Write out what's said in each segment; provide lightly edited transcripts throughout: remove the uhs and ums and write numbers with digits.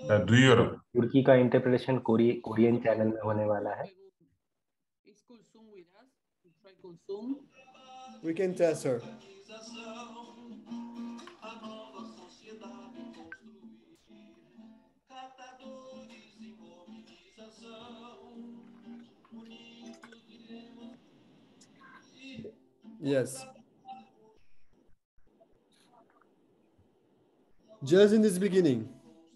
duyuyorum. तुर्की का interpretation Korean channel में होने वाला है। Is Kulsum with us? Try Kulsum. We can test her. Yes. Just in this beginning.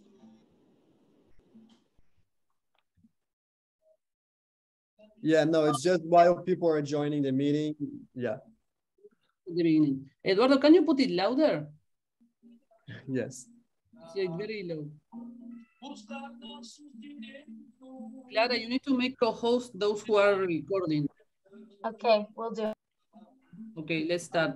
Yeah, no, it's just while people are joining the meeting. Yeah. At the beginning. Eduardo, can you put it louder? Yes. Yeah, it's very low. Clara, you need to make co-host those who are recording. Okay, we'll do. Okay, let's start.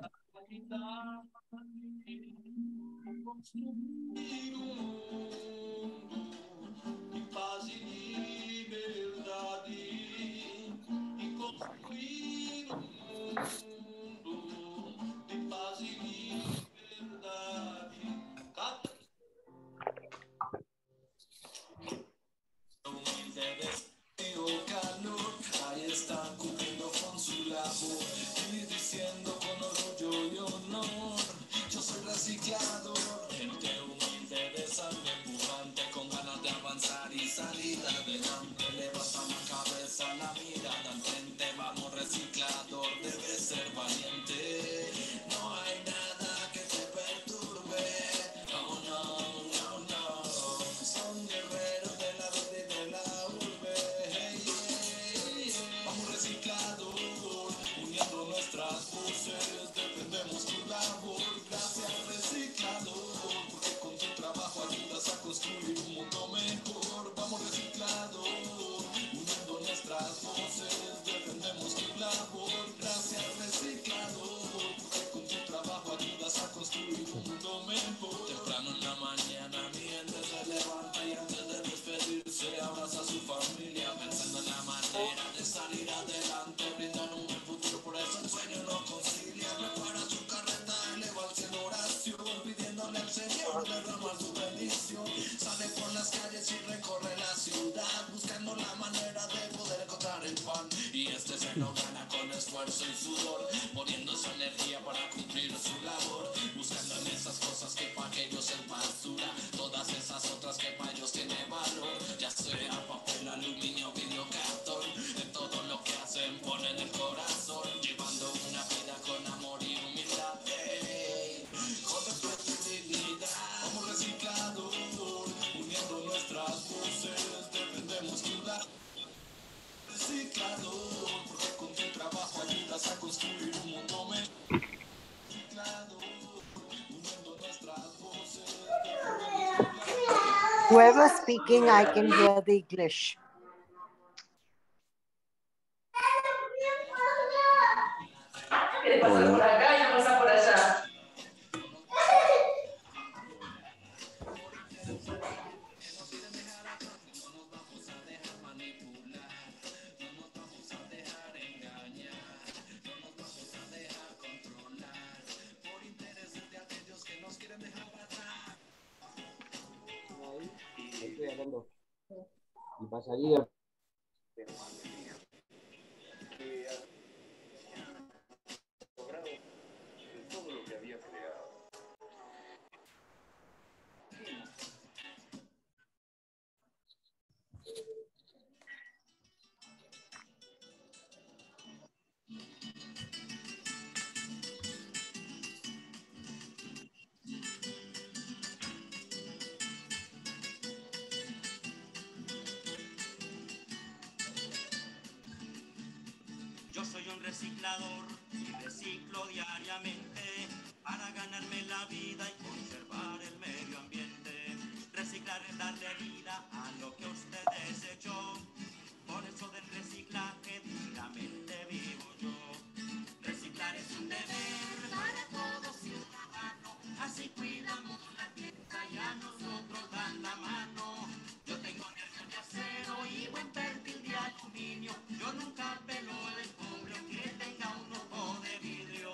Whoever's speaking, I can hear the English. Estoy hablando. Y pasaría. Yo soy un reciclador y reciclo diariamente para ganarme la vida y conservar el medio ambiente. Reciclar es darle vida a lo que usted desechó. Por eso del reciclaje dignamente vivo yo. Reciclar es un deber para todo ciudadano. Así cuidamos la tierra y a nosotros dan la mano. Yo tengo nervios de acero y buen perfil de aluminio. Yo nunca pelo el pobre que tenga un ojo de vidrio.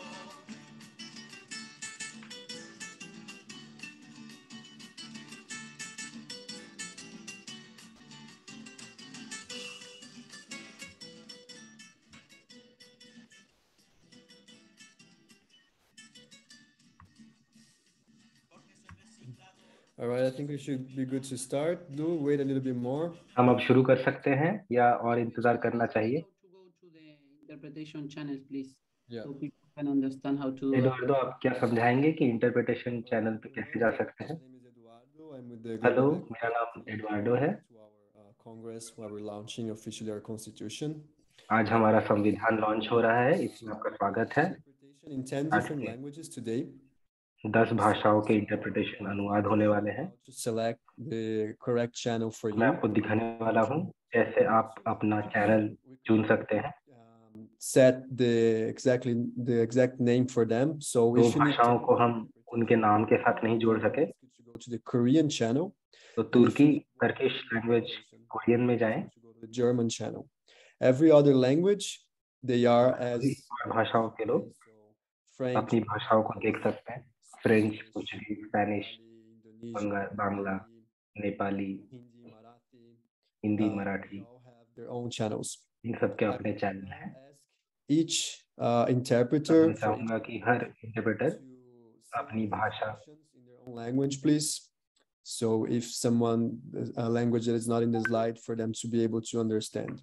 All right, I think we should be good to start. Do wait a little bit more. हम अब शुरू कर सकते हैं या और इंतजार करना चाहिए? To go to the interpretation channels, please. Yeah. So people can understand how to do that. Eduardo, आप क्या समझाएंगे कि इंटरप्रिटेशन चैनल पे कैसे जा सकते हैं? My name is Eduardo. I'm with the hello, Global मेरा नाम एडुआर्डो है। to our Congress where we're launching officially our constitution. आज हमारा संविधान लॉन्च हो रहा है, इसमें आपका स्वागत है। Interpretation in 10 different languages today. 10 भाषाओं के इंटरप्रिटेशन अनुवाद होने वाले हैं। To select the correct channel for मैं you. आपको दिखाने वाला हूँ कैसे आप अपना चैनल चुन सकते हैं। Set the exact name for them. So दो if you need भाषाओं को हम उनके नाम के साथ नहीं जोड़ सके to go to the Korean channel, तो तुर्की टर्किश लैंग्वेज कोरियन में जाएं। to go to the German channel. Every other language, they are as और भाषाओं के लोग French, अपनी भाषाओं को देख सकते हैं। French, Portuguese, Spanish, Indonesian, Bangla, Nepali, Hindi, Marathi. Hindi, They Marathi, all have their own channels. इन सब के अपने चैनल हैं। Each interpreter मैं चाहूंगा कि हर इंटरप्रेटर to अपनी select भाषा questions in their own language, please. So if someone a language that is not in the slide for them to be able to understand.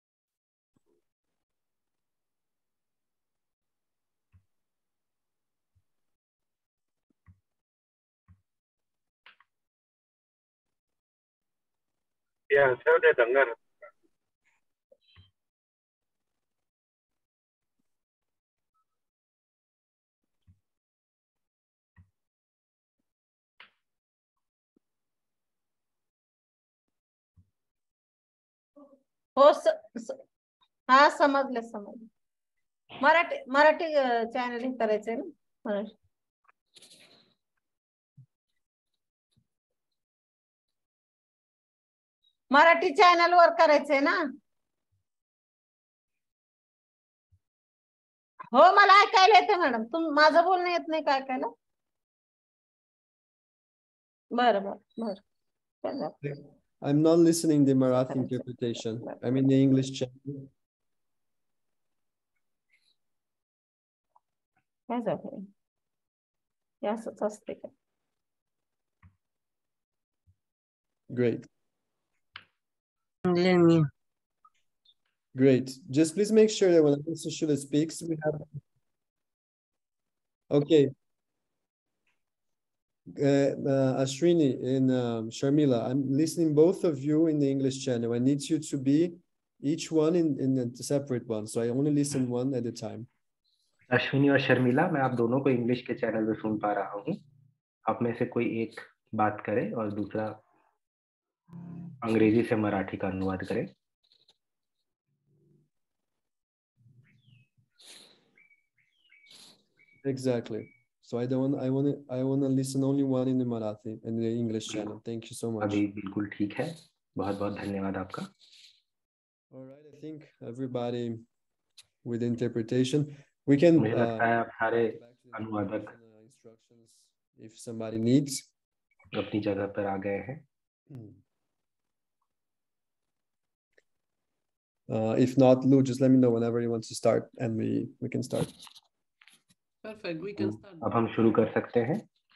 हो हा समजलं मराठी चॅनल हे करायचंय ना मराठी मराठी चॅनल वर करायचंय ना हो मला ऐकायला येते मॅडम माझं बोलणं येत नाही का ऐकायला बरं I'm not listening the Marathi interpretation. I'm in the English channel. Great. Great. Just please make sure that when Mr. Shula speaks, we have. Okay. Ashrini and Sharmila, I'm listening both of you in the English channel. I need you to be each one in a separate one. So I only listen one at a time. Ashwini और शर्मिला, मैं आप दोनों को English के channel पे सुन पा रहा हूँ। आप में से कोई एक बात करे और दूसरा अंग्रेजी से मराठी का अनुवाद करे। Exactly. So I want to listen only one in the Marathi and the English channel. Thank you so much. अभी बिल्कुल ठीक है। बहुत-बहुत धन्यवाद आपका। All right, I think everybody with interpretation, we can मुझे लगता है आप सारे अनुवादक instructions if somebody needs. अपनी जगह पर आ गए हैं। If not, Lou, just let me know whenever you want to start and we can start. Perfect, we can start. अब हम शुरू कर सकते हैं।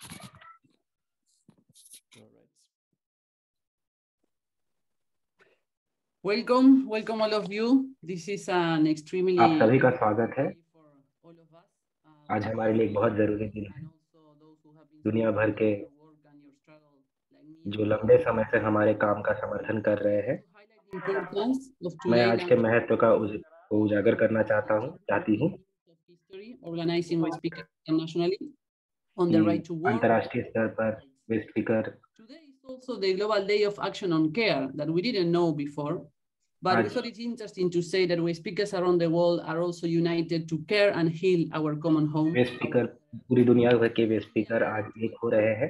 All right. Welcome all of you. This is an extremely आप सभी का स्वागत है। for all of us. आज हमारे लिए एक बहुत जरूरी दिन है। And also those who have been दुनिया भर के your work and your struggle, like me. जो लंबे समय से हमारे काम का समर्थन कर रहे हैं, To highlight the importance of मैं today आज के महत्व का उजागर करना चाहती हूँ। history, organizing waste speaker internationally on the right to work. अंतर्राष्ट्रीय स्तर पर waste speaker Today is also the Global Day of Action on Care that we didn't know before, but we thought it's interesting to say that waste speakers around the world are also united to care and heal our common home. Waste speaker पूरी दुनिया भर के waste speaker आज एक हो रहे हैं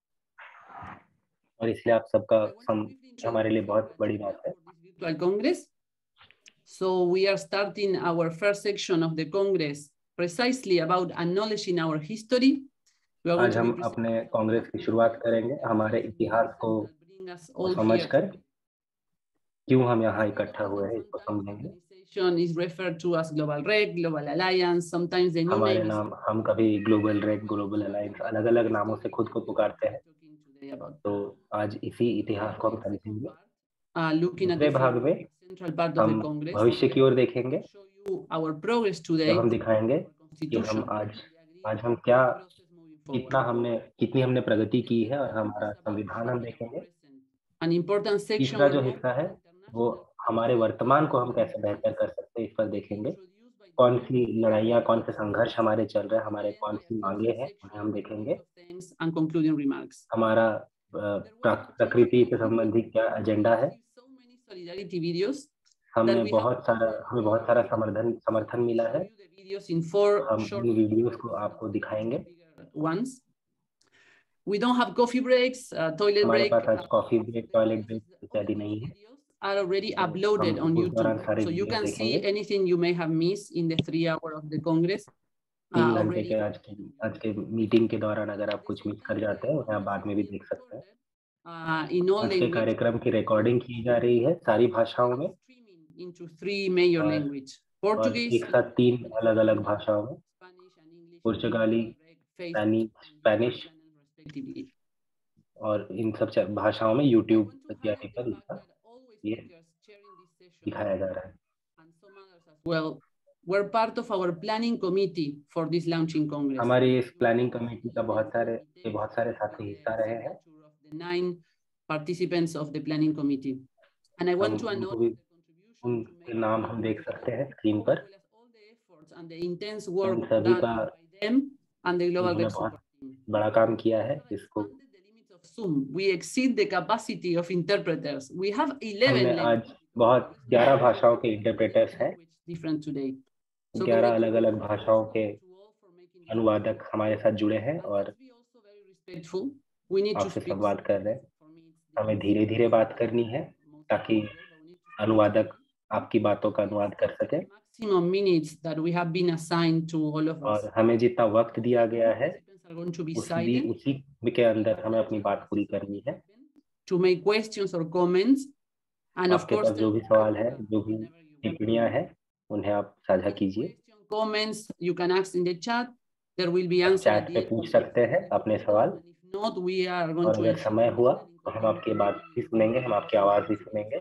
और इसलिए आप सबका हमारे लिए बहुत बड़ी बात है। Virtual Congress. So we are starting our first section of the Congress precisely about acknowledging our history. आज हम अपने कांग्रेस की शुरुआत करेंगे हमारे इतिहास को समझकर क्यों हम यहाँ इकट्ठा हुए हैं इसको समझेंगे। Is referred to as Global Rec, Global Alliance. Sometimes the हमारे नाम हम कभी ग्लोबल रेड, ग्लोबल अलायंस अलग-अलग नामों से खुद को पुकारते हैं। तो आज इसी इतिहास को हम समझेंगे। Looking at दूसरे the भाग में central part of the हम Congress, भविष्य की ओर देखेंगे, show you our progress today, तो हम दिखाएंगे कि हम आज हम क्या कितनी हमने प्रगति की है और हमारा संविधान हम देखेंगे। An important section तीसरा जो हिस्सा है वो हमारे वर्तमान को हम कैसे बेहतर कर सकते हैं, इस पर देखेंगे। कौन सी लड़ाइयाँ, कौन से संघर्ष हमारे चल रहे हैं, हमारे कौन सी मांगे हैं, उन्हें हम देखेंगे। and concluding remarks. हमारा प्रकृति से संबंधित क्या एजेंडा है। Solidarity videos हमें बहुत सारा समर्थन मिला है। हम इन वीडियोस को आपको दिखाएंगे। Once we don't have coffee breaks, toilet हमारे break. पास आज कॉफी ब्रेक, टॉयलेट ब्रेक इत्यादि नहीं है। Are already uploaded on YouTube, so you can see anything you may have missed in the 3 hours of the Congress. 3 घंटे के आज के meeting के दौरान अगर आप कुछ मिस कर जाते हैं, उन्हें आप बाद में भी देख सकते हैं। आज के कार्यक्रम की रिकॉर्डिंग की जा रही है सारी भाषाओं में, into 3 major languages: Portuguese, एक साथ 3 अलग-अलग भाषाओं में, पुर्तगाली, स्पेनिश और इन सब भाषाओं में YouTube इत्यादि पर इसका ये दिखाया जा रहा है। Well, we're part of our planning committee for this launching Congress. हमारी इस प्लानिंग कमेटी का बहुत सारे साथी हिस्सा रहे हैं। 9 participants of the planning committee, and I want to announce उनके नाम हम देख सकते हैं स्क्रीन पर। and the intense work सभी done का by them and the global बहुत बड़ा काम किया है। इसको we exceed the capacity of interpreters. We have 11 आज बहुत 11 भाषाओं के इंटरप्रेटर्स हैं। different today. 11 अलग-अलग भाषाओं के अनुवादक हमारे साथ जुड़े हैं और आपसे संवाद कर रहे हैं। हमें धीरे-धीरे बात करनी है ताकि अनुवादक आपकी बातों का अनुवाद कर सके। Maximum minutes that we have been assigned to all of us. और हमें जितना वक्त दिया गया है उसी के अंदर हमें अपनी बात पूरी करनी है। To make questions or comments, and of course जो भी सवाल है, जो भी टिप्पणियां हैं, उन्हें आप साझा कीजिए। Comments you can ask in the chat. There will be answers. Chat पे पूछ सकते हैं अपने सवाल। If not, we are going और अगर समय हुआ तो हम आपकी बात भी सुनेंगे, हम आपकी आवाज भी सुनेंगे।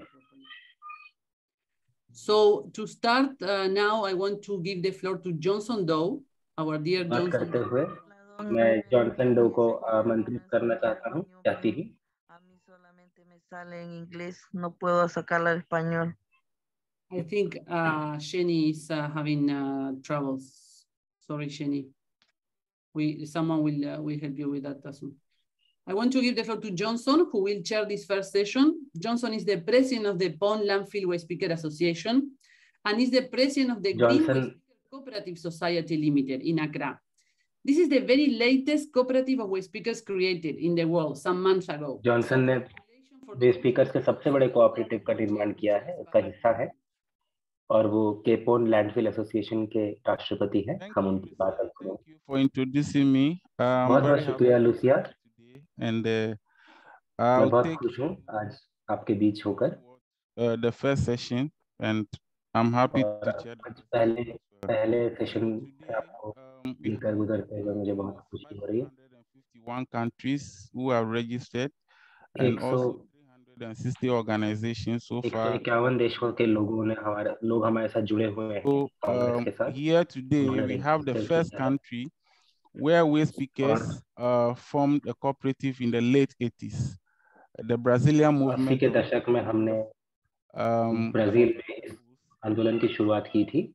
So to start now, I want to give the floor to Johnson Doe, our dear Johnson. करते हुए मैं जॉनसन डो को आमंत्रित करना चाहती हूँ। A mí solamente me sale en inglés, no puedo sacarla en español. I think Sheni is having troubles. Sorry, Sheni. Someone will help you with that soon. I want to give the floor to Johnson, who will chair this first session. Johnson is the president of the Pond Landfill Waste Speaker Association and is the president of the Green Waste Cooperative Society Limited in Accra. This is the very latest cooperative of waste speakers created in the world some months ago. Johnson ने waste speakers के सबसे बड़े cooperative का निर्माण किया है, उसका हिस्सा है और वो केपोन लैंडफिल एसोसिएशन के राष्ट्रपति हैं। हम उनकी बात करते हैं। Thank you for introducing me. बहुत शुक्रिया लूसिया। And मैं बहुत खुश हूँ आज आपके बीच होकर। The first session, and I'm happy to chair. पहले सेशन से आपको मिलकर गुजरते हुए मुझे बहुत खुशी हो रही है। 151 countries who have registered, and also 360 organizations so far. 151 देशों के लोग हमारे साथ जुड़े हुए हैं। So here today we have the first country where waste speakers formed a cooperative in the late 80s. The Brazilian movement. 80 के दशक में हमने ब्राजील में आंदोलन की शुरुआत की थी।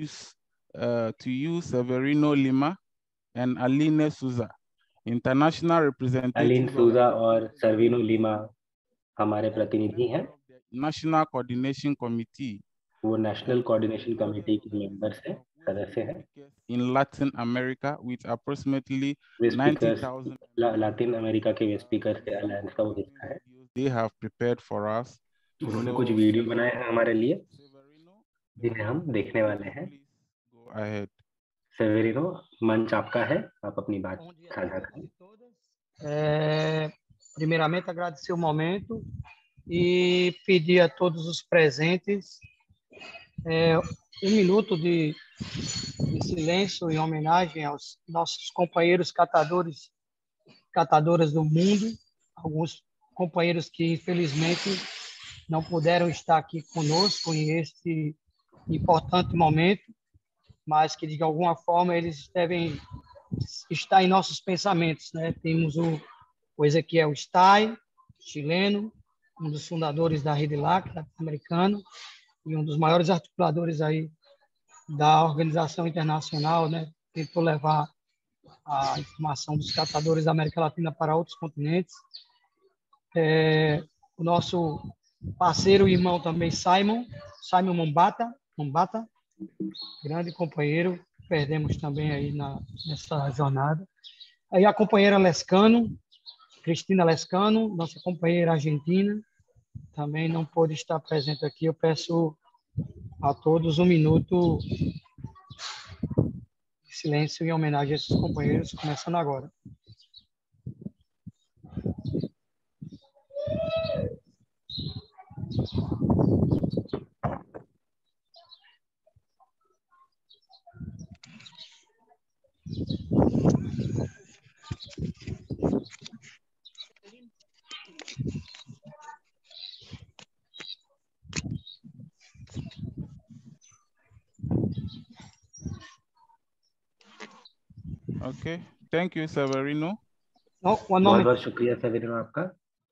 To use Severino Lima and Aline Souza, international representatives. Aline Souza और सर्विनो लिमा हमारे प्रतिनिधि हैं। National Coordination Committee. वो नेशनल कोऑर्डिनेशन कमेटी के मेंबर्स हैं, सदस्य हैं। In Latin America with approximately 90,000. Latin America के वेस्ट स्पीकर से अलायंस का वो हिस्सा है। They have prepared for us. उन्होंने कुछ वीडियो बनाए हैं हमारे लिए जिन्हें हम देखने वाले हैं। Go ahead. Severino, मंच आपका है, आप अपनी बात साझा करें। Primeiramente agradecer o momento e pedir a todos os presentes minuto de silêncio em homenagem aos nossos companheiros catadoras do mundo, alguns companheiros que, infelizmente, não puderam estar aqui conosco em este importante momento, mas que, de alguma forma, eles devem estar em nossos pensamentos, né? Temos o Ezequiel Stay, chileno, um dos fundadores da Rede LAC, latino-americano, e um dos maiores articuladores aí da organização internacional, né? Tentou levar a informação dos catadores da América Latina para outros continentes. O nosso parceiro e irmão também, Simon Mombata, grande companheiro, perdemos também aí nessa jornada. Aí a companheira Lescano, Cristina Lescano, nossa companheira argentina, também não pôde estar presente aqui. Eu peço a todos um minuto de silêncio em homenagem a esses companheiros, começando agora. Okay, thank you, Severino. बहुत शुक्रिया Severino आपका.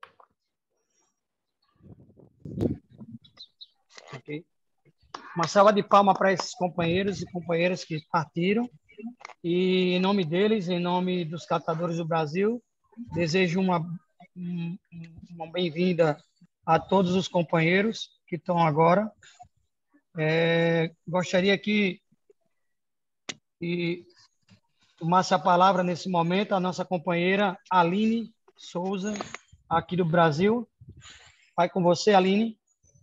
Okay. Uma salva de palmas para esses companheiros e companheiras que partiram. E, em nome deles, em nome dos catadores do Brasil, desejo uma bem-vinda a todos os companheiros que estão agora. Gostaria que tomasse a palavra nesse momento a nossa companheira Aline Souza, aqui do Brasil. Vai com você, Aline.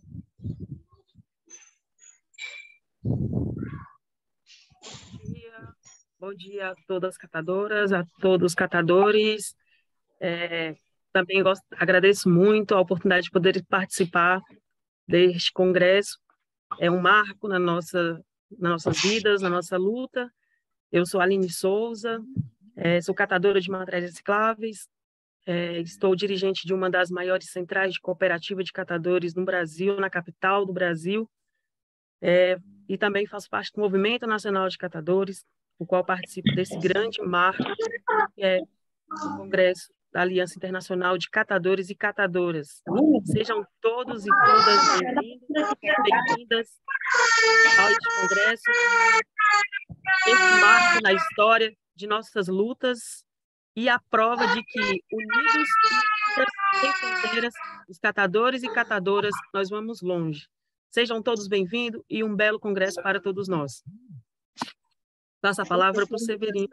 Bom dia a todas as catadoras, a todos os catadores. Também agradeço muito a oportunidade de poder participar deste congresso. É um marco nas nossas vidas, na nossa luta. Eu sou Aline Souza, sou catadora de materiais recicláveis, estou dirigente de uma das maiores centrais de cooperativa de catadores no Brasil, na capital do Brasil, e também faço parte do Movimento Nacional de Catadores, o qual participo desse grande marco, que é o Congresso da Aliança Internacional de Catadores e Catadoras. Sejam todos e todas bem-vindas ao este congresso, esse marco na história de nossas lutas e a prova de que, unidos e sem fronteiras, os catadores e catadoras, nós vamos longe. Sejam todos bem-vindos e um belo congresso para todos nós. Passo a palavra para o Severino.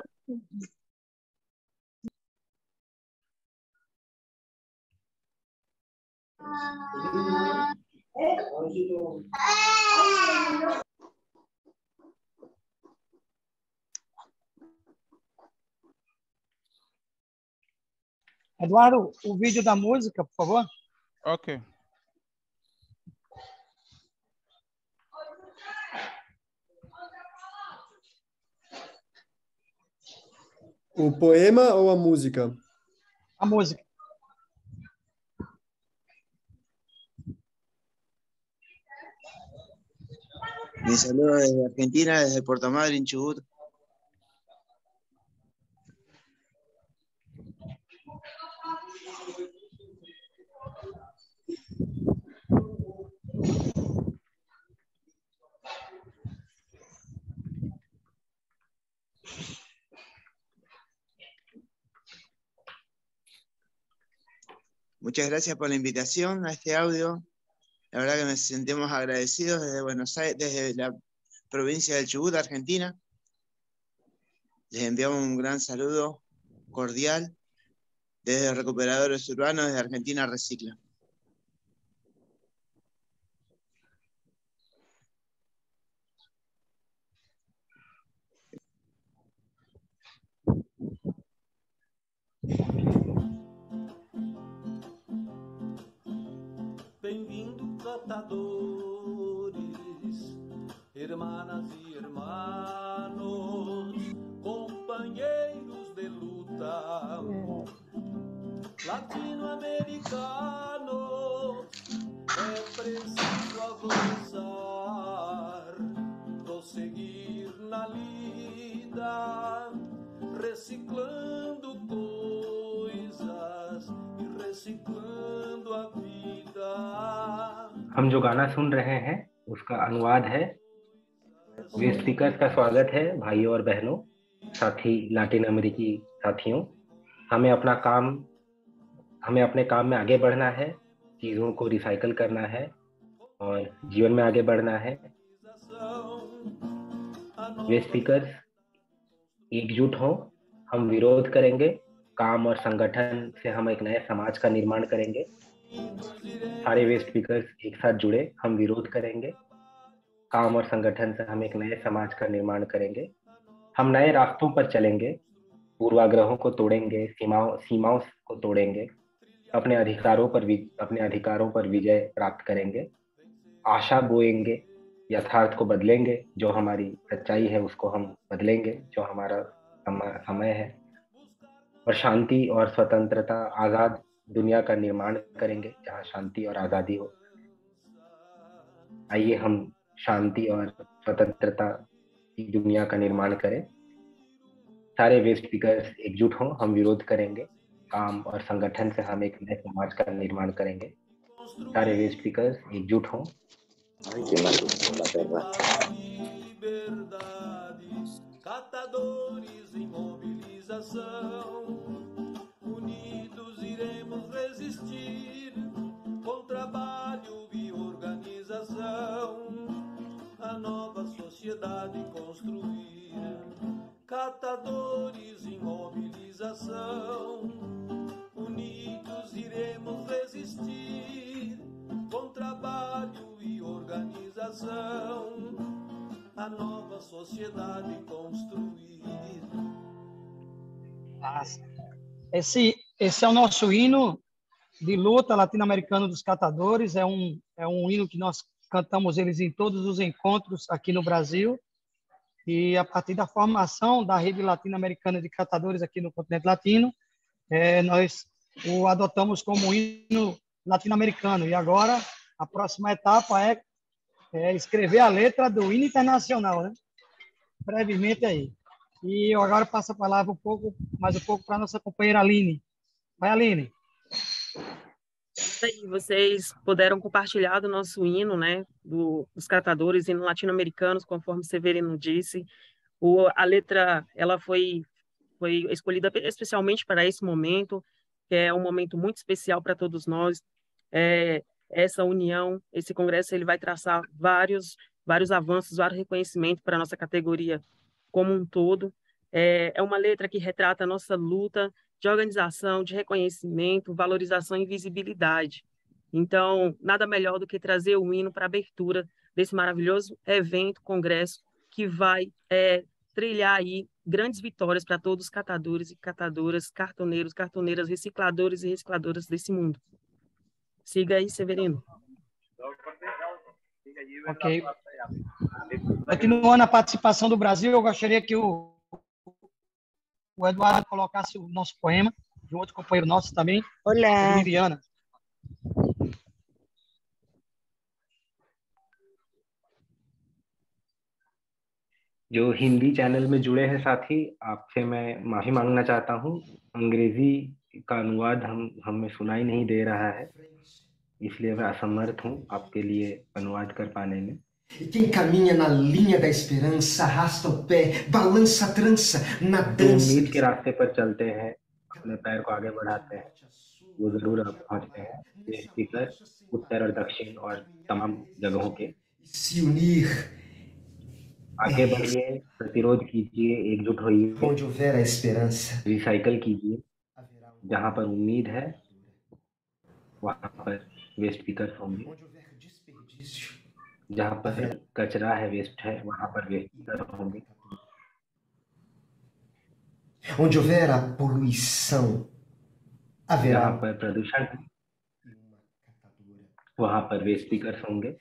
Eduardo, o vídeo da música, por favor. Ok. O poema ou a música? A música. Mi saludo desde Argentina, desde Puerto Madryn, Chubut. Muchas gracias por la invitación a este audio. La verdad que nos sentimos agradecidos desde Buenos Aires, desde la provincia del Chubut, Argentina. Les enviamos un gran saludo cordial desde Recuperadores Urbanos, desde Argentina Recicla. Bem-vindo, catadores, hermanas e hermanos, companheiros de luta. latino-americanos, é preciso avançar, prosseguir na lida, reciclando coisas e reciclando a vida. हम जो गाना सुन रहे हैं उसका अनुवाद है। वे speakers का स्वागत है भाइयों और बहनों, साथी लैटिन अमेरिकी साथियों। हमें अपने काम में आगे बढ़ना है, चीजों को रिसाइकल करना है और जीवन में आगे बढ़ना है। वे स्पीकर्स एकजुट हों, हम विरोध करेंगे, काम और संगठन से हम एक नए समाज का निर्माण करेंगे। सारे वे स्पीकर्स एक साथ जुड़े, हम विरोध करेंगे, काम और संगठन से हम एक नए समाज का निर्माण करेंगे। हम नए रास्तों पर चलेंगे, पूर्वाग्रहों को तोड़ेंगे, सीमाओं को तोड़ेंगे, अपने अधिकारों पर विजय प्राप्त करेंगे, आशा बोएंगे, यथार्थ को बदलेंगे, जो हमारी सच्चाई है उसको हम बदलेंगे, जो हमारा समय है, और शांति और स्वतंत्रता, आजाद दुनिया का निर्माण करेंगे जहाँ शांति और आजादी हो। आइए हम शांति और स्वतंत्रता की दुनिया का निर्माण करें। सारे वे स्पीकर्स एकजुट हों, हम विरोध करेंगे, काम और संगठन से हम एक नए समाज का निर्माण करेंगे। सारे वे स्पीकर्स एकजुट हों। Catadores em mobilização, unidos iremos resistir, com trabalho e organização, a nova sociedade construir. Catadores em mobilização, unidos iremos resistir, com trabalho e organização, a nova sociedade construir. Esse é o nosso hino de luta latino-americano dos catadores. É um hino que nós cantamos eles em todos os encontros aqui no Brasil. E a partir da formação da rede latino-americana de catadores aqui no continente latino, nós o adotamos como hino latino-americano. E agora a próxima etapa é escrever a letra do hino internacional, né? Brevemente aí. E eu agora passo a palavra mais um pouco para a nossa companheira Aline. Vai, Aline. Aí, vocês puderam compartilhar do nosso hino, né, dos catadores, hino latino-americanos, conforme Severino disse. A letra ela foi escolhida especialmente para esse momento, que é um momento muito especial para todos nós. Essa união, esse congresso, ele vai traçar vários avanços, vários reconhecimentos para a nossa categoria como um todo. É uma letra que retrata a nossa luta de organização, de reconhecimento, valorização e visibilidade. Então, nada melhor do que trazer o hino para a abertura desse maravilhoso evento, congresso, que vai trilhar aí grandes vitórias para todos os catadores e catadoras, cartoneiros, cartoneiras, recicladores e recicladoras desse mundo. Siga aí, Severino. Ok. Continuando a participação do Brasil, eu gostaria que o Eduardo colocasse o nosso poema, de outro companheiro nosso também. Olá. Miriana. जो Hindi channel में जुड़े हैं साथी, आपसे मैं माफी मांगना चाहता हूँ। अंग्रेजी का अनुवाद हमें सुनाई नहीं दे रहा है, इसलिए मैं असमर्थ हूँ आपके लिए अनुवाद कर पाने में। Quem caminha na linha da esperança arrasta o pé, balança a trança na dança. उम्मीद के रास्ते पर चलते हैं, अपने पैर को आगे बढ़ाते हैं, वो जरूर पहुंचते हैं। ये स्पीकर उत्तर और दक्षिण और तमाम जगहों के Se unir. आगे बढ़िए, प्रतिरोध कीजिए, एकजुट होइए, Onde houver a esperança, recycle कीजिए। जहाँ पर उम्मीद है वहाँ पर वे स्पीकर होंगे, जहाँ पर कचरा है, वेस्ट है, वहाँ पर वे स्पीकर होंगे। onde houver a poluição, haverá जहाँ पर प्रदूषण है वहाँ पर वे स्पीकर होंगे।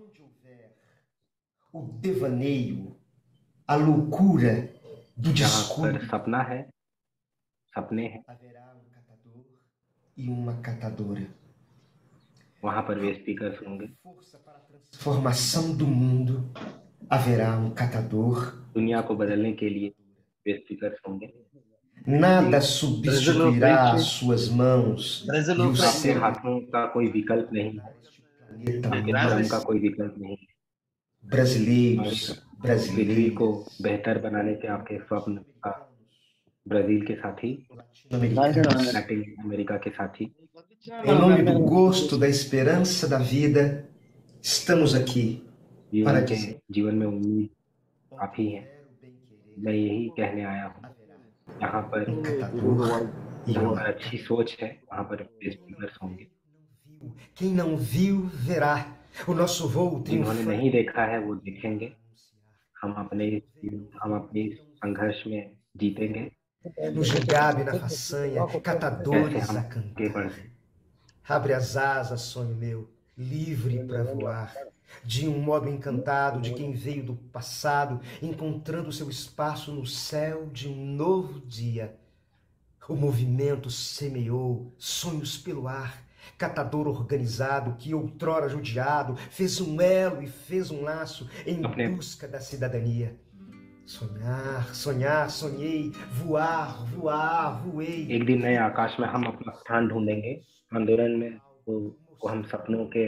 o devaneio, a loucura do जहाँ पर discurso, सपना है, सपने हैं, haverá catador e uma catadora. वहां पर वे स्पीकर्स होंगे. Formação do mundo, haverá catador. दुनिया को बदलने के लिए वे स्पीकर्स होंगे. Nada substituirá as suas mãos e o आपके seu हाथों का कोई विकल्प नहीं है. आपके धर्म का कोई विकल्प नहीं है. brasileiros, पृथ्वी को brasileiras, बेहतर बनाने के आपके स्वप्न का ब्राजील के साथी, लैटिन अमेरिका के साथी. em nome do gosto, da esperança da vida, estamos aqui para dizer जीवन में उम्मीद आप ही हैं. मैं यही कहने आया हूँ. यहाँ पर जहाँ पर अच्छी सोच है वहाँ पर स्पीकर्स होंगे. quem não viu verá o nosso voo जिन्होंने triunfante. नहीं देखा है वो देखेंगे. हम अपने संघर्ष में जीतेंगे. No gingado e na façanha, catadores a cantar. Abre as asas, sonho meu, livre para voar. De modo encantado de quem veio do passado, encontrando seu espaço no céu de novo dia. O movimento semeou sonhos pelo ar, catador organizado que outrora judiado fez elo e fez laço em busca da cidadania. Sonhar, sonhar, sonhei, voar, voar, voei. एक दिन नए आकाश में हम अपना स्थान ढूंढेंगे. आंदोलन में वो हम सपनों के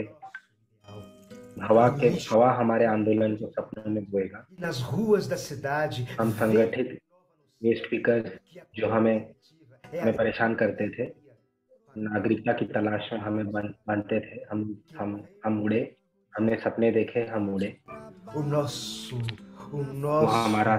हवा हमारे आंदोलन को सपनों में बोएगा. Nas ruas da cidade, हम संगठित स्पीकर जो हमें परेशान करते थे, नागरिकता की तलाश में हमें बनते थे. हम उड़े, हमने सपने देखे, हम उड़े. वो हमारा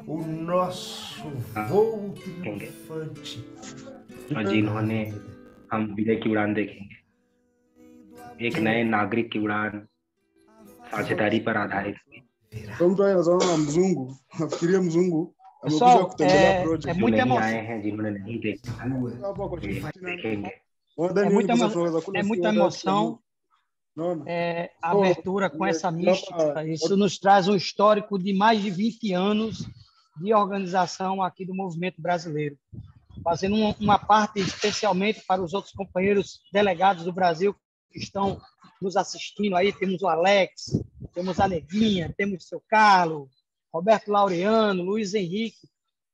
voo triunfante. और जिन्होंने हम विजय की उड़ान देखेंगे. एक नए नागरिक की उड़ान साझेदारी पर आधारित. Pessoal, é muita emoção. जिन्होंने नहीं देखा देखेंगे. É muita emoção. A abertura com essa mística, isso nos traz um histórico de mais de 20 anos de organização aqui do movimento brasileiro, fazendo uma parte especialmente para os outros companheiros delegados do Brasil que estão nos assistindo aí. Temos o Alex, temos a Neguinha, temos o seu Carlos, Roberto Laureano, Luiz Henrique,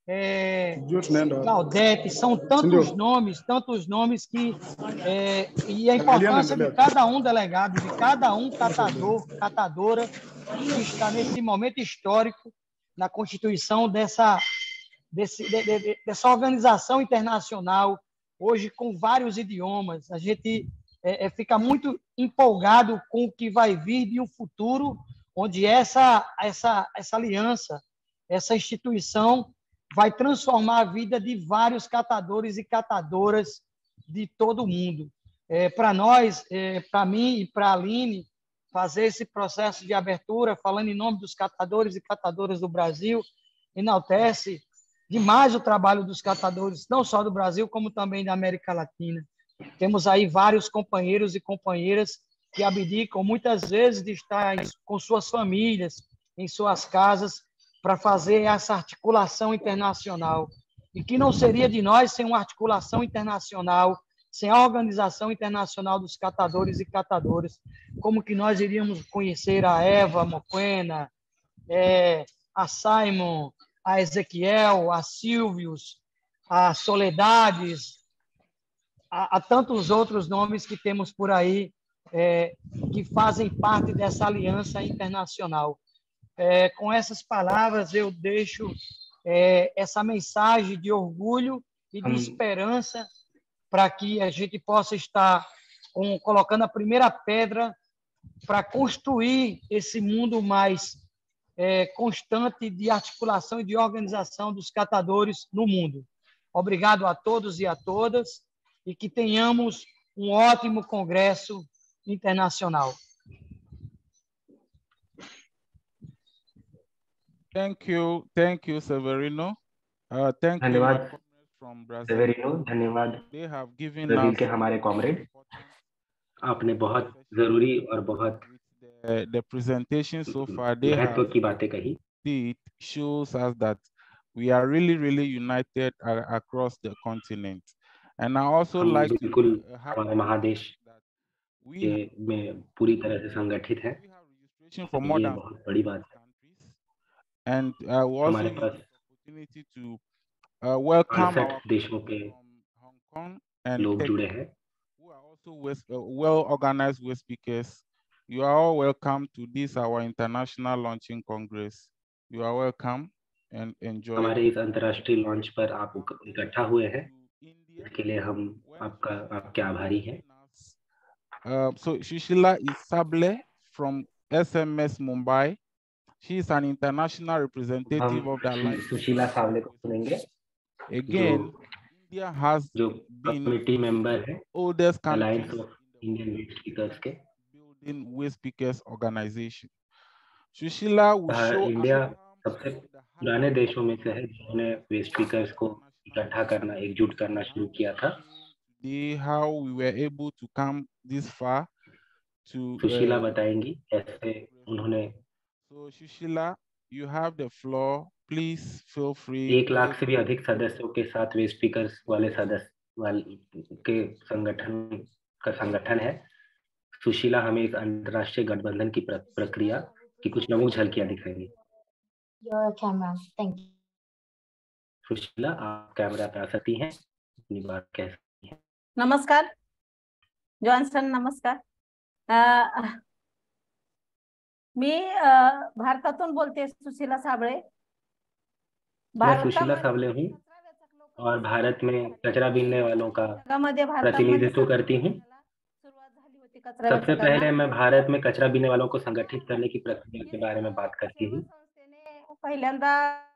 Claudete, são tantos nomes que e a importância de cada um delegado, de cada um catador, catadora que está nesse momento histórico na constituição dessa organização internacional, hoje com vários idiomas. A gente fica muito empolgado com o que vai vir de um futuro onde essa aliança, essa instituição vai transformar a vida de vários catadores e catadoras de todo o mundo. Para nós, para mim e para a Aline, fazer esse processo de abertura, falando em nome dos catadores e catadoras do Brasil, enaltece demais o trabalho dos catadores, não só do Brasil, como também da América Latina. Temos aí vários companheiros e companheiras que abdicam muitas vezes de estar com suas famílias, em suas casas, para fazer essa articulação internacional. E que não seria de nós sem uma articulação internacional, sem a Organização Internacional dos Catadores e Catadoras, como que nós iríamos conhecer a Eva Moquena, a Simon, a Ezequiel, a Silvius, a Soledades, a tantos outros nomes que temos por aí, que fazem parte dessa aliança internacional. Com essas palavras, eu deixo essa mensagem de orgulho e de esperança para que a gente possa estar colocando a primeira pedra para construir esse mundo mais constante de articulação e de organização dos catadores no mundo. Obrigado a todos e a todas e que tenhamos um ótimo congresso internacional. Thank you, Severino. Thank you from Brazil. Severino, धन्यवाद. They have given Brazil us के हमारे comrade, आपने बहुत जरूरी और बहुत the presentation so far. They महत्व have की बातें कही. it shows us that we are really, really united across the continent. And I also हम like बिल्कुल to हमारे महादेश के में पूरी तरह से संगठित हैं, for more ये than बहुत बड़ी बात है। and I will also हमारे use pass this opportunity to welcome 68 our देशों के Hong Kong and लोग Turkey, जुड़े हैं। who are also well-organized West speakers. You are all welcome to this our international launching congress. You are welcome and enjoy. हमारे इस अंतर्राष्ट्रीय launch पर आप इकट्ठा हुए हैं, इसके लिए हम आपके आभारी हैं। So Sushila Sable from SMS Mumbai. She is an international representative of the Alliance. Sushila सावले को सुनेंगे। Again, India has जो कमिटी मेंबर है oldest alliance country of Indian waste speakers के building Waste Speakers organization. Sushila will show India सबसे पुराने देशों में से है जिन्होंने वेस्ट स्पीकर्स को इकट्ठा करना, एकजुट करना शुरू किया था। how we were able to come this far to Sushila बताएंगी कैसे उन्होंने। So Sushila, you have the floor. Please feel free. 1 lakh से भी अधिक सदस्यों के साथ वेस्ट स्पीकर्स वाले सदस्य वाले के संगठन है। सुशीला हमें इस अंतर्राष्ट्रीय गठबंधन की प्रक्रिया की कुछ प्रमुख झलकियां दिखाएंगी। Thank you. सुशीला, आप कैमरा पे आ सकती हैं, अपनी बात कह सकती हैं। नमस्कार जॉन्सन, नमस्कार। मी भारतातून बोलते, सुशीला साबळे। मैं सुशीला सावले हूँ और भारत में कचरा बीनने वालों का प्रतिनिधित्व करती हूँ। सबसे पहले मैं भारत में कचरा बीनने वालों को संगठित करने की प्रक्रिया के बारे में बात करती हूँ। पहिल्यांदा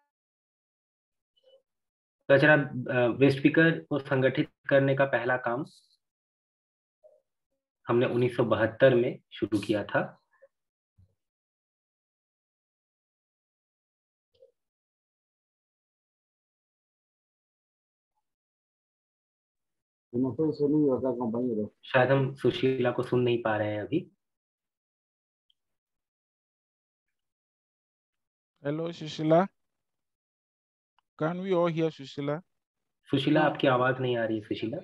कचरा वेस्ट स्पीकर को संगठित करने का पहला काम हमने 1972 में शुरू किया था। शायद हम सुशीला को सुन नहीं पा रहे हैं अभी। Hello, Sushila. Can we all hear Sushila? Sushila, आपकी आवाज नहीं आ रही है। सुशीला,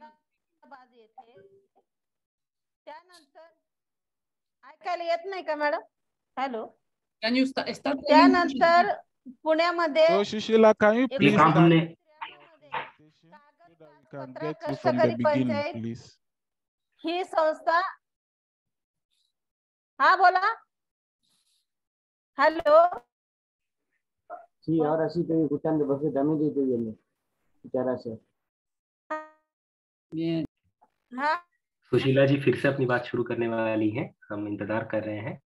ऐकायला येत नाही का madam? Hello, Can you start? त्यानंतर पुण्यामध्ये So Sushila, can you please काम हमने can get you from the beginning, please. ही संस्था, हाँ बोला। Hello, Sí, ahora sí estoy escuchando perfectamente y estoy viendo. Muchas gracias. Bien. हाँ सुशीला जी फिर से अपनी बात शुरू करने वाली हैं, हम इंतजार कर रहे हैं।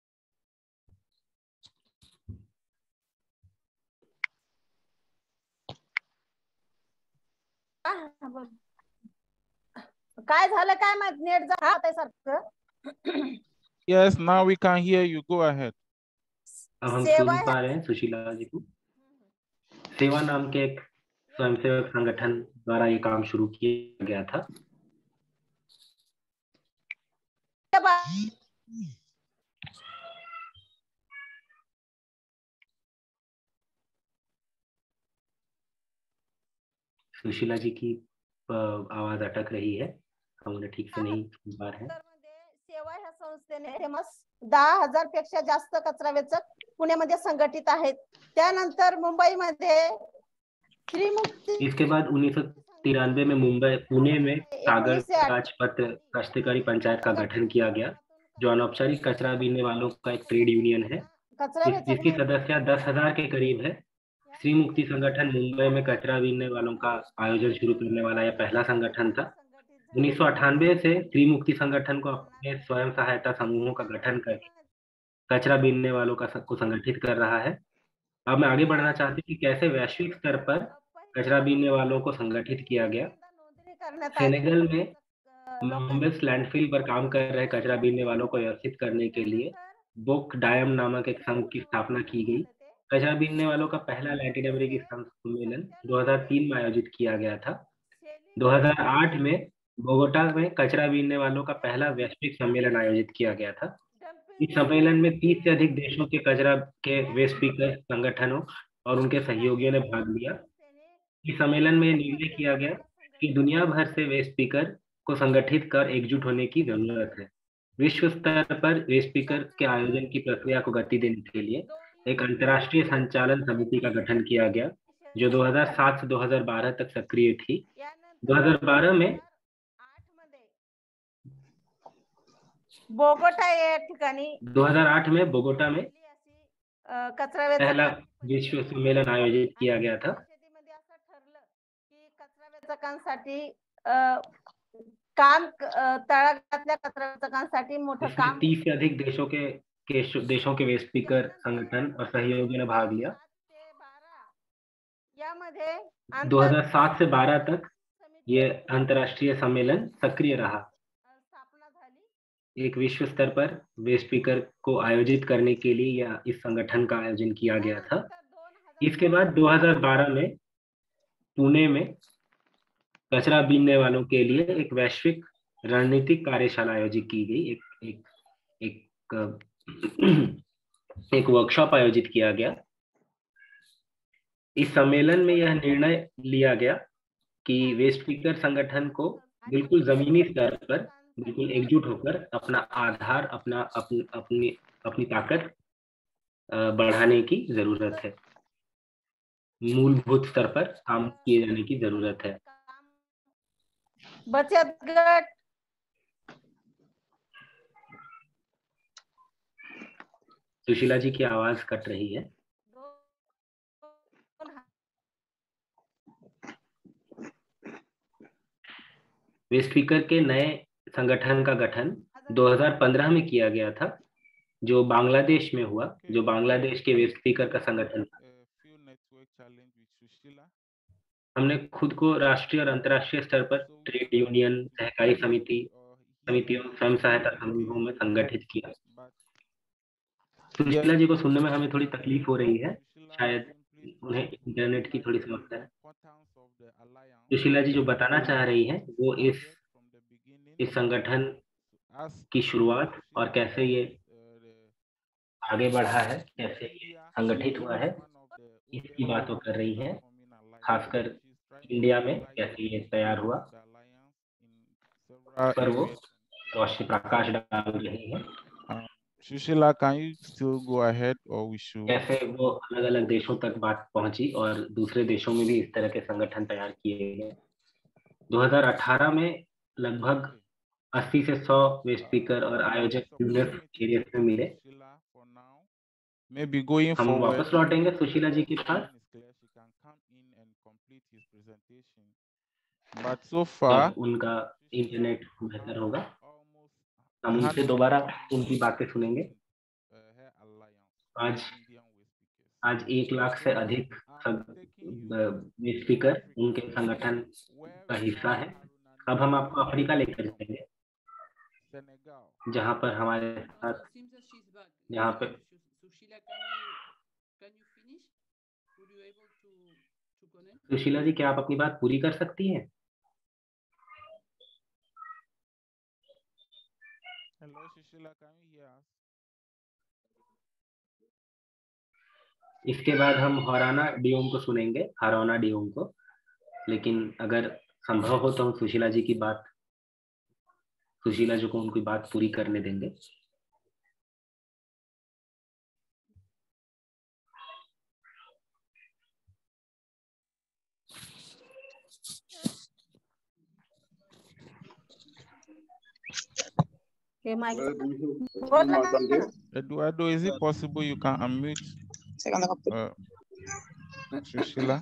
काय झालं काय माहित, नेट जात आहे सारखं। Yes, now we can hear you. Go ahead. अब हम सुन पा रहे हैं सुशीला जी को। सेवा नाम के एक स्वयंसेवक संगठन द्वारा ये काम शुरू किया गया था। सुशीला जी की आवाज अटक रही है, हम उन्हें ठीक से नहीं सुन पा रहे हैं। सेवा ह्या संस्थेने 10,000 पेक्षा जास्त कचरा वेचक पुण्यामध्ये संघटित आहेत। त्यानंतर मुंबईमध्ये श्रीमुक्ती, इसके बाद 1993 में पुणे में सागर राजपत्र काश्तकारी पंचायत का गठन किया गया, जो अनौपचारिक कचरा बीनने वालों का एक ट्रेड यूनियन है, जिसकी सदस्यता 10,000 के करीब है। श्रीमुक्ति संगठन मुंबई में कचरा बीनने वालों का आयोजन शुरू करने वाला यह पहला संगठन था। 1998 से श्रीमुक्ति संगठन को अपने स्वयं सहायता समूहों का गठन करके कचरा बीनने वालों को संगठित कर रहा है। अब मैं आगे बढ़ना चाहती हूँ कि कैसे वैश्विक स्तर पर कचरा बीनने वालों को संगठित किया गया। सेनेगल में मोम्बेस लैंडफिल पर काम कर रहे कचरा बीनने वालों को व्यवस्थित करने के लिए बोक डायम नामक एक संघ की स्थापना की गई। कचरा बीनने वालों का पहला लैटिन अमेरिकी संघ सम्मेलन 2003 में आयोजित किया गया था। 2008 में बोगोटा में कचरा बीनने वालों का पहला वैश्विक सम्मेलन आयोजित किया गया था। इस सम्मेलन में 30 से अधिक देशों के कचरा के वेस्ट स्पीकर संगठनों और उनके सहयोगियों ने भाग लिया। इस सम्मेलन में निर्णय किया गया कि दुनिया भर से वे स्पीकर को संगठित कर एकजुट होने की जरूरत है। विश्व स्तर पर वे स्पीकर के आयोजन की प्रक्रिया को गति देने के लिए एक अंतर्राष्ट्रीय संचालन समिति का गठन किया गया, जो 2007 से 2012 तक सक्रिय थी। 2012 में बोगोटा या ठिकाणी 2008 में बोगोटा में कचरा पहला विश्व सम्मेलन आयोजित किया गया था। वेचकांसाठी काम तळागाळातल्या कचरा वेचकांसाठी मोठं इसमें काम 30 से अधिक देशों के वे स्पीकर संगठन और सहयोगियों ने भाग लिया। यामध्ये 2007 से 12 तक ये अंतर्राष्ट्रीय सम्मेलन सक्रिय रहा। एक विश्व स्तर पर वे स्पीकर को आयोजित करने के लिए या इस संगठन का आयोजन किया गया था। इसके बाद 2012 में पुणे में कचरा बीनने वालों के लिए एक वैश्विक रणनीतिक कार्यशाला आयोजित की गई। एक वर्कशॉप आयोजित किया गया। इस सम्मेलन में यह निर्णय लिया गया कि वे स्पीकर संगठन को बिल्कुल जमीनी स्तर पर बिल्कुल एकजुट होकर अपना आधार अपनी ताकत बढ़ाने की जरूरत है। मूलभूत स्तर पर काम किए जाने की जरूरत है। बचत गट सुशीला जी की आवाज कट रही है। वे स्पीकर के नए संगठन का गठन 2015 में किया गया था, जो बांग्लादेश में हुआ, जो बांग्लादेश के वे स्पीकर का संगठन। हमने खुद को राष्ट्रीय और अंतर्राष्ट्रीय स्तर पर ट्रेड यूनियन, सहकारी समितियों, स्वयं सहायता समूहों में संगठित किया। सुशीला जी को सुनने में हमें थोड़ी तकलीफ हो रही है, शायद उन्हें इंटरनेट की थोड़ी समस्या है। सुशीला जी जो बताना चाह रही हैं वो इस संगठन की शुरुआत और कैसे ये आगे बढ़ा है, कैसे ये संगठित हुआ है, इसकी बातों कर रही हैं। खासकर इंडिया में कैसे ये तैयार हुआ पर वो रोशनी प्रकाश डाल रही है। Sushila, can you still go ahead or we should? कैसे वो अलग अलग देशों तक बात पहुंची और दूसरे देशों में भी इस तरह के संगठन तैयार किए गए। 2018 में लगभग 80 से 100 वे स्पीकर और आयोजक एरिया में मिले। Maybe going हम forward, वापस लौटेंगे सुशीला जी के पास। But so far, उनका इंटरनेट बेहतर होगा, हम उनसे दोबारा उनकी बातें सुनेंगे। आज 1 लाख से अधिक स्पीकर उनके संगठन का हिस्सा है। अब हम आपको अफ्रीका लेकर जाएंगे, जहां पर हमारे साथ सुशीला जी, क्या आप अपनी बात पूरी कर सकती हैं? hello Sushila, can you hear us? इसके बाद हम हराना डियोंग को सुनेंगे, हराना डियोंग को। लेकिन अगर संभव हो तो हम सुशीला जी की बात, सुशीला जी को उनकी बात पूरी करने देंगे। Eduardo, is it possible you can unmute Sushila?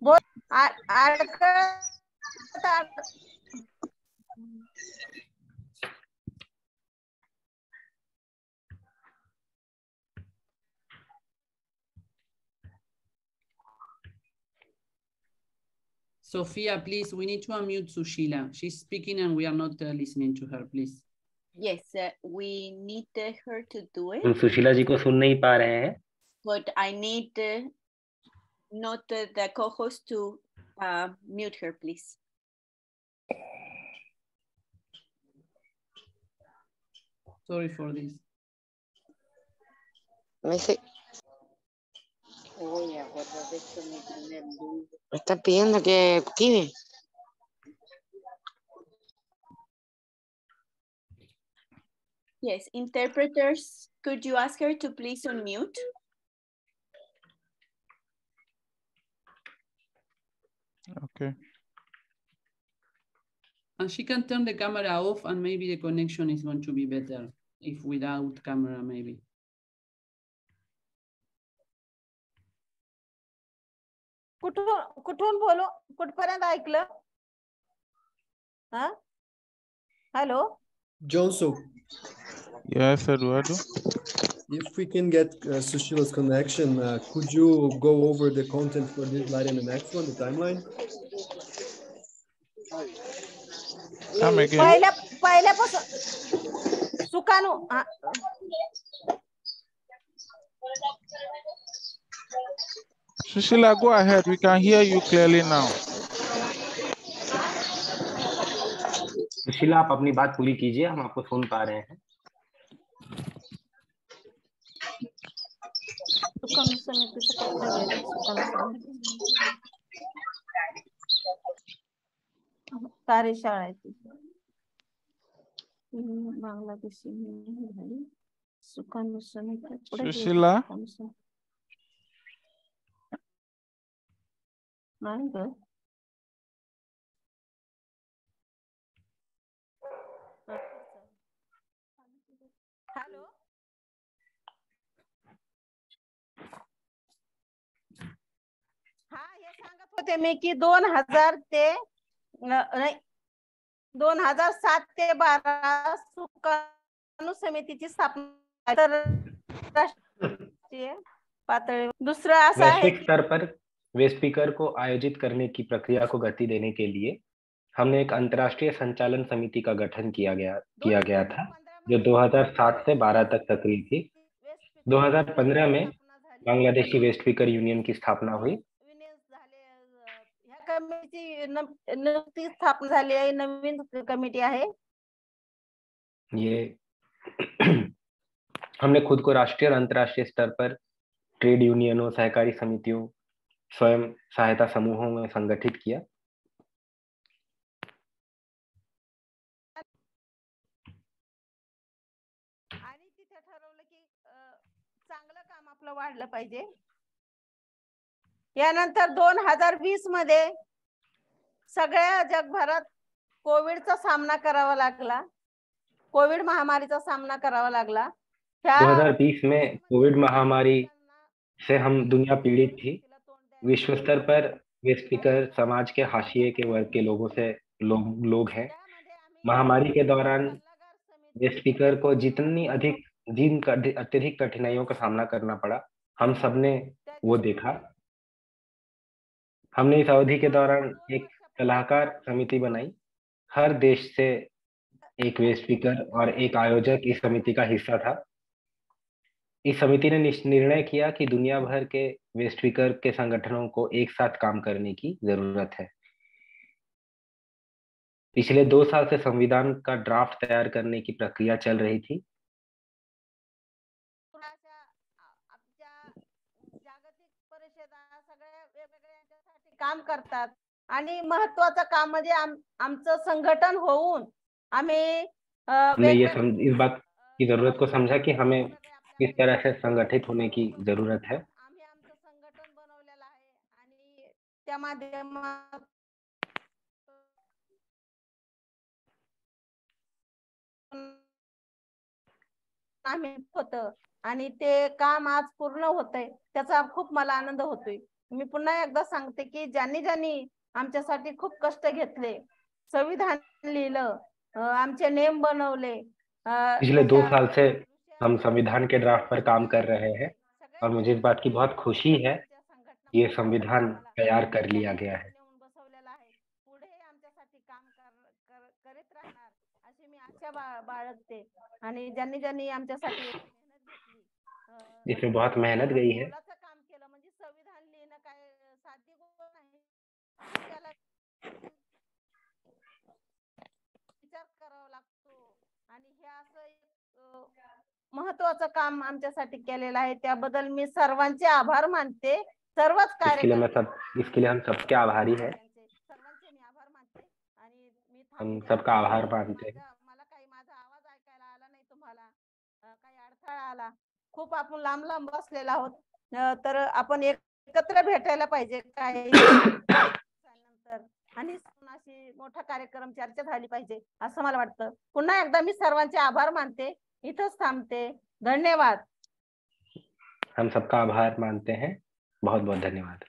Sophia, please, we need to unmute Sushila. She's speaking and we are not listening to her, please. Yes, we need her to do it. हम सुशीला जी को सुन नहीं पा रहे हैं। But I need not the co-host to mute her, please. Sorry for this. Me está pidiendo que active. Yes, interpreters, could you ask her to please unmute? Okay. And she can turn the camera off and maybe the connection is going to be better if without camera maybe. कुठून बोलू कुठपर्यंत ऐकलं हा hello Johnson. Yes, Eduardo. If we can get Sushila's connection, could you go over the content for this slide and the next one, the timeline? Come again. पहिल्यापासून सुकाणू Sushila, go ahead. We can hear you clearly now. Sushila, आप अपनी बात पूरी कीजिए, हम आपको सुन पा रहे हैं। सुकाणू समितीचं कुठलं गेलं सुकाणू समिती कार्यशाळा आहे ती बांगलादेशी सुकाणू समिती सुशीला नाही ग हॅलो हा हे सांगत होते मी की 2000 ते नाही 2007 ते 12 सुकाणू समितीची स्थापना आंतरराष्ट्रीय पातळी दुसरा असा है वैश्विक स्तर पर वेस्ट स्पीकर को आयोजित करने की प्रक्रिया को गति देने के लिए हमने एक अंतर्राष्ट्रीय संचालन समिति का गठन किया गया था जो 2007 से 12 तक सक्रिय थी। 2015 में बांग्लादेशी वेस्ट स्पीकर यूनियन की स्थापना हुई। कमिटी स्थापना झाली आहे नवीन कमिटी आहे ये हमने खुद को राष्ट्रीय और अंतर्राष्ट्रीय स्तर पर ट्रेड यूनियनों सहकारी समितियों स्वयं सहायता समूहों में संगठित किया। आणि तिथे ठरवलं की चांगलं काम आपलं वाढलं पाहिजे। यानंतर 2020 मध्ये सगळ्या जगभरात कोविडचा सामना करावा लागला कोविड महामारीचा सामना करावा लागला 2020 में कोविड महामारी से हम दुनिया पीड़ित थी। विश्व स्तर पर वेस्ट स्पीकर समाज के हाशिए के वर्ग के लोगों से लोग हैं। महामारी के दौरान वेस्ट स्पीकर को जिन अत्यधिक कठिनाइयों का सामना करना पड़ा हम सबने वो देखा। हमने इस अवधि के दौरान एक सलाहकार समिति बनाई। हर देश से एक वेस्ट स्पीकर और एक आयोजक इस समिति का हिस्सा था। इस समिति ने निर्णय किया कि दुनिया भर के वेस्ट स्पीकर के संगठनों को एक साथ काम करने की जरूरत है। पिछले 2 साल से संविधान का ड्राफ्ट तैयार करने की प्रक्रिया चल रही थी। काम करतात आणि महत्त्वाचं काम म्हणजे आमचं संघटन होऊन आम्ही हमने इस बात की जरूरत को समझा कि हमें किस तरह से संगठित होने की जरूरत है। आम्ही आमचं संघटन बनवलेलं आहे आणि त्या माध्यमात आम्ही होतं आणि ते काम आज पूर्ण होतंय त्याचा खूप मला आनंद होतोय। मी पुन्हा एकदा सांगते की ज्यांनी आमच्यासाठी खूप कष्ट घेतले संविधान लिहिलं आमचे नेम बनवले पिछले 2 साल से हम संविधान के ड्राफ्ट पर काम कर रहे हैं और मुझे इस बात की बहुत खुशी है कि ये संविधान तैयार कर लिया गया है। पुढे आमच्यासाठी काम करीत राहणार अशी मी आशा बाळगते आणि ज्यांनी आमच्यासाठी मेहनत घेतली इसमें बहुत मेहनत गई है। काम केलं म्हणजे संविधान लिहिणं काय साध्य गोष्ट नाही त्याला विचार करावा लागतो आणि हे असं एक महत्त्वाचं काम आमच्यासाठी केलेलं आहे त्याबद्दल मी सर्वांचे आभार मानते। सर्वच इसके लिए हम सबके आभारी हैं। सर्वांचे मी आभार मानते आणि मी हम सबका आभार मानते हैं। मला काही माझा आवाज ऐकायला आला नाही तुम्हाला अडथळा आला. खूप आपण लांब लांब बसलेलो आहोत, तर आपण एकत्र भेटायला पाहिजे काही दिवसानंतर आणि अशी मोठा कार्यक्रम चर्चा झाली पाहिजे असं मला वाटतं. पुन्हा एकदा मी सर्वांचे आभार मानते. इथंच थांबते. धन्यवाद. हम सबका आभार मानते हैं. बहुत बहुत धन्यवाद.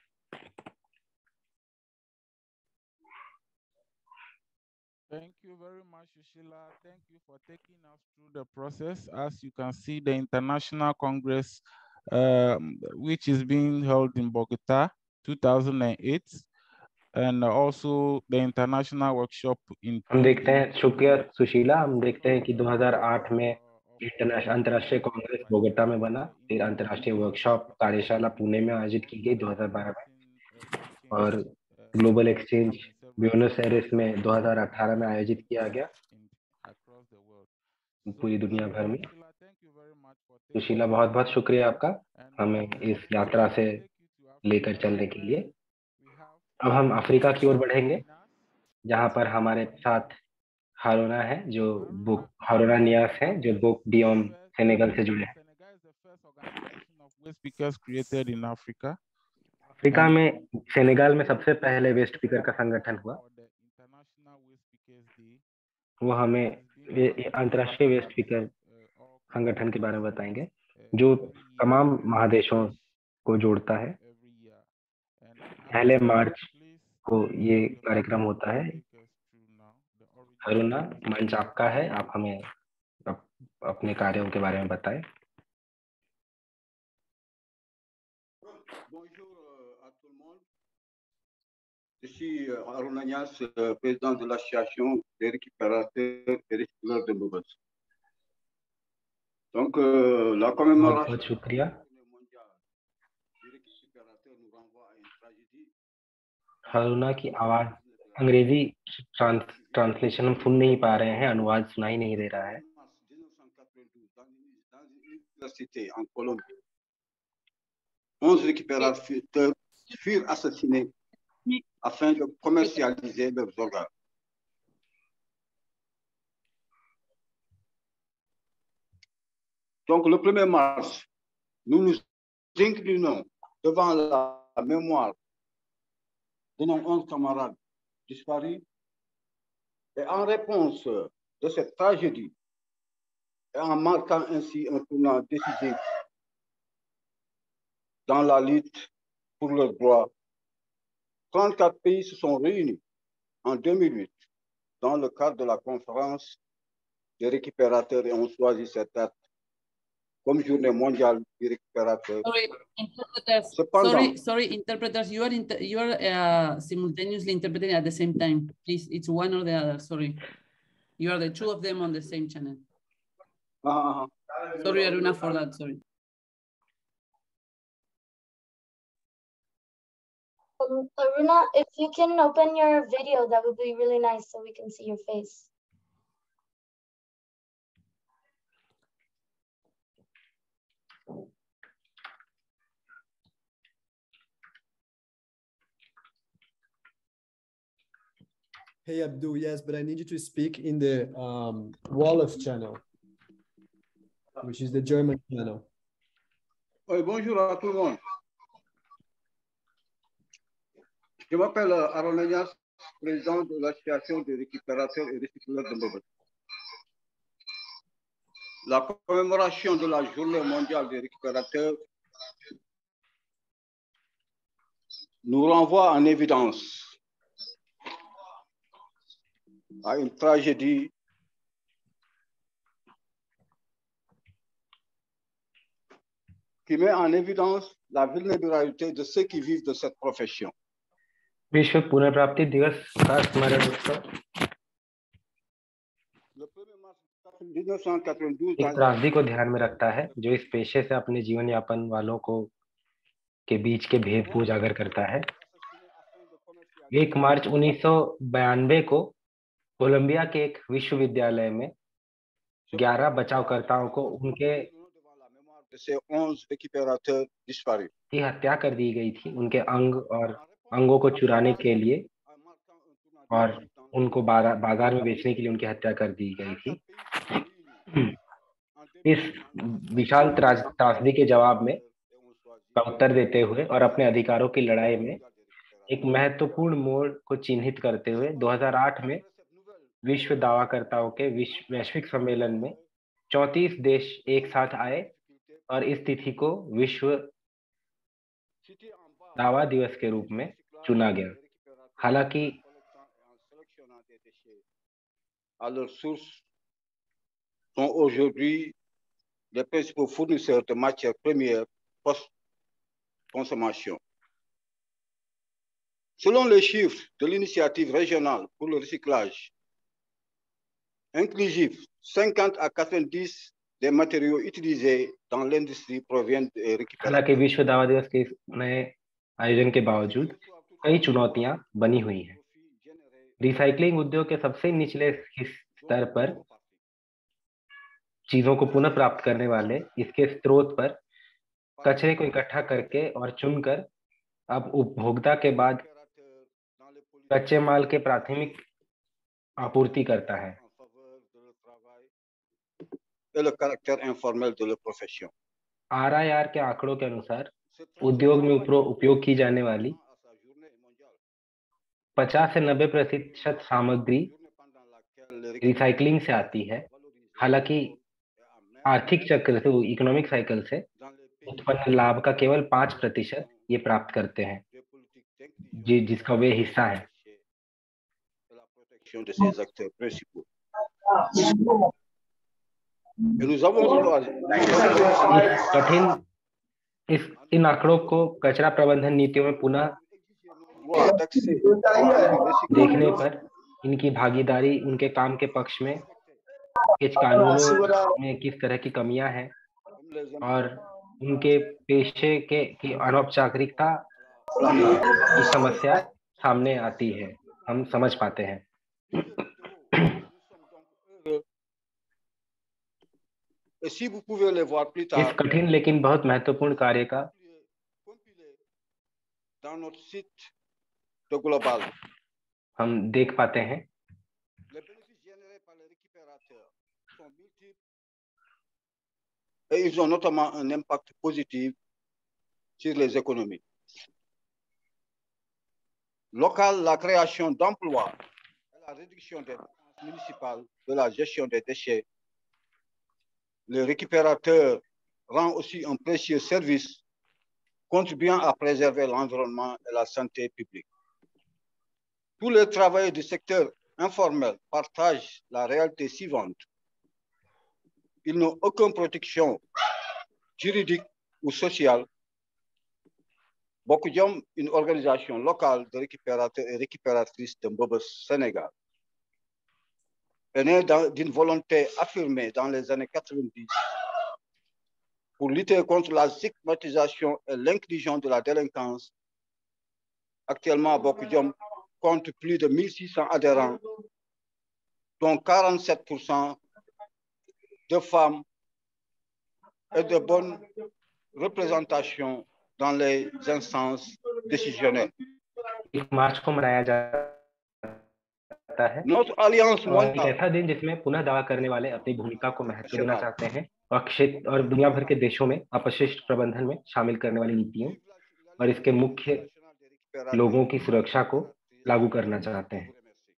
Thank you very much, Sushila. Thank you for taking us through the process. As you can see, the International Congress, which is being held in Bogota, 2008, and also the International Workshop in. हम देखते हैं, शुक्रिया सुशीला. हम देखते हैं कि 2008 में अंतर्राष्ट्रीय कांग्रेस बोगोटा में बना, फिर अंतर्राष्ट्रीय वर्कशॉप कार्यशाला पुणे में आयोजित की गई 2012 में, और ग्लोबल एक्सचेंज ब्यूनस एयर्स में 2018 में आयोजित किया गया पूरी दुनिया भर में. सुशीला, बहुत बहुत शुक्रिया आपका हमें इस यात्रा से लेकर चलने के लिए. अब हम अफ्रीका की ओर बढ़ेंगे, जहां पर हमारे साथ हारूना है, जो हारूना नियास है, जो बुक डियोम सेनेगल से जुड़े हैं. अफ्रीका में सेनेगल में सबसे पहले वेस्ट स्पीकर का संगठन हुआ. वो हमें अंतर्राष्ट्रीय वेस्ट स्पीकर संगठन के बारे में बताएंगे, जो तमाम महादेशों को जोड़ता है. पहले मार्च को ये कार्यक्रम होता है. हारूना, मंच आपका है, आप हमें अपने कार्यों के बारे में बताएं. Je suis Harouna Niass, président de l'association des récupérateurs et recycleurs de Bobos. Donc, la commémoration बहुत शुक्रिया. हारूना की आवाज अंग्रेजी ट्रांसलेशन हम सुन नहीं पा रहे हैं, अनुवाद सुनाई नहीं दे रहा है. En Colombie, 11 récupérateurs furent assassinés afin de commercialiser leurs organes. Donc, le 1er mars, nous nous inclinons devant la mémoire de nos 11 camarades disparus, et en réponse de cette tragédie, et en marquant ainsi un tournant décisif dans la lutte pour leurs droits, 34 pays se sont réunis en 2008 dans le cadre de la conférence des récupérateurs et ont choisi cette date comme journée mondiale des récupérateurs. Sorry, interpreters. Sorry, interpreters. You are simultaneously interpreting at the same time. Please, it's one or the other. Sorry, you are the two of them on the same channel. Sorry, Aruna, for that. Sorry. Aruna, if you can open your video, that would be really nice so we can see your face. Hey, Abdul, yes, but I need you to speak in the Wolof channel, which is the German channel. Oui, bonjour à tout le monde. Je m'appelle Harouna Niass, président de l'association des récupérateurs et recycleurs de Bobos. La commémoration de la journée mondiale des récupérateurs nous renvoie en évidence à une tragédie qui met en évidence la vulnérabilité de ceux qui vivent de cette profession. विश्व पुनर्प्राप्ति दिवस का स्मरण उत्सव एक त्रासदी को ध्यान में रखता है, जो इस पेशे से अपने जीवन यापन वालों को के बीच के भेद को उजागर करता है. 1 मार्च 1992 को कोलंबिया के एक विश्वविद्यालय में 11 बचावकर्ताओं को उनके 11 récupérateurs disparus की हत्या कर दी गई थी, उनके अंगों को चुराने के लिए और उनको बाजार में बेचने के लिए उनकी हत्या कर दी गई थी. इस विशाल त्रासदी के जवाब में का उत्तर देते हुए और अपने अधिकारों की लड़ाई में एक महत्वपूर्ण मोड़ को चिन्हित करते हुए 2008 में विश्व दावाकर्ताओं के वैश्विक सम्मेलन में 34 देश एक साथ आए और इस तिथि को विश्व दावा दिवस के रूप में चुना गया। हालांकि à leurs sources sont aujourd'hui les principaux fournisseurs de matières premières post-consommation. Selon les chiffres de l'initiative régionale pour le recyclage inclusif, 50 à 90 des matériaux utilisés dans l'industrie proviennent de récupération. हालांकि विश्व दावा दिवस के नए आयोजन के बावजूद कई चुनौतियां बनी हुई हैं। रिसाइकलिंग उद्योग के सबसे निचले स्तर पर चीजों को पुनः प्राप्त करने वाले इसके स्रोत पर कचरे को इकट्ठा करके और चुनकर अब उपभोक्ता के बाद कच्चे माल के प्राथमिक आपूर्ति करता है। Et le caractère informel de la profession. RIR के आंकड़ों के अनुसार उद्योग में उपयोग की जाने वाली 50 से 90% सामग्री रिसाइकलिंग से आती है। हालांकि आर्थिक चक्र से, इकोनॉमिक साइकिल से उत्पन्न लाभ का केवल 5% ये प्राप्त करते हैं, जिसका वे हिस्सा है। De ces acteurs principaux. Et nous avons इन आंकड़ों को कचरा प्रबंधन नीतियों में पुनः देखने पर इनकी भागीदारी उनके काम के पक्ष में किस कानूनों में किस तरह की कमियां हैं और उनके पेशे की अनौपचारिकता की समस्या सामने आती है, हम समझ पाते हैं। इस कठिन लेकिन बहुत महत्वपूर्ण कार्य का हम देख पाते हैं। Et ils ont notamment un impact positif sur les économies locales, la création d'emplois, la réduction des dépenses municipales de la gestion des déchets. Le récupérateur rend aussi un précieux service, contribuant à préserver l'environnement et la santé publique. Tous les travailleurs du secteur informel partagent la réalité suivante. Ils n'ont aucune protection juridique ou sociale. Bokudjom, une organisation locale de récupérateurs et récupératrices de Mbobos, Sénégal, est née d'une volonté affirmée dans les années 90 pour lutter contre la stigmatisation et l'inclusion de la délinquance. Actuellement, Bokudjom compte plus de 1600 adhérents, dont 47% de femmes et de bonne représentation dans les instances décisionnelles. Notre alliance mondiale एक ऐसा दिन जिसमें पुनः दावा करने वाले अपनी भूमिका को महत्व देना चाहते हैं और क्षेत्र और दुनिया भर के देशों में अपशिष्ट प्रबंधन में शामिल करने वाली नीतियों और इसके मुख्य लोगों की सुरक्षा को लागू करना चाहते हैं।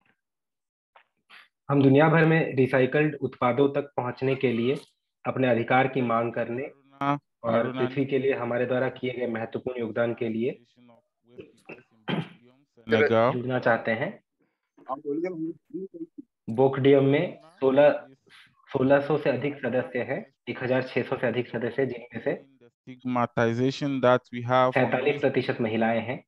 हम दुनिया भर में रिसाइकल्ड उत्पादों तक पहुंचने के लिए अपने अधिकार की मांग करने और पृथ्वी के लिए हमारे द्वारा किए गए महत्वपूर्ण योगदान के लिए जुड़ना चाहते हैं। बोकडियम में 1600 से अधिक सदस्य हैं, 1600 से अधिक सदस्य हैं, जिनमें से 47% महिलाएं हैं।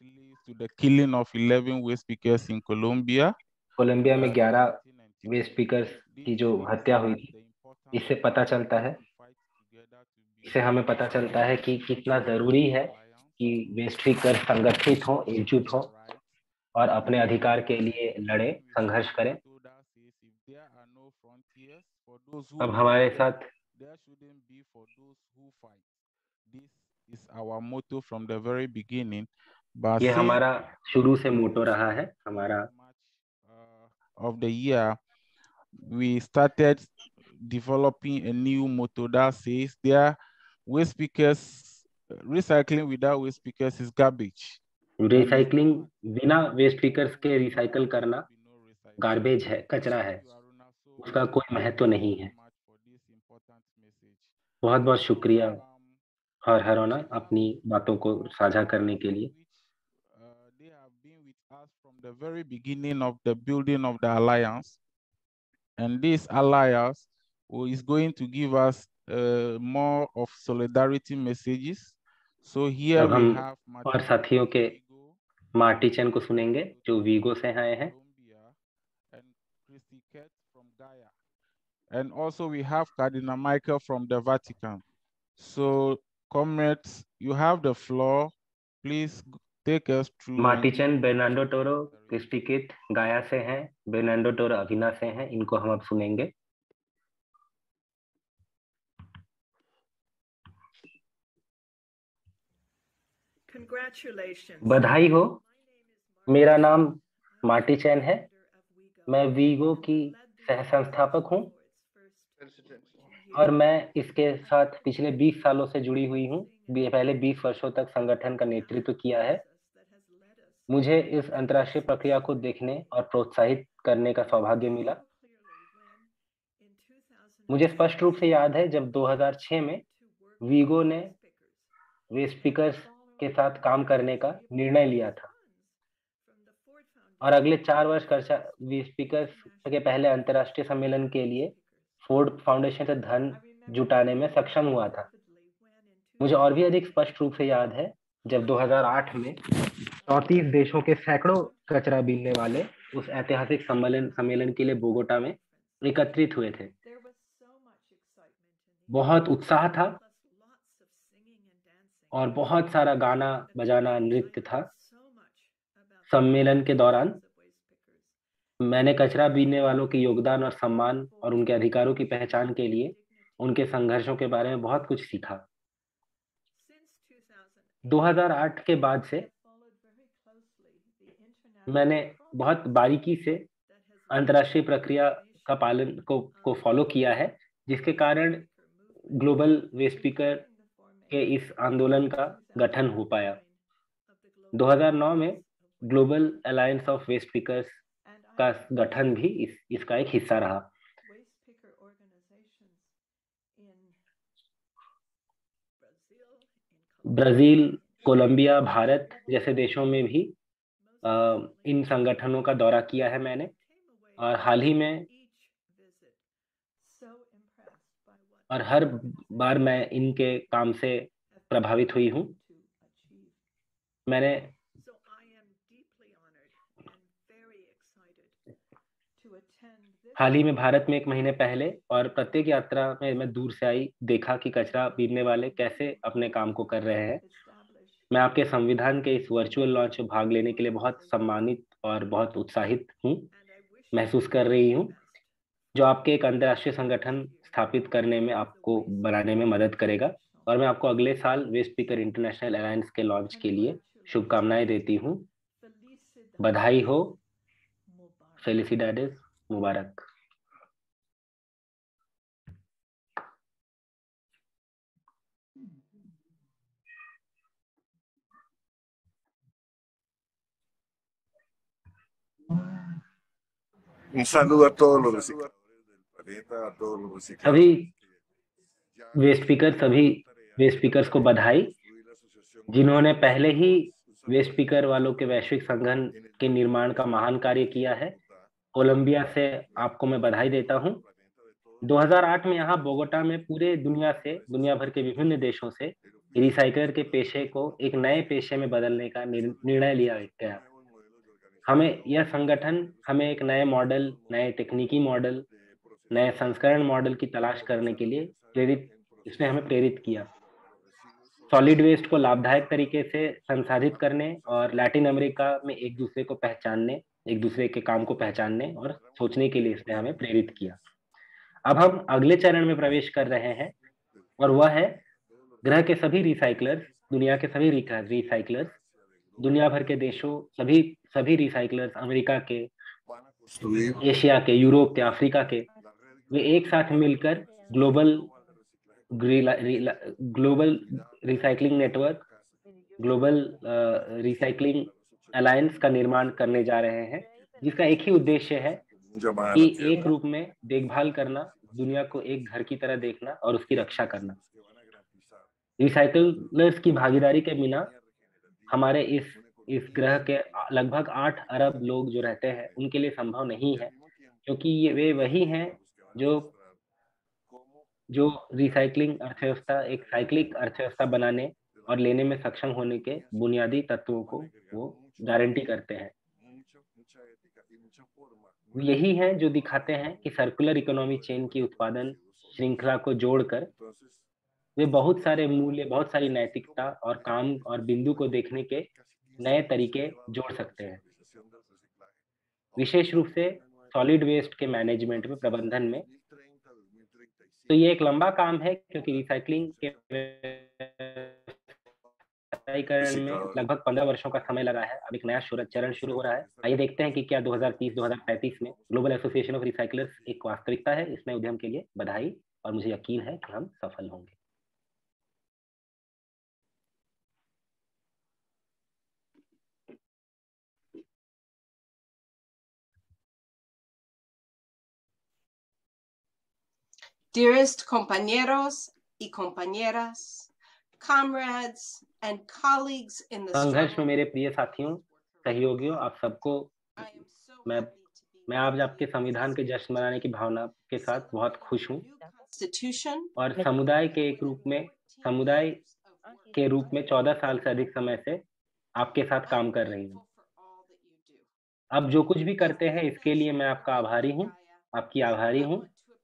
कोलंबिया में 11 वेस्ट स्पीकर्स की जो हत्या हुई थी, इससे पता चलता है, इससे हमें पता चलता है कि कितना जरूरी है कि वेस्ट स्पीकर संगठित हों, एकजुट हों और अपने अधिकार के लिए लड़े, संघर्ष करें। अब हमारे साथ ये हमारा शुरू से मोटो रहा है। हमारा of the year, we started developing a new motto that says there waste pickers, recycling without waste pickers is garbage. Recycling बिना वेस्ट पिकर्स के रिसाइकल करना गार्बेज है, कचरा है, उसका कोई महत्व नहीं है। बहुत बहुत शुक्रिया हर हरोना अपनी बातों को साझा करने के लिए। They have been with us from the very beginning of the building of the alliance, and this alliance is going to give us more of solidarity messages. So here अब we हम have और साथियों के Marty चैन को सुनेंगे जो we go से आए हैं, and also we have Cardinal Michael from the Vatican. So comrades, you have the floor. Please take us through. Marty Chen Bernardo Toro Christy किट गाया से हैं, बेर्नांडो टोरो अविना से हैं, इनको हम अब सुनेंगे। बधाई हो, मेरा नाम मार्टी चैन है, मैं वीगो की सह संस्थापक हूँ और मैं इसके साथ पिछले 20 सालों से जुड़ी हुई हूँ। पहले 20 वर्षों तक संगठन का नेतृत्व किया है। मुझे इस अंतर्राष्ट्रीय प्रक्रिया को देखने और प्रोत्साहित करने का सौभाग्य मिला। मुझे स्पष्ट रूप से याद है जब 2006 में वीगो ने वेस्ट पिकर्स के साथ काम करने का निर्णय लिया था और अगले 4 वर्ष वेस्ट पिकर्स के पहले अंतर्राष्ट्रीय सम्मेलन के लिए फोर्ड फाउंडेशन से धन जुटाने में सक्षम हुआ था। मुझे और भी अधिक स्पष्ट रूप से याद है जब 2008 में 34 देशों के सैकड़ों कचरा बीनने वाले उस ऐतिहासिक सम्मेलन के लिए बोगोटा में एकत्रित हुए थे। बहुत उत्साह था और बहुत सारा गाना बजाना नृत्य था। सम्मेलन के दौरान मैंने कचरा बीनने वालों के योगदान और सम्मान और उनके अधिकारों की पहचान के लिए उनके संघर्षों के बारे में बहुत कुछ सीखा। 2008 के बाद से मैंने बहुत बारीकी से अंतर्राष्ट्रीय प्रक्रिया का पालन को फॉलो किया है, जिसके कारण ग्लोबल वेस्ट पिकर के इस आंदोलन का गठन हो पाया। 2009 में global alliance of waste pickers का गठन भी इसका एक हिस्सा रहा। ब्राजील, कोलंबिया, भारत जैसे देशों में भी इन संगठनों का दौरा किया है मैंने, और हाल ही में और हर बार मैं इनके काम से प्रभावित हुई हूँ। मैंने हाल ही में भारत में 1 महीने पहले और प्रत्येक यात्रा में मैं दूर से आई देखा कि कचरा बीनने वाले कैसे अपने काम को कर रहे हैं। मैं आपके संविधान के इस वर्चुअल लॉन्च में भाग लेने के लिए बहुत सम्मानित और बहुत उत्साहित हूँ, महसूस कर रही हूँ, जो आपके एक अंतर्राष्ट्रीय संगठन स्थापित करने में आपको बनाने में मदद करेगा। और मैं आपको अगले साल वेस्ट पिकर इंटरनेशनल अलायंस के लॉन्च के लिए शुभकामनाएं देती हूँ। बधाई हो, फेलिसिडाडेस, मुबारक। Un saludo a todos los recicladores del planeta, a todos los recicladores. सभी वेस्ट पिकर्स को बधाई, जिन्होंने पहले ही वेस्ट पिकर वालों के वैश्विक संगठन के निर्माण का महान कार्य किया है। कोलंबिया से आपको मैं बधाई देता हूं। 2008 में यहाँ बोगोटा में पूरे दुनिया भर के विभिन्न देशों से रिसाइकलर के पेशे को एक नए पेशे में बदलने का निर्णय लिया गया। यह संगठन हमें एक नए मॉडल, नए तकनीकी मॉडल, नए संस्करण मॉडल की तलाश करने के लिए इसने हमें प्रेरित किया। सॉलिड वेस्ट को लाभदायक तरीके से संसाधित करने और लैटिन अमेरिका में एक दूसरे को पहचानने, एक दूसरे के काम को पहचानने और सोचने के लिए इसने हमें प्रेरित किया। अब हम अगले चरण में प्रवेश कर रहे हैं और वह है ग्रह के सभी रिसाइकलर्स, दुनिया के सभी रिसाइकलर्स, दुनिया भर के देशों, सभी रिसाइकलर्स, अमेरिका के, एशिया के, यूरोप के, अफ्रीका के, वे एक साथ मिलकर global recycling network, global recycling alliance का निर्माण करने जा रहे हैं, जिसका एक ही उद्देश्य है कि एक रूप में देखभाल करना, दुनिया को एक घर की तरह देखना और उसकी रक्षा करना। रिसाइकलर्स की भागीदारी के बिना हमारे इस ग्रह के लगभग 8 अरब लोग जो रहते हैं उनके लिए संभव नहीं है, क्योंकि ये वे वही हैं जो रिसाइकलिंग अर्थव्यवस्था, एक साइक्लिक अर्थव्यवस्था बनाने और लेने में सक्षम होने के बुनियादी तत्वों को वो गारंटी करते हैं। यही है जो दिखाते हैं कि सर्कुलर इकोनॉमी चेन की उत्पादन श्रृंखला को जोड़कर वे बहुत सारे मूल्य, बहुत सारी नैतिकता और काम और बिंदु को देखने के नए तरीके जोड़ सकते हैं, विशेष रूप से सॉलिड वेस्ट के मैनेजमेंट में, प्रबंधन में। तो ये एक लंबा काम है, क्योंकि रिसाइकलिंग के व्यवसायीकरण में लगभग 15 वर्षों का समय लगा है। अब एक नया चरण शुरू हो रहा है। आइए देखते हैं कि क्या 2030-2035 में ग्लोबल एसोसिएशन ऑफ रिसाइकलर्स एक वास्तविकता है। इस नए उद्यम के लिए बधाई, और मुझे यकीन है कि हम सफल होंगे। Dearest compañeros y compañeras, comrades and colleagues in the संघर्ष में मेरे प्रिय साथियों, सहयोगियों, आप सबको मैं आज आपके संविधान के जश्न मनाने की भावना के साथ बहुत खुश हूँ, और समुदाय के रूप में 14 साल से अधिक समय से आपके साथ काम कर रही हूँ। अब जो कुछ भी करते हैं इसके लिए मैं आपका आभारी हूँ, आपकी आभारी हूँ।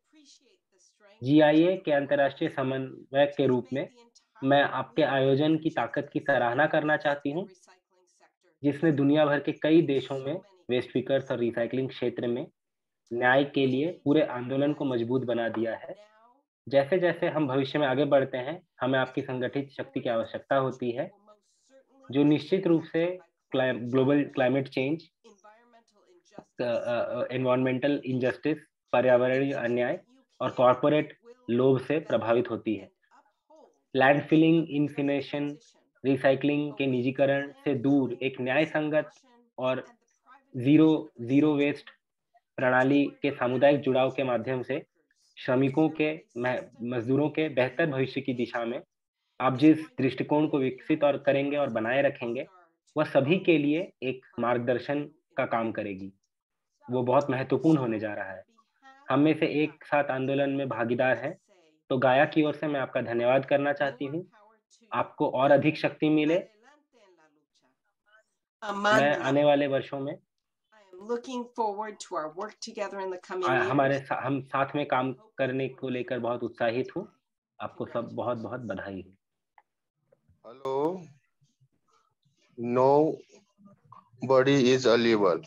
GIA के अंतर्राष्ट्रीय समन्वयक के रूप में मैं आपके आयोजन की ताकत की सराहना करना चाहती हूँ, जिसने दुनिया भर के कई देशों में वेस्ट पिकर्स और रिसाइकलिंग क्षेत्र में न्याय के लिए पूरे आंदोलन को मजबूत बना दिया है। जैसे जैसे हम भविष्य में आगे बढ़ते हैं, हमें आपकी संगठित शक्ति की आवश्यकता होती है, जो निश्चित रूप से global climate change, environmental injustice, पर्यावरणीय अन्याय और कॉर्पोरेट लोभ से प्रभावित होती है। लैंडफिलिंग, इंसिनेशन, रिसाइकलिंग के निजीकरण से दूर एक न्याय संगत और जीरो वेस्ट प्रणाली के सामुदायिक जुड़ाव के माध्यम से श्रमिकों के, मजदूरों के बेहतर भविष्य की दिशा में आप जिस दृष्टिकोण को विकसित और करेंगे और बनाए रखेंगे, वह सभी के लिए एक मार्गदर्शन का काम करेगी। वो बहुत महत्वपूर्ण होने जा रहा है। हम में से एक साथ आंदोलन में भागीदार हैं, तो गाया की ओर से मैं आपका धन्यवाद करना चाहती हूँ। आपको और अधिक शक्ति मिले। मैं आने वाले वर्षों में हम साथ में काम करने को लेकर बहुत उत्साहित हूँ। आपको सब बहुत बहुत बधाई हो। Hello, nobody is alive.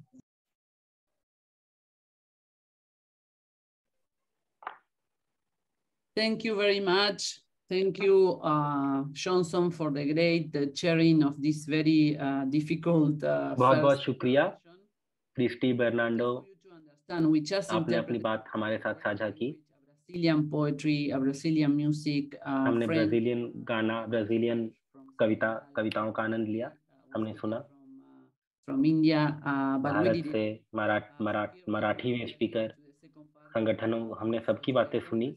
Thank you very much. Thank you, Johnson, for the great sharing of this very difficult बहुत बहुत शुक्रिया क्रिस्टी बर्नांडो, आपने अपनी बात हमारे साथ साझा की। Brazilian poetry, Brazilian music, हमने ब्राजीलियन गाना, ब्राजीलियन कविताओं का आनंद लिया, हमने सुना। From India, भारत से मराठी स्पीकर संगठनों, हमने सबकी बातें सुनी।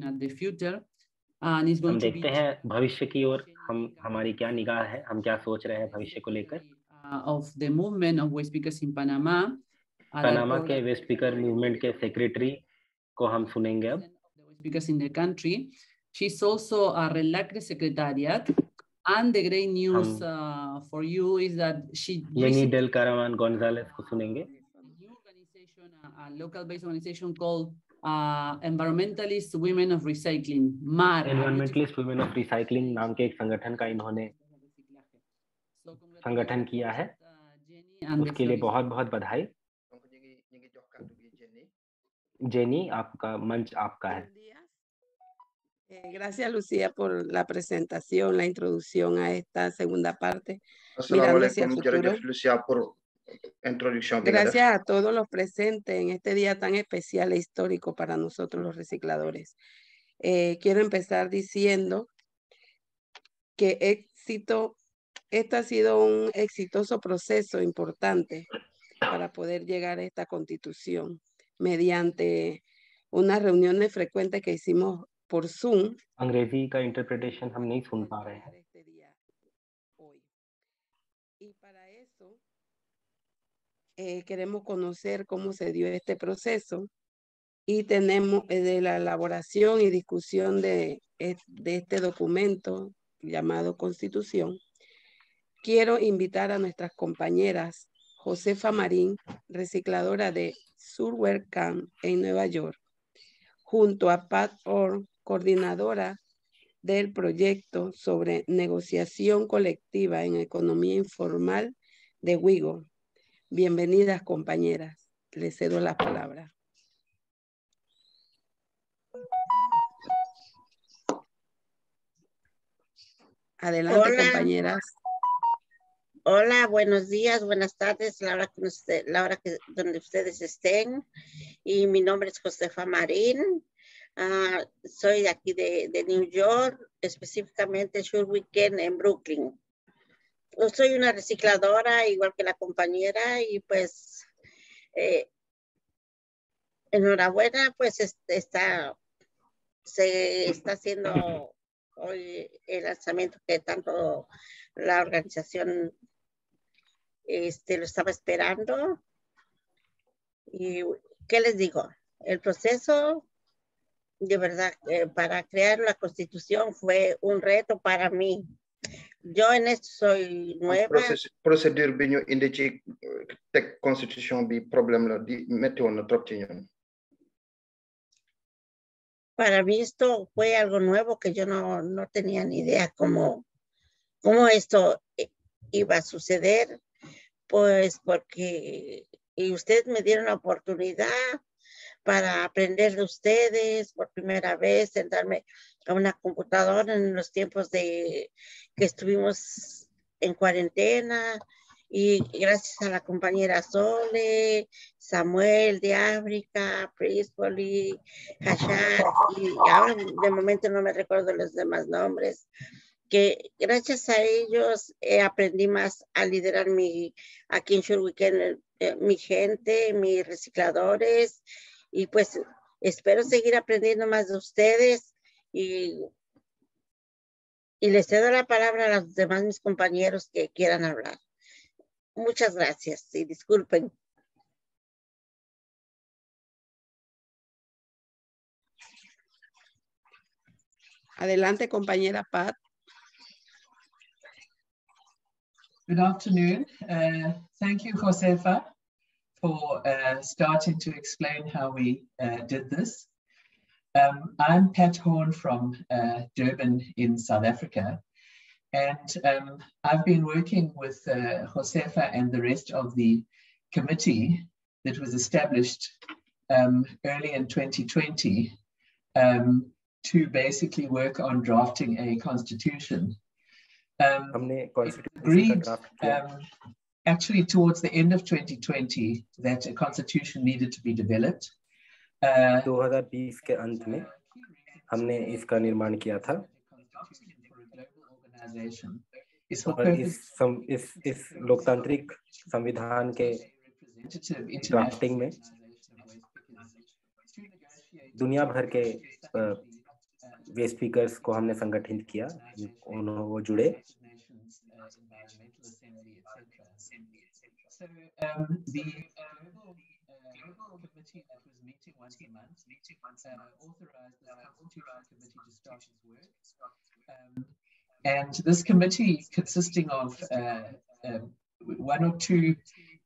हम देखते हैं भविष्य की ओर, हमारी क्या निगाह है, हम क्या सोच रहे हैं भविष्य को लेकर। Of the movement of West Speakers in Panama, Panama के वेस्ट स्पीकर मूवमेंट के सेक्रेटरी को हम सुनेंगे अब। Speakers in the country, she's also a Relacre secretariat, and the great news for you is that she Jenny del Caravan Gonzalez को सुनेंगे। A local-based organization called Environmentalist Women of Recycling, MAR. Environmentalist Women of Recycling नाम के एक संगठन का इन्होंने संगठन किया है, उसके लिए बहुत बहुत बधाई। जेनी, आपका मंच आपका है। Gracias, Lucía, por la presentación, la introducción a esta segunda parte. Assalamu alaikum, muchas gracias, Lucía, por introduction. Gracias a todos los presentes en este día tan especial e histórico para nosotros los recicladores. Quiero empezar diciendo que este ha sido un exitoso proceso importante para poder llegar a esta constitución mediante unas reuniones frecuentes que hicimos por Zoom. अंग्रेजी का interpretation हम नहीं सुन पा रहे हैं. Y para eso queremos conocer cómo se dio este proceso y tenemos de la elaboración y discusión de este documento llamado Constitución. Quiero invitar a nuestras compañeras Josefa Marín, recicladora de Surware Camp en Nueva York, junto a Pat Orr, coordinadora del proyecto sobre negociación colectiva en economía informal de WIGO. Bienvenidas, compañeras. Les cedo la palabra. Adelante, Hola. compañeras. Hola, buenos días, buenas tardes, la hora donde ustedes estén. Y mi nombre es Josefa Marín. Soy de aquí de New York, específicamente Sherwood Kent en Brooklyn. Yo soy una recicladora, igual que la compañera, y pues enhorabuena, pues se está haciendo hoy el lanzamiento que tanto la organización lo estaba esperando. Y ¿qué les digo? El proceso de verdad para crear la Constitución fue un reto para mí. Yo en esto soy nueva. Procédure bi ñu indi ci teg constitution bi problème la di metti woon na trop ci ñun. Para mí esto fue algo nuevo que yo no tenía ni idea cómo esto iba a suceder, pues porque ustedes me dieron la oportunidad para aprender de ustedes por primera vez, sentarme a una computadora en los tiempos que estuvimos en cuarentena, y gracias a la compañera Sole, Samuel de África, Prispoli, Hashad, y ahora de momento no me recuerdo los demás nombres, que gracias a ellos aprendí más a liderar aquí en Sherwood Kent, mi gente, mis recicladores, y pues espero seguir aprendiendo más de ustedes, y les cedo la palabra a los demás mis compañeros que quieran hablar. Muchas gracias y disculpen. Adelante, compañera Pat. Good afternoon. Thank you, Josefa, for starting to explain how we did this. I'm Pat Horn from Durban in South Africa, and I've been working with Josefa and the rest of the committee that was established early in 2020 to basically work on drafting a constitution. Agreed actually towards the end of 2020 that a constitution needed to be developed. 2020 के अंत में हमने इसका निर्माण किया था और इस लोकतांत्रिक संविधान के ड्राफ्टिंग में दुनिया भर के वे स्पीकर्स को हमने संगठित किया, वो जुड़े. So the global committee that was meeting once a month authorized the Constitution Committee to start its work. And this committee, consisting of one or two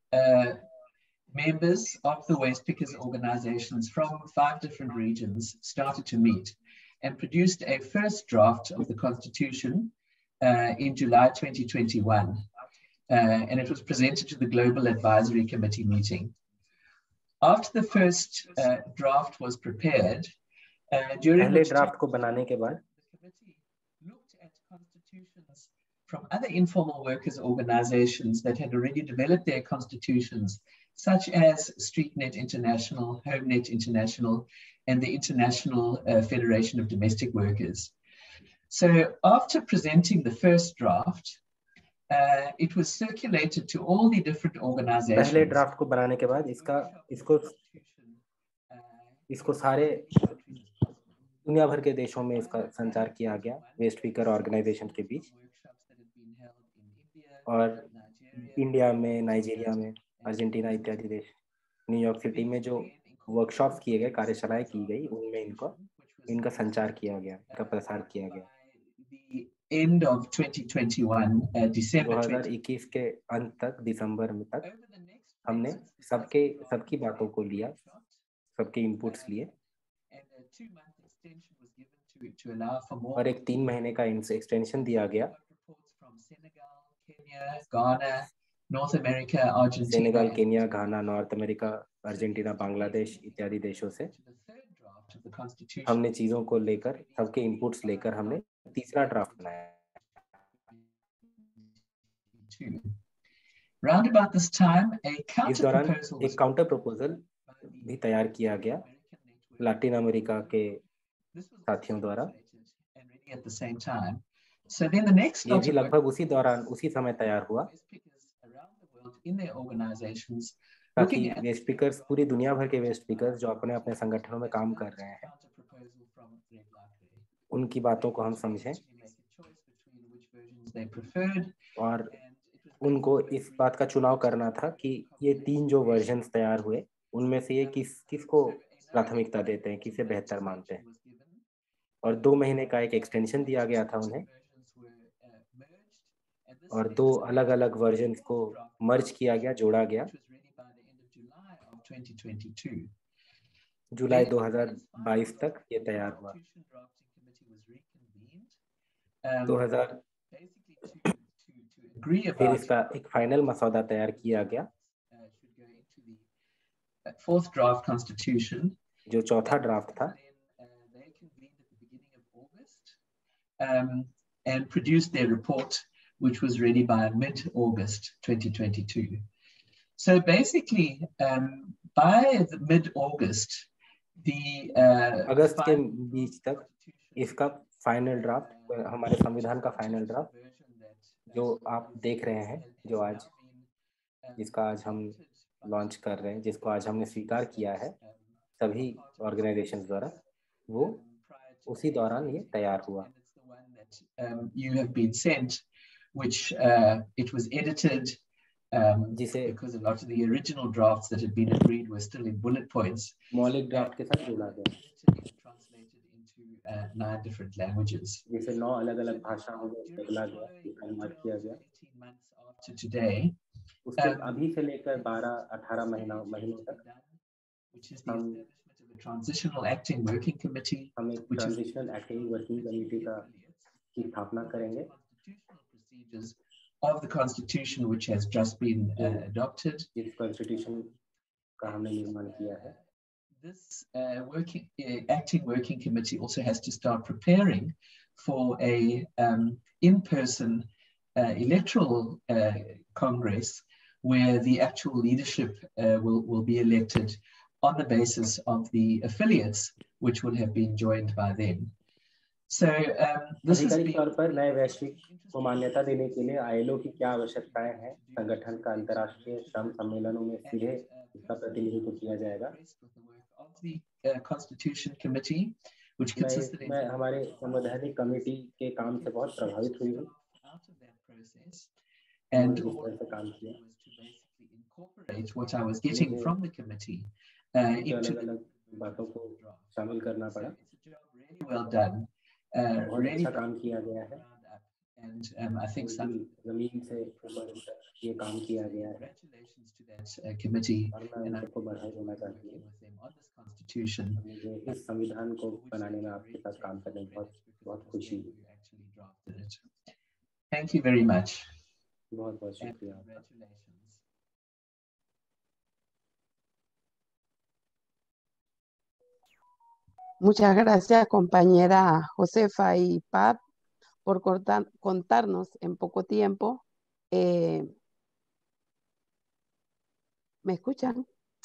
members of the waste pickers organizations from 5 different regions, started to meet and produced a first draft of the Constitution in July 2021. And it was presented to the Global Advisory Committee meeting. After the first draft was prepared, during पहले draft को बनाने के बाद the committee looked at constitutions from other informal workers' organizations that had already developed their constitutions, such as StreetNet International, HomeNet International, and the International Federation of Domestic Workers. So after presenting the first draft, it was circulated to all the different organizations. पहले draft को बनाने के बाद इसको सारे दुनिया भर के देशों में इसका संचार किया गया वेस्ट स्पीकर ऑर्गेनाइजेशन के बीच, और इंडिया में, नाइजीरिया में, अर्जेंटीना इत्यादि देश, न्यूयॉर्क सिटी में जो वर्कशॉप्स किए गए, कार्यशालाएं की गई, उनमें इनका संचार किया गया, इनका प्रसार किया गया। End of 2021, December 2021 के अंत तक, दिसंबर में तक हमने सबकी बातों को लिया, सबके इनपुट्स लिए, और एक 3 महीने का एक्सटेंशन दिया गया North America, Argentina, Senegal, Kenya, Ghana, North America, Argentina, Bangladesh इत्यादि देशों से हमने चीजों को लेकर, सबके इनपुट्स लेकर हमने तीसरा ड्राफ्ट बनाया। Round about this time, इस दौरान एक काउंटर प्रपोजल भी तैयार किया गया लैटिन अमेरिका के साथियों द्वारा। At the same time. So then the next ये भी लगभग उसी समय तैयार हुआ, in their organizations, ताकि वेस्ट स्पीकर्स, पूरी दुनिया भर के वेस्ट स्पीकर्स जो अपने अपने संगठनों में काम कर रहे हैं, उनकी बातों को हम समझें और उनको इस बात का चुनाव करना था कि ये 3 जो वर्जन्स तैयार हुए, उनमें से ये किसको प्राथमिकता देते हैं, किसे बेहतर मानते हैं। और 2 महीने का एक एक्सटेंशन दिया गया था उन्हें, और 2 अलग अलग वर्जन्स को मर्ज किया गया, जोड़ा गया। जुलाई 2022 तक ये तैयार हुआ। 2000 फिर इसका एक फाइनल मसौदा तैयार किया गया, fourth draft constitution, जो चौथा ड्राफ्ट था, and produced their report, which was ready by mid-August 2022. So basically, by the mid-August, the अगस्त के बीच तक इसका फाइनल ड्राफ्ट, हमारे संविधान का फाइनल ड्राफ्ट जो आप देख रहे हैं, जो आज जिसका आज हम लॉन्च कर रहे हैं, जिसको आज हमने स्वीकार किया है सभी ऑर्गेनाइजेशंस द्वारा, वो उसी दौरान ये तैयार हुआ। You have been sent, which it was edited because a lot of the original drafts that had been agreed were still in bullet points. मौलिक ड्राफ्ट के साथ जोड़ा गया, translated into 9 different languages. जिसे 9 अलग-अलग भाषाओं में बदला गया, कन्वर्ट किया गया। 18 months after today, उसके अभी से लेकर 12-18 महीनों तक, which is the establishment of a transitional acting working committee, हम एक ट्रांजिशनल एक्टिंग वर्किंग कमेटी की स्थापना करेंगे, procedures of the constitution which has just been adopted. इस कॉन्स्टिट्यूशन का हमने निर्माण किया है। This acting working committee also has to start preparing for a in-person electoral congress where the actual leadership will be elected on the basis of the affiliates which would have been joined by them. So this is तौर पर नए वैश्विक को मान्यता देने के लिए ILO की क्या आवश्यकताएं हैं, संगठन का अंतर्राष्ट्रीय श्रम सम्मेलनों में सीधे इसका प्रतिनिधित्व किया जाएगा। The Constitution Committee, which consisted मैं हमारे संवैधानिक कमेटी के काम से बहुत प्रभावित हुई हूँ, and काम किया, incorporate what I was getting from the committee into अलग-अलग बातों को शामिल करना पड़ा। Really well done. बहुत अच्छा काम किया गया है, and I think some जमीन से ऊपर ये काम किया गया है। Congratulations to that committee, and I को बधाई देना चाहती हूँ on this constitution. मुझे इस संविधान को बनाने में आपके साथ काम करने में बहुत खुशी हुई। Thank you very much. बहुत शुक्रिया। Muchas gracias, compañera Josefa y Pat, por contarnos en poco tiempo. ¿Me escuchan?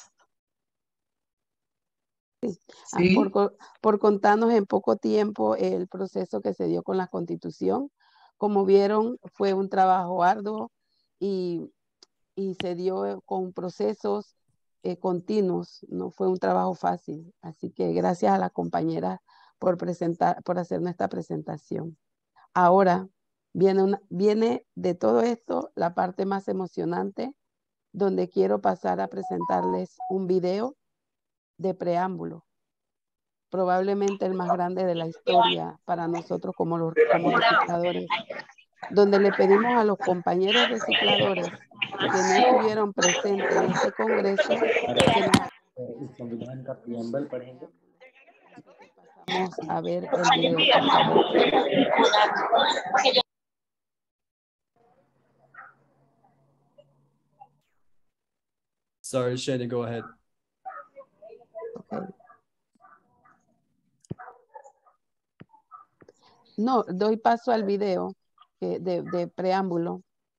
Sí. Sí. Por contarnos en poco tiempo el proceso que se dio con la Constitución. Como vieron, fue un trabajo arduo y se dio con procesos continuos, no fue un trabajo fácil. Así que gracias a la compañera por hacernos esta presentación. Ahora viene de todo esto la parte más emocionante, donde quiero pasar a presentarles un video de preámbulo, probablemente el más grande de la historia para nosotros como recicladores, donde le pedimos a los compañeros recicladores que no estuvieron presentes en este congreso que nos संविधान का preamble पढ़ेंगे। vamos a ver el video, por favor. Sorry, Shani, go ahead. Okay. No, doy paso al video de preámbulo.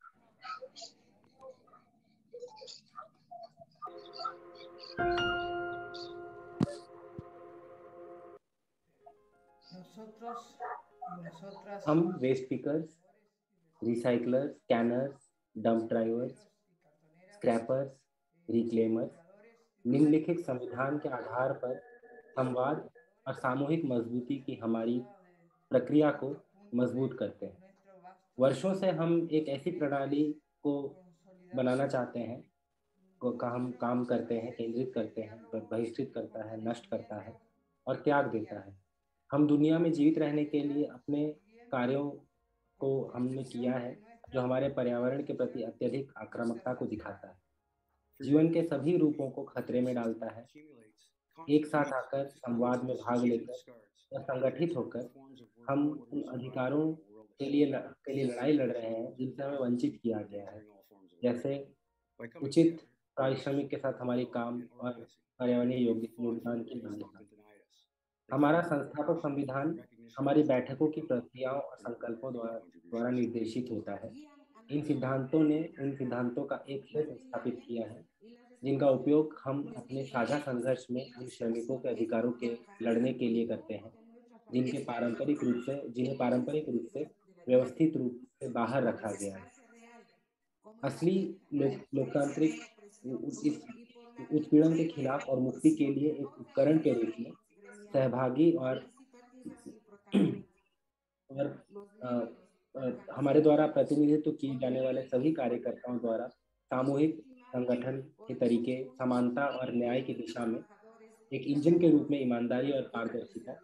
हम waste pickers, recyclers, scanners, dump drivers, scrapers, reclaimers निम्नलिखित संविधान के आधार पर संवाद और सामूहिक मजबूती की हमारी प्रक्रिया को मजबूत करते हैं। वर्षों से हम एक ऐसी प्रणाली को बनाना चाहते हैं का हम काम करते हैं, केंद्रित करते हैं, बहिष्कृत करता है, नष्ट करता है और त्याग देता है। हम दुनिया में जीवित रहने के लिए अपने कार्यों को हमने किया है जो हमारे पर्यावरण के प्रति अत्यधिक आक्रामकता को दिखाता है, जीवन के सभी रूपों को खतरे में डालता है। एक साथ आकर संवाद में भाग लेकर और संगठित होकर हम उन अधिकारों के लिए लड़ाई लड़ रहे हैं जिनसे हमें वंचित किया गया है, जैसे उचित पारिश्रमिक के साथ हमारी काम और पर्यावरणीय योगदान की मान्यता। हमारा संस्थापक संविधान हमारी बैठकों की प्रक्रियाओं और संकल्पों द्वारा निर्देशित होता है। इन सिद्धांतों ने उन सिद्धांतों का एक सेट स्थापित किया है जिनका उपयोग हम अपने साझा संघर्ष में उन श्रमिकों के अधिकारों के लड़ने के लिए करते हैं जिन्हें पारंपरिक रूप से व्यवस्थित रूप से बाहर रखा गया है। असली लोकतांत्रिक उत्पीड़न के खिलाफ और मुक्ति के लिए एक उपकरण के रूप में सहभागी और हमारे द्वारा प्रतिनिधित्व किए जाने वाले सभी कार्यकर्ताओं द्वारा सामूहिक संगठन के तरीके समानता और न्याय की दिशा में एक इंजन के रूप में ईमानदारी और पारदर्शिता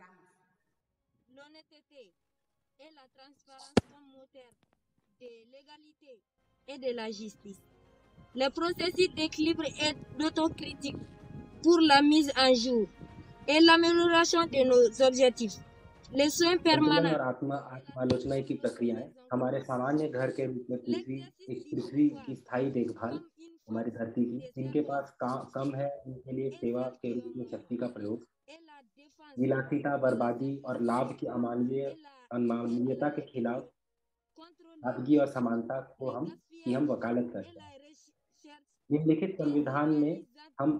et de la justice. Le processus d'équilibre et d'autocritique pour la mise en jour et l'amélioration de nos objectifs. Les soins permanents और आत्मालोचना की प्रक्रियाएं हमारे सामान्य घर के रूप में पृथ्वी की स्थायी देखभाल हमारी धरती की जिनके पास कम है उनके लिए सेवा के रूप में शक्ति का प्रयोग, विलासिता, बर्बादी और लाभ की अमानवीयता के खिलाफ सादगी और समानता को हम वकालत करते हैं। निम्नलिखित संविधान में हम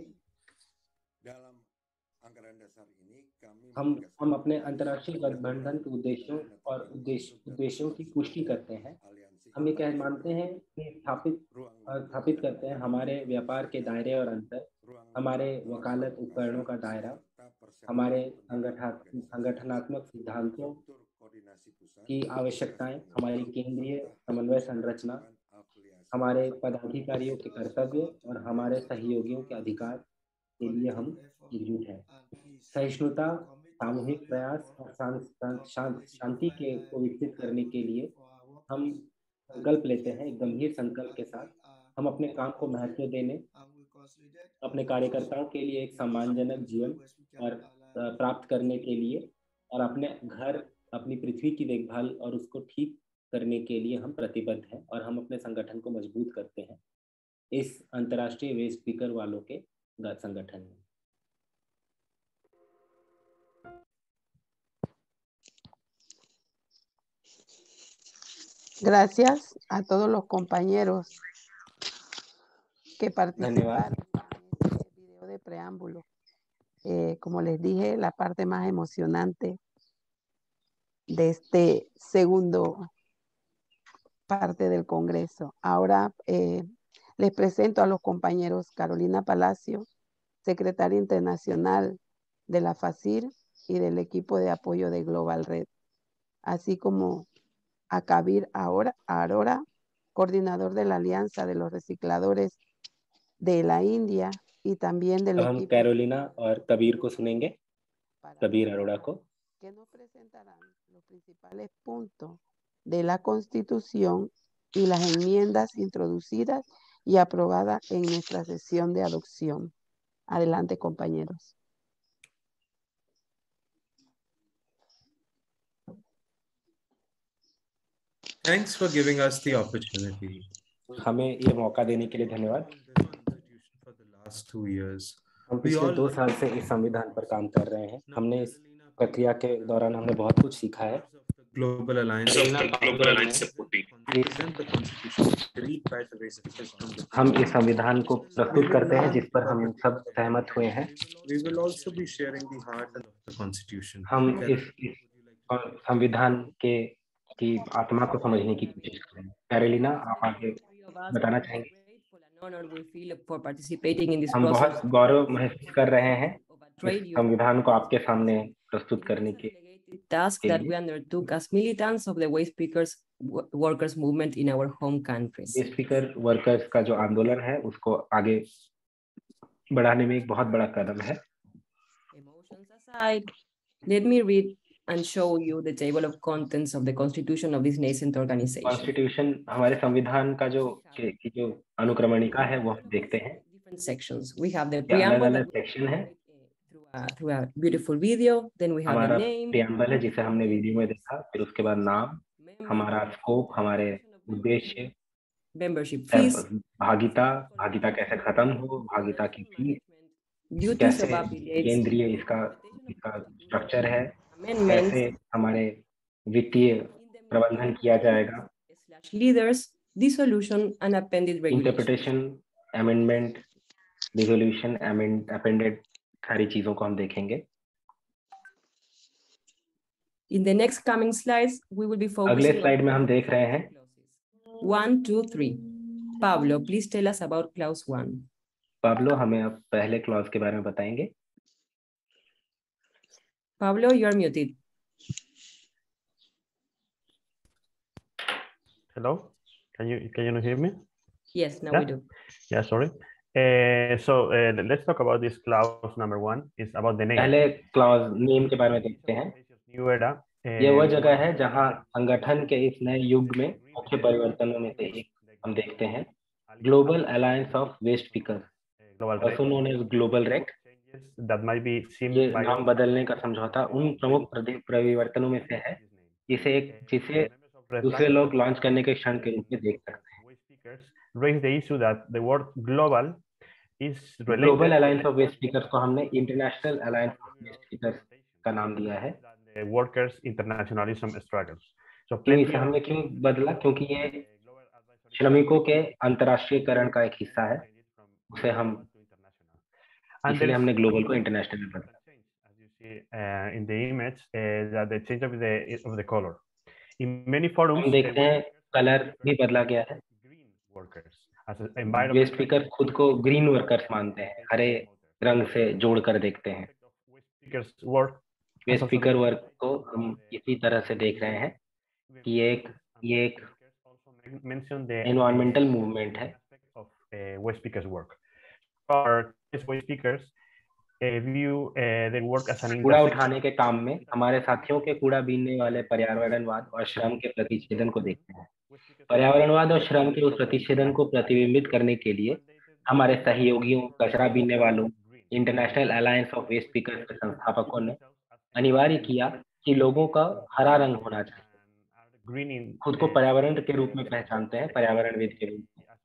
अपने अंतर्राष्ट्रीय गठबंधन के उद्देश्यों की पुष्टि करते हैं। हम ये मानते हैं कि स्थापित करते हैं हमारे व्यापार के दायरे और अंतर, हमारे वकालत उपकरणों का दायरा, हमारे संगठनात्मक सिद्धांतों की आवश्यकताएं, हमारी केंद्रीय समन्वय संरचना, हमारे पदाधिकारियों के कर्तव्य और हमारे सहयोगियों के अधिकार के लिए हम एकजुट हैं। सहिष्णुता, सामूहिक प्रयास और शांति को विकसित करने के लिए हम संकल्प लेते हैं। एक गंभीर संकल्प के साथ हम अपने काम को महत्व देने, अपने कार्यकर्ताओं के लिए एक सम्मानजनक जीवन और प्राप्त करने के लिए और अपने घर, अपनी पृथ्वी की देखभाल और उसको ठीक करने के लिए हम प्रतिबद्ध हैं और हम अपने संगठन को मजबूत करते हैं इस अंतर्राष्ट्रीय वेस्ट पिकर वालों के संगठन में। Gracias a todos los compañeros que धन्यवाद participaron en este video de preámbulo. Como les dije, la parte más emocionante de este segundo parte del Congreso. Ahora les presento a los compañeros Carolina Palacio, secretaria internacional de la FACIR y del equipo de apoyo de Global Red, así como a Kabir Arora, coordinador de la Alianza de los Recicladores de la India y también del अब हम equipo Carolina और कबीर को सुनेंगे, कबीर अरोड़ा को, que nos presentarán los principales puntos de la Constitución y las enmiendas introducidas y aprobadas en nuestra sesión de adopción. Adelante, compañeros. Thanks for giving us the opportunity. हमें ये मौका देने के लिए धन्यवाद। For the last 2 years, हम पिछले 2 साल से इस संविधान पर काम कर रहे हैं। हमने इस प्रक्रिया के दौरान हमने बहुत कुछ सीखा है। Global Alliance supporting present the Constitution agreed by the recipients from the हम इस संविधान को प्रस्तुत करते हैं जिस पर हम सब सहमत हुए हैं। We will also be sharing the heart of the Constitution. हम इस संविधान की आत्मा को समझने की कोशिश करेंगे। कैरोलिना, आप आगे बताना चाहेंगे? हम बहुत गौरव महसूस कर रहे हैं इस संविधान को आपके सामने प्रस्तुत करने के task that we undertook as militants of the waste pickers workers movement in our home countries. waste picker workers का जो आंदोलन है उसको आगे बढ़ाने में एक बहुत बड़ा कदम है। Emotions aside, let me read and show you the table of contents of the constitution of this nascent organization. Constitution हमारे संविधान का जो अनुक्रमणिका है वो हम देखते हैं। Different sections. We have the preamble अलग-अलग सेक्शन है। through a beautiful video, then we have the name. preamble है जिसे हमने वीडियो में देखा, फिर उसके बाद नाम, हमारा स्कोप, हमारे उद्देश्य, membership fees, भागीता कैसे खत्म हो, भागीता की फीस, कैसे केंद्रीय इसका स्ट्रक्चर है, कैसे हमारे वित्तीय प्रबंधन किया जाएगा, leaders, dissolution and appended regulations. interpretation, amendment, dissolution, appended सारी चीजों को हम देखेंगे। In the next coming slides, we will be focusing. अगले स्लाइड में हम देख रहे हैं 1, 2, 3. Pablo, please tell us about clause 1. Pablo, हमें अब पहले क्लॉज के बारे में बताएंगे। Pablo, you are muted. Hello, can you hear me? Yes, now we do. Yeah, sorry. Let's talk about this clause number 1. It's about the name. पहले clause name के बारे में देखते हैं। New era. ये वह जगह है जहां संगठन के इस नए युग में मुख्य परिवर्तनों में से एक हम देखते हैं global alliance of waste pickers, also known as global rec. That might be seen ये by नाम बदलने का समझौता उन प्रमुख परिवर्तनों में से है जिसे दूसरे लोग लॉन्च करने के क्षण के रूप में देख सकते हैं। raise the issue that the word global is related. Global alliance of waste pickers को हमने international alliance of waste pickers का नाम दिया है। The workers internationalism struggles. So इसे हमने क्यों बदला? क्योंकि ये श्रमिकों के अंतर्राष्ट्रीयकरण का एक हिस्सा है, उसे हम इसलिए हमने ग्लोबल को इंटरनेशनल में बदला। In the image, that the change of the color. In many forums, हम देखते हैं कलर भी बदला गया है। वेस्ट पिकर खुद को ग्रीन वर्कर्स मानते हैं, हरे रंग से जोड़कर देखते हैं। वेस्ट पिकर वर्क को हम इसी तरह से देख रहे हैं कि ये एक एनवायरमेंटल मूवमेंट है। Waste pickers work. For waste pickers, view their work as an कूड़ा उठाने के काम में हमारे साथियों के कूड़ा बीनने वाले पर्यावरणवाद और श्रम के प्रतिच्छेदन को देखते हैं। पर्यावरणवाद और श्रम के उस प्रतिच्छेदन को प्रतिबिंबित करने के लिए हमारे सहयोगियों, कचरा बीनने वालों, international alliance of waste pickers के संस्थापकों ने अनिवार्य किया कि लोगों का हरा रंग होना चाहिए। खुद को पर्यावरण के रूप में पहचानते हैं, पर्यावरणविद के रूप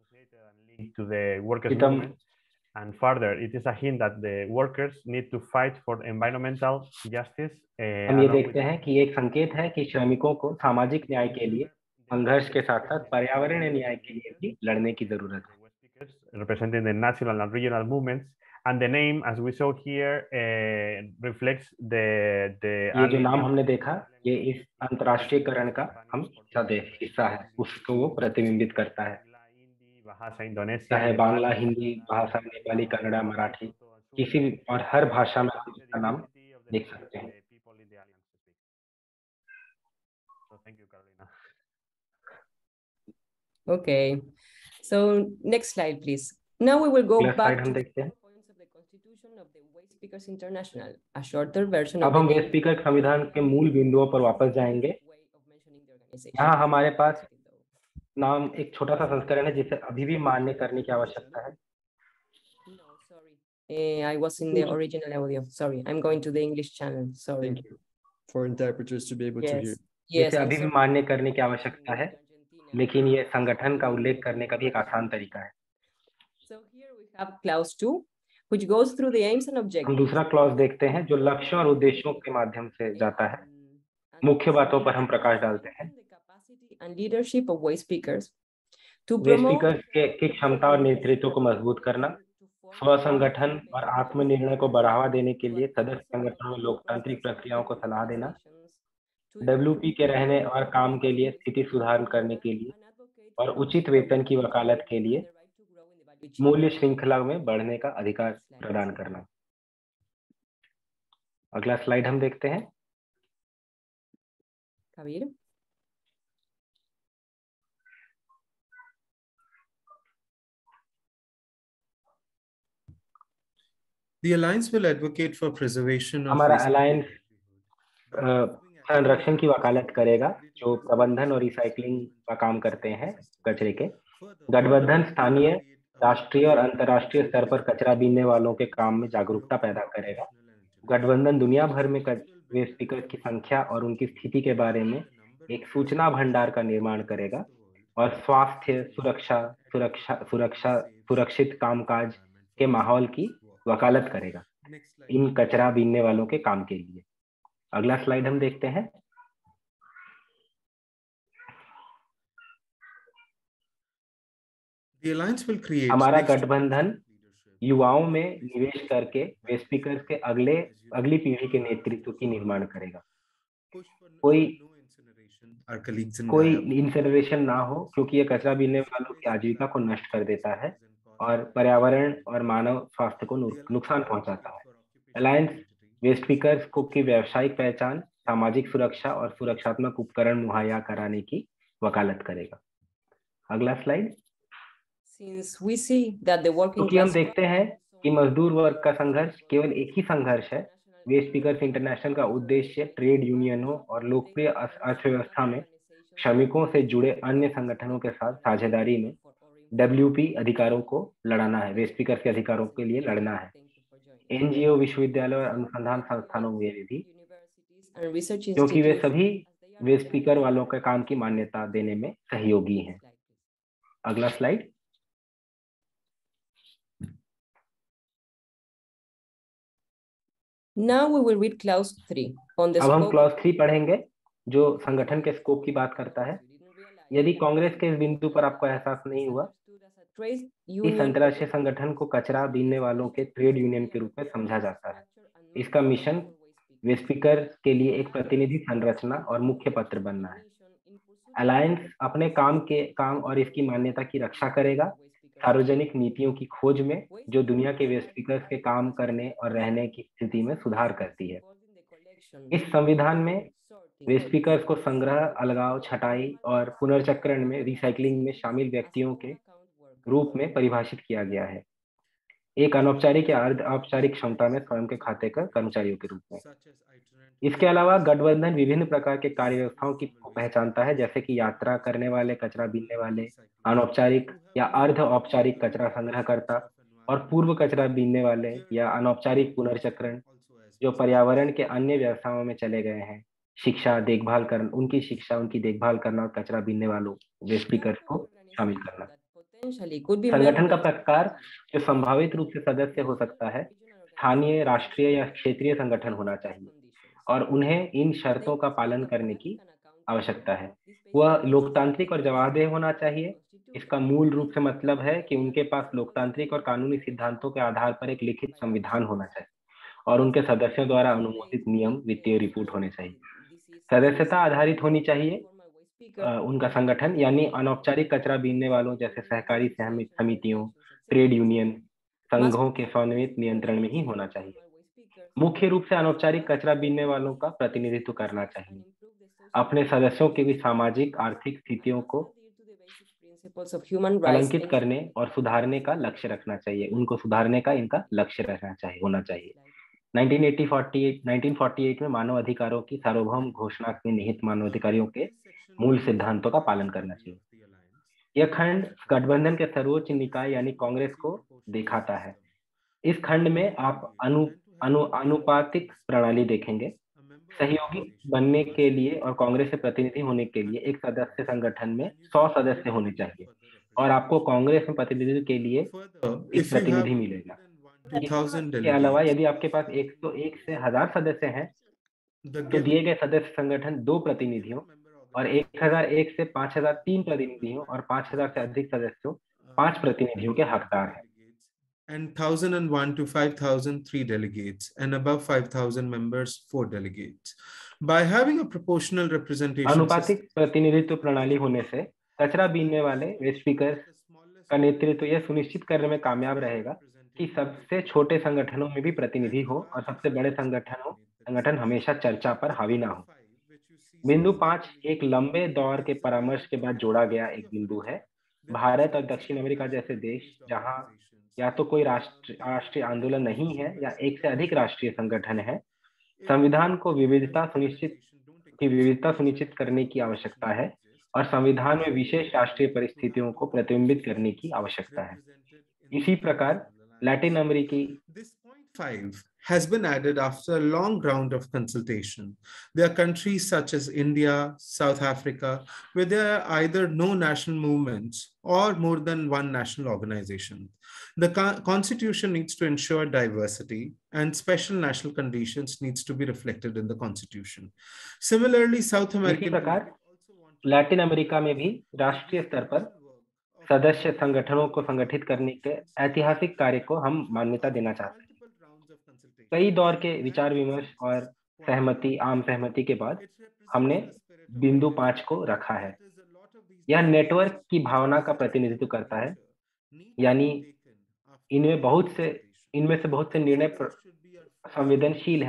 में। And further, it is a hint that the workers need to fight for environmental justice. हम ये देखते हैं कि एक संकेत है कि श्रमिकों को सामाजिक न्याय के लिए संघर्ष के साथ साथ पर्यावरण न्याय के लिए भी लड़ने की जरूरत है। Representing the national and regional movements, and the name, as we saw here, reflects ये जो नाम हमने देखा, ये इस अंतर्राष्ट्रीयकरण का हम हिस्सा है, उसको वो प्रतिबिंबित करता है। चाहे बांग्ला, हिंदी भाषा, नेपाली, कन्नड़ा, मराठी, किसी भी और हर भाषा में आप इसका नाम देख सकते हैं। Thank you, Carolina. Okay, so next slide, please. Now we will go back to the points of the Constitution of the Waste Speakers International, a shorter version. अब हम वेस्ट स्पीकर संविधान के मूल बिंदुओं पर वापस जाएंगे। यहाँ हमारे पास नाम एक छोटा सा संस्करण है जिसे अभी भी मान्य करने की आवश्यकता है। I was in the original audio. Sorry, I'm going to the English channel. Sorry. Thank you. For interpreters to be able to hear. जिसे अभी भी मान्य करने की आवश्यकता है, लेकिन ये संगठन का उल्लेख करने का भी एक आसान तरीका है। So here we have clause 2, which goes through the aims and objectives. हम दूसरा क्लॉज देखते हैं जो लक्ष्यों और उद्देश्यों के माध्यम से जाता है। मुख्य बातों पर हम प्रकाश डालते हैं। And leadership of waste speakers to waste speakers की क्षमता और नेतृत्व को मजबूत करना, स्व संगठन और आत्मनिर्णय को बढ़ावा देने के लिए सदस्य संगठनों में लोकतांत्रिक प्रक्रियाओं को सलाह देना, डब्ल्यूपी के रहने और काम के लिए स्थिति सुधार करने के लिए और उचित वेतन की वकालत के लिए मूल्य श्रृंखला में बढ़ने का अधिकार प्रदान करना। अगला स्लाइड हम देखते हैं। Kabir, The Alliance will advocate for preservation of हमारा अलायंस संरक्षण की वकालत करेगा जो प्रबंधन और रिसाइकलिंग का काम करते हैं कचरे के। गठबंधन स्थानीय, राष्ट्रीय और अंतर्राष्ट्रीय स्तर पर कचरा बीनने वालों के काम में जागरूकता पैदा करेगा। गठबंधन दुनिया भर में वेस्ट स्पीकर्स की संख्या और उनकी स्थिति के बारे में एक सूचना भंडार का निर्माण करेगा और स्वास्थ्य, सुरक्षित कामकाज के माहौल की वकालत करेगा इन कचरा बीनने वालों के काम के लिए। अगला स्लाइड हम देखते हैं। The Alliance will create हमारा गठबंधन युवाओं में निवेश करके वेस्ट स्पीकर्स के अगली पीढ़ी के नेतृत्व की निर्माण करेगा। कोई इंसिनरेशन ना हो क्योंकि ये कचरा बीनने वालों की आजीविका को नष्ट कर देता है और पर्यावरण और मानव स्वास्थ्य को नुकसान पहुंचाता है। अलायंस वेस्ट स्पीकर्स को की व्यावसायिक पहचान, सामाजिक सुरक्षा और सुरक्षात्मक उपकरण मुहैया कराने की वकालत करेगा। अगला स्लाइड। क्योंकि हम देखते हैं कि मजदूर वर्ग का संघर्ष केवल एक ही संघर्ष है। वेस्ट स्पीकर्स इंटरनेशनल का उद्देश्य ट्रेड यूनियनों और लोकप्रिय अर्थव्यवस्था में श्रमिकों से जुड़े अन्य संगठनों के साथ साझेदारी में डब्ल्यूपी अधिकारों को लड़ाना है, वेस्ट स्पीकर्स के अधिकारों के लिए लड़ना है। एनजीओ, विश्वविद्यालय और अनुसंधान संस्थानों में भी, क्योंकि वे सभी वेस्ट स्पीकर वालों के काम की मान्यता देने में सहयोगी हैं। अगला slide. Now we will read clause 3 on the अब हम क्लॉज 3 पढ़ेंगे जो संगठन के स्कोप की बात करता है। यदि कांग्रेस के इस बिंदु पर आपको एहसास नहीं हुआ, इस अंतर्राष्ट्रीय संगठन को कचरा बीनने वालों के ट्रेड यूनियन के रूप में समझा जाता है। इसका मिशन वेस्ट स्पीकर के लिए एक प्रतिनिधि संरचना और मुख्य पत्र बनना है। अलायंस अपने काम और इसकी मान्यता की रक्षा करेगा, सार्वजनिक नीतियों की खोज में जो दुनिया के वेस्ट स्पीकर्स के काम करने और रहने की स्थिति में सुधार करती है। इस संविधान में वेस्ट स्पीकर्स को संग्रह, अलगाव, छटाई और पुनर्चक्रण में रिसाइकलिंग में शामिल व्यक्तियों के रूप में परिभाषित किया गया है, एक अनौपचारिक या अर्ध औपचारिक क्षमता में स्वयं के खाते का कर्मचारियों के रूप में। इसके अलावा गठबंधन विभिन्न प्रकार के कार्य व्यवस्थाओं की पहचानता है, जैसे कि यात्रा करने वाले, कचरा बीनने वाले, अनौपचारिक या अर्ध औपचारिक कचरा संग्रहकर्ता और पूर्व कचरा बीनने वाले या अनौपचारिक पुनर्चक्रण जो पर्यावरण के अन्य व्यवसायों में चले गए हैं, शिक्षा, देखभाल करना, उनकी देखभाल करना और कचरा बीनने वालों वेस्ट स्पीकर्स को शामिल करना। संगठन का प्रकार जो संभावित रूप से सदस्य हो सकता है स्थानीय, राष्ट्रीय या क्षेत्रीय संगठन होना चाहिए और उन्हें इन शर्तों का पालन करने की आवश्यकता है। वह लोकतांत्रिक और जवाबदेह होना चाहिए। इसका मूल रूप से मतलब है कि उनके पास लोकतांत्रिक और कानूनी सिद्धांतों के आधार पर एक लिखित संविधान होना चाहिए और उनके सदस्यों द्वारा अनुमोदित नियम वित्तीय रिपोर्ट होने चाहिए। सदस्यता आधारित होनी चाहिए उनका संगठन, यानी अनौपचारिक कचरा बीनने वालों जैसे सहकारी समितियों, ट्रेड यूनियन, संघों के स्वनिर्मित नियंत्रण में ही होना चाहिए। मुख्य रूप से अनौपचारिक कचरा बीनने वालों का प्रतिनिधित्व करना चाहिए। अपने सदस्यों की भी सामाजिक आर्थिक स्थितियों को कलंकित करने और सुधारने का लक्ष्य रखना चाहिए। उनको सुधारने का इनका लक्ष्य रहना चाहिए, होना चाहिए। 1948 में मानव अधिकारों की सार्वभौम घोषणा में निहित मानवाधिकारों के मूल सिद्धांतों का पालन करना चाहिए। यह खंड गठबंधन के सर्वोच्च निकाय यानी कांग्रेस को दिखाता है। इस खंड में आप अनुपातिक प्रणाली देखेंगे। सहयोगी बनने के लिए और कांग्रेस से प्रतिनिधि होने के लिए एक सदस्य संगठन में 100 सदस्य होने चाहिए और आपको कांग्रेस में प्रतिनिधित्व के लिए एक प्रतिनिधि मिलेगा। इसके अलावा यदि आपके पास 101 से 1000 सदस्य हैं तो दिए गए सदस्य संगठन 2 प्रतिनिधियों और 1001 से 5000 3 प्रतिनिधियों और 5000 से अधिक सदस्यों 5 प्रतिनिधियों के हकदार हैं। And 1001 to 5000 3 delegates, and above 5000 members 4 delegates. By having a proportional representation, अनुपातिक प्रतिनिधित्व प्रणाली होने से कचरा बीनने वाले वेस्ट स्पीकर का नेतृत्व यह सुनिश्चित करने में कामयाब रहेगा कि सबसे छोटे संगठनों में भी प्रतिनिधि हो और सबसे बड़े संगठन हमेशा चर्चा पर हावी ना हो। बिंदु 5 एक लंबे दौर के परामर्श के बाद जोड़ा गया एक बिंदु है। भारत और दक्षिण अमेरिका जैसे देश जहां या तो कोई राष्ट्रीय आंदोलन नहीं है या एक से अधिक राष्ट्रीय संगठन है, संविधान को विविधता सुनिश्चित करने की आवश्यकता है और संविधान में विशेष राष्ट्रीय परिस्थितियों को प्रतिबिंबित करने की आवश्यकता है। इसी प्रकार लैटिन अमेरिकी 5 has been added after a long round of consultation. There are countries such as India, South Africa, where there are either no national movements or more than one national organization. The constitution needs to ensure diversity and special national conditions needs to be reflected in the constitution. Similarly, South American... इसी प्रकार Latin America में भी राष्ट्रीय स्तर पर सदस्य संगठनों को संगठित करने के ऐतिहासिक कार्य को हम मान्यता देना चाहते हैं। कई दौर के विचार विमर्श और आम सहमति के बाद हमने बिंदु 5 को रखा है। यह नेटवर्क की भावना का प्रतिनिधित्व करता है, यानी इनमें से बहुत से निर्णय संवेदनशील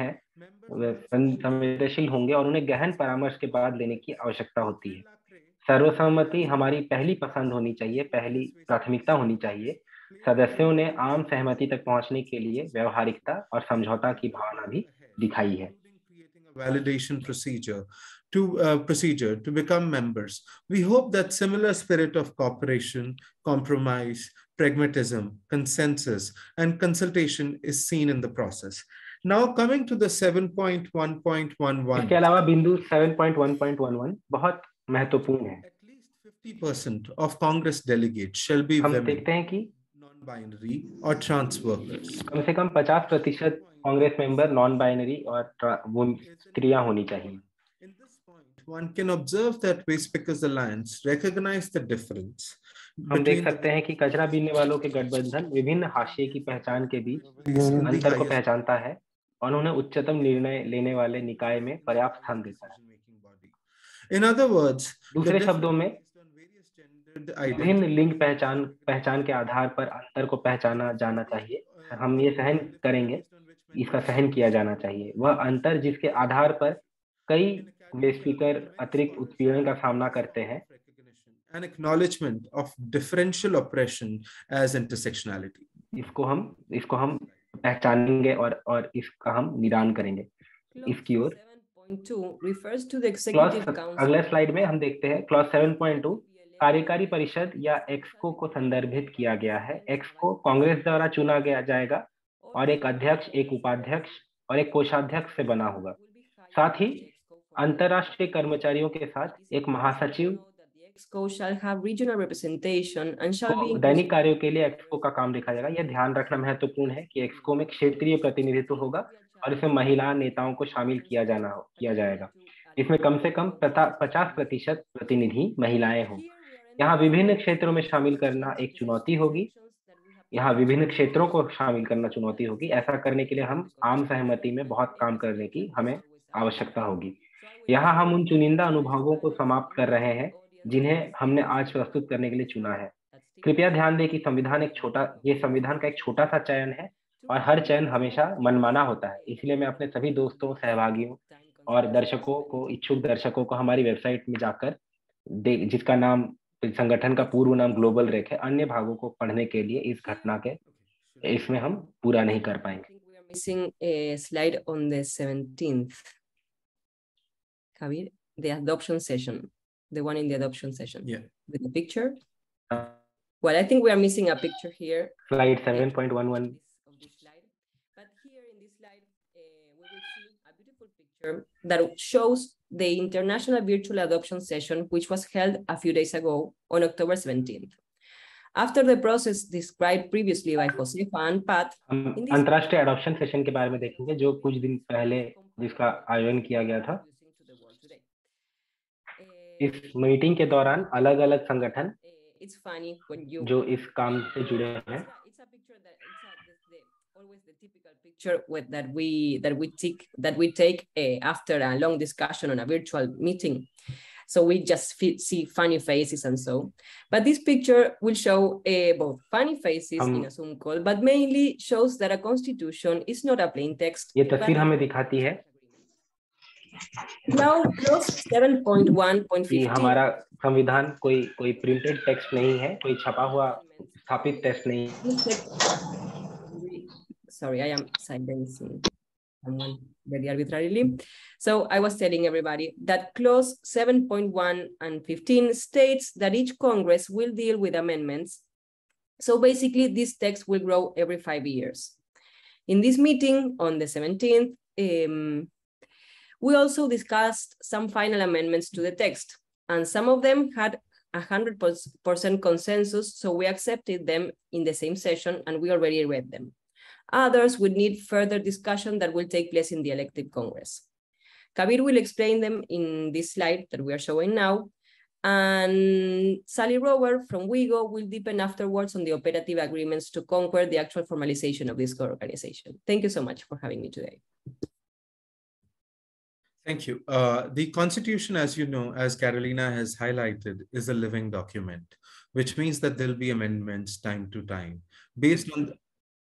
होंगे और उन्हें गहन परामर्श के बाद लेने की आवश्यकता होती है। सर्वसम्मति हमारी पहली पसंद होनी चाहिए, पहली प्राथमिकता होनी चाहिए। सदस्यों ने आम सहमति तक पहुंचने के लिए व्यवहारिकता और समझौता की भावना भी दिखाई है। Validation procedure to become members. We hope that similar spirit of cooperation, compromise, pragmatism, consensus, and consultation is seen in the process. Now coming to the 7.1.11. इसके अलावा बिंदु 7.1.11 बहुत महत्वपूर्ण है। 50% of Congress delegates shall be हम देखते हैं कि non-binary or trans workers. कम से कम 50% कांग्रेस मेंबर नॉन बाइनरी और स्त्रियां होनी चाहिए। One can observe that Waste Pickers Alliance recognize the difference. हम देख सकते हैं कि कचरा बीनने वालों के गठबंधन विभिन्न हाशिए की पहचान के बीच अंतर को पहचानता है और उन्हें उच्चतम निर्णय लेने वाले निकाय में पर्याप्त स्थान देता है। In other words, दूसरे शब्दों में विभिन्न लिंग पहचान के आधार पर अंतर को पहचाना जाना चाहिए। हम ये सहन करेंगे, इसका सहन किया जाना चाहिए। वह अंतर जिसके आधार पर कई वेस्ट स्पीकर अतिरिक्त उत्पीड़न का सामना करते हैं। An acknowledgement of differential oppression as intersectionality. इसको हम पहचानेंगे और इसका हम निदान करेंगे। इसकी ओर अगले स्लाइड में हम देखते हैं क्लॉज 7.2 कार्यकारी परिषद या एक्सको को संदर्भित किया गया है। एक्सको कांग्रेस द्वारा चुना जाएगा और एक अध्यक्ष, एक उपाध्यक्ष और एक कोषाध्यक्ष से बना होगा। साथ ही अंतरराष्ट्रीय कर्मचारियों के साथ एक महासचिव दैनिक कार्यों के लिए एक्सको का काम देखा जाएगा। यह ध्यान रखना महत्वपूर्ण है कि एक्सको में क्षेत्रीय प्रतिनिधित्व होगा और इसमें महिला नेताओं को शामिल किया जाएगा। इसमें कम से कम 50% प्रतिनिधि महिलाएं हों। यहाँ विभिन्न क्षेत्रों में शामिल करना एक चुनौती होगी। यहाँ विभिन्न क्षेत्रों को शामिल करना चुनौती होगी। ऐसा करने के लिए हम आम सहमति में बहुत काम करने की हमें आवश्यकता होगी। यहाँ हम उन चुनिंदा अनुभवों को समाप्त कर रहे हैं जिन्हें हमने आज प्रस्तुत करने के लिए चुना है। कृपया ध्यान दें कि ये संविधान का एक छोटा सा चयन है और हर चयन हमेशा मनमाना होता है। इसलिए मैं अपने सभी दोस्तों, सहभागियों और दर्शकों को, इच्छुक दर्शकों को हमारी वेबसाइट में जाकर जिसका नाम, संगठन का पूर्व नाम ग्लोबल रेक है, अन्य भागों को पढ़ने के लिए इस घटना के इसमें हम पूरा नहीं कर पाएंगे। Missing a slide on the 17th. Javier, the adoption session, the one in the adoption session. Yeah. With the picture. Well, I think we are missing a picture here. Slide 7.11. But here in this slide, we will see a beautiful picture that shows the International Virtual Adoption Session, which was held a few days ago on October 17th. After the process described previously by Josefa and Pat, अंतर्राष्ट्रीय adoption session के बारे में देखेंगे जो कुछ दिन पहले जिसका आयोजन किया गया था। इस मीटिंग के दौरान अलग-अलग संगठन जो इस काम से जुड़े हैं, that we take after a long discussion on a virtual meeting. So we just see funny faces and so. But this picture will show both funny faces in a Zoom call, but mainly shows that a constitution is not a plain text. ये तस्वीर हमें दिखाती है Now clause 7.1.15 हमारा संविधान कोई printed text नहीं है, कोई छपा हुआ स्थापित टेक्स्ट नहीं है। Sorry, I am silencing someone very arbitrarily. So I was telling everybody that clause 7.1 and 15 states that each Congress will deal with amendments. So basically this text will grow every 5 years. In this meeting on the 17th, we also discussed some final amendments to the text, and some of them had 100% consensus, so we accepted them in the same session and we already read them. Others would need further discussion that will take place in the elected Congress. Kabir will explain them in this slide that we are showing now, and Sally Rower from WIGO will deepen afterwards on the operative agreements to conquer the actual formalization of this co-organization. Thank you so much for having me today. Thank you. The Constitution, as you know, as Carolina has highlighted, is a living document, which means that there'll be amendments time to time based on the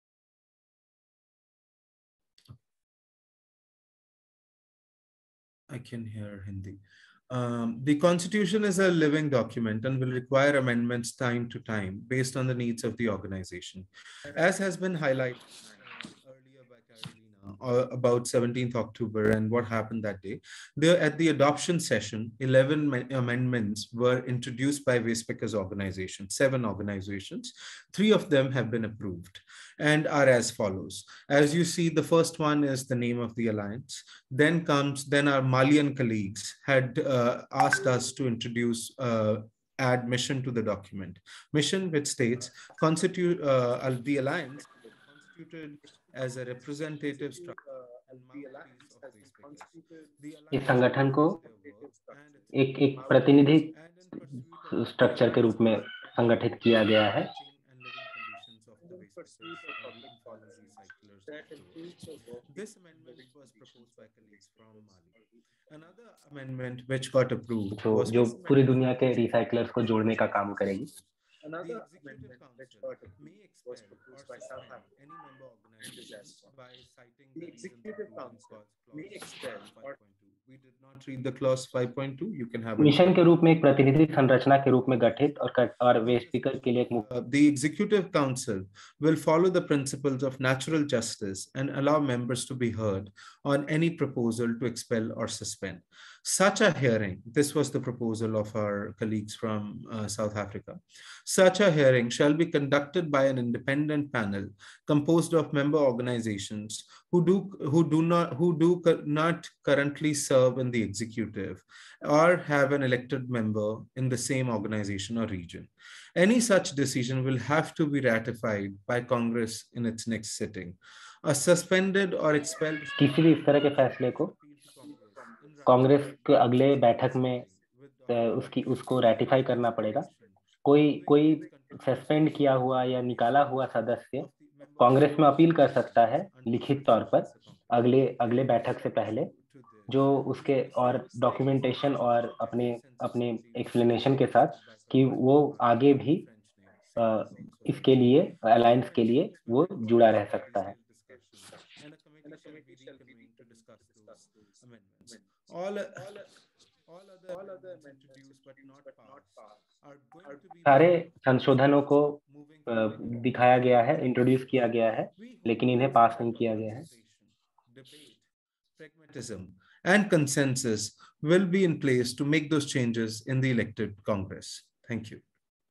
I can hear Hindi. The Constitution is a living document and will require amendments time to time based on the needs of the organization. As has been highlighted earlier by Carolina about 17th October and what happened that day, at the adoption session, 11 amendments were introduced by Vespika's organization, 7 organizations. 3 of them have been approved and are as follows. As you see, the first one is the name of the alliance. Then our Malian colleagues had asked us to introduce, add mission to the document. Mission, which states, the alliance constituted as a representative structure. इस संगठन को एक प्रतिनिधि structure के रूप में संगठित किया गया है। This amendment was proposed by colleagues from Mali. Another amendment which got approved was जो पूरी दुनिया के रिसाइकलर्स को जोड़ने का काम करेगी। Another amendment which got approved was proposed by South Africa. Any member organization by citing the Executive Council may expel or we did not read the clause 5.2. You can have mission के रूप में एक प्रतिनिधि संरचना के रूप में गठित और वे स्पीकर के लिए एक The Executive Council will follow the principles of natural justice and allow members to be heard on any proposal to expel or suspend. Such a hearing, this was the proposal of our colleagues from South Africa. Such a hearing shall be conducted by an independent panel composed of member organizations who do not currently serve in the executive or have an elected member in the same organization or region. Any such decision will have to be ratified by Congress in its next sitting. A suspended or expelled किसी भी इस तरह के फैसले को कांग्रेस के अगले बैठक में उसको रेटिफाई करना पड़ेगा। कोई सस्पेंड किया हुआ या निकाला हुआ सदस्य कांग्रेस में अपील कर सकता है लिखित तौर पर अगले बैठक से पहले, जो उसके और डॉक्यूमेंटेशन और अपने एक्सप्लेनेशन के साथ कि वो आगे भी इसके लिए अलायंस के लिए वो जुड़ा रह सकता है। सारे संशोधनों को दिखाया गया है, इंट्रोड्यूस किया गया है, लेकिन इन्हें पास नहीं किया गया है। Pragmatism and consensus will be in place to make those changes in the elected Congress. Thank you.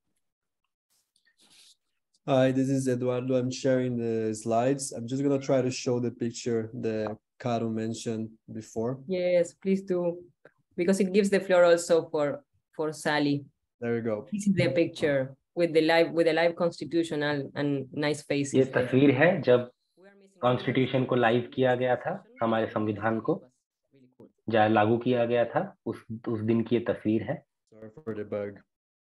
Hi, this is Eduardo. I'm sharing the slides. I'm just going to try to show the picture that Caro mentioned before. Yes, please do, because it gives the floor also for Sally. There we go. This is the picture with the live constitutional and nice faces. ये तस्वीर है जब constitution को live किया गया था, हमारे संविधान को जब लागू किया गया था, उस दिन की ये तस्वीर है। Sorry for the bug.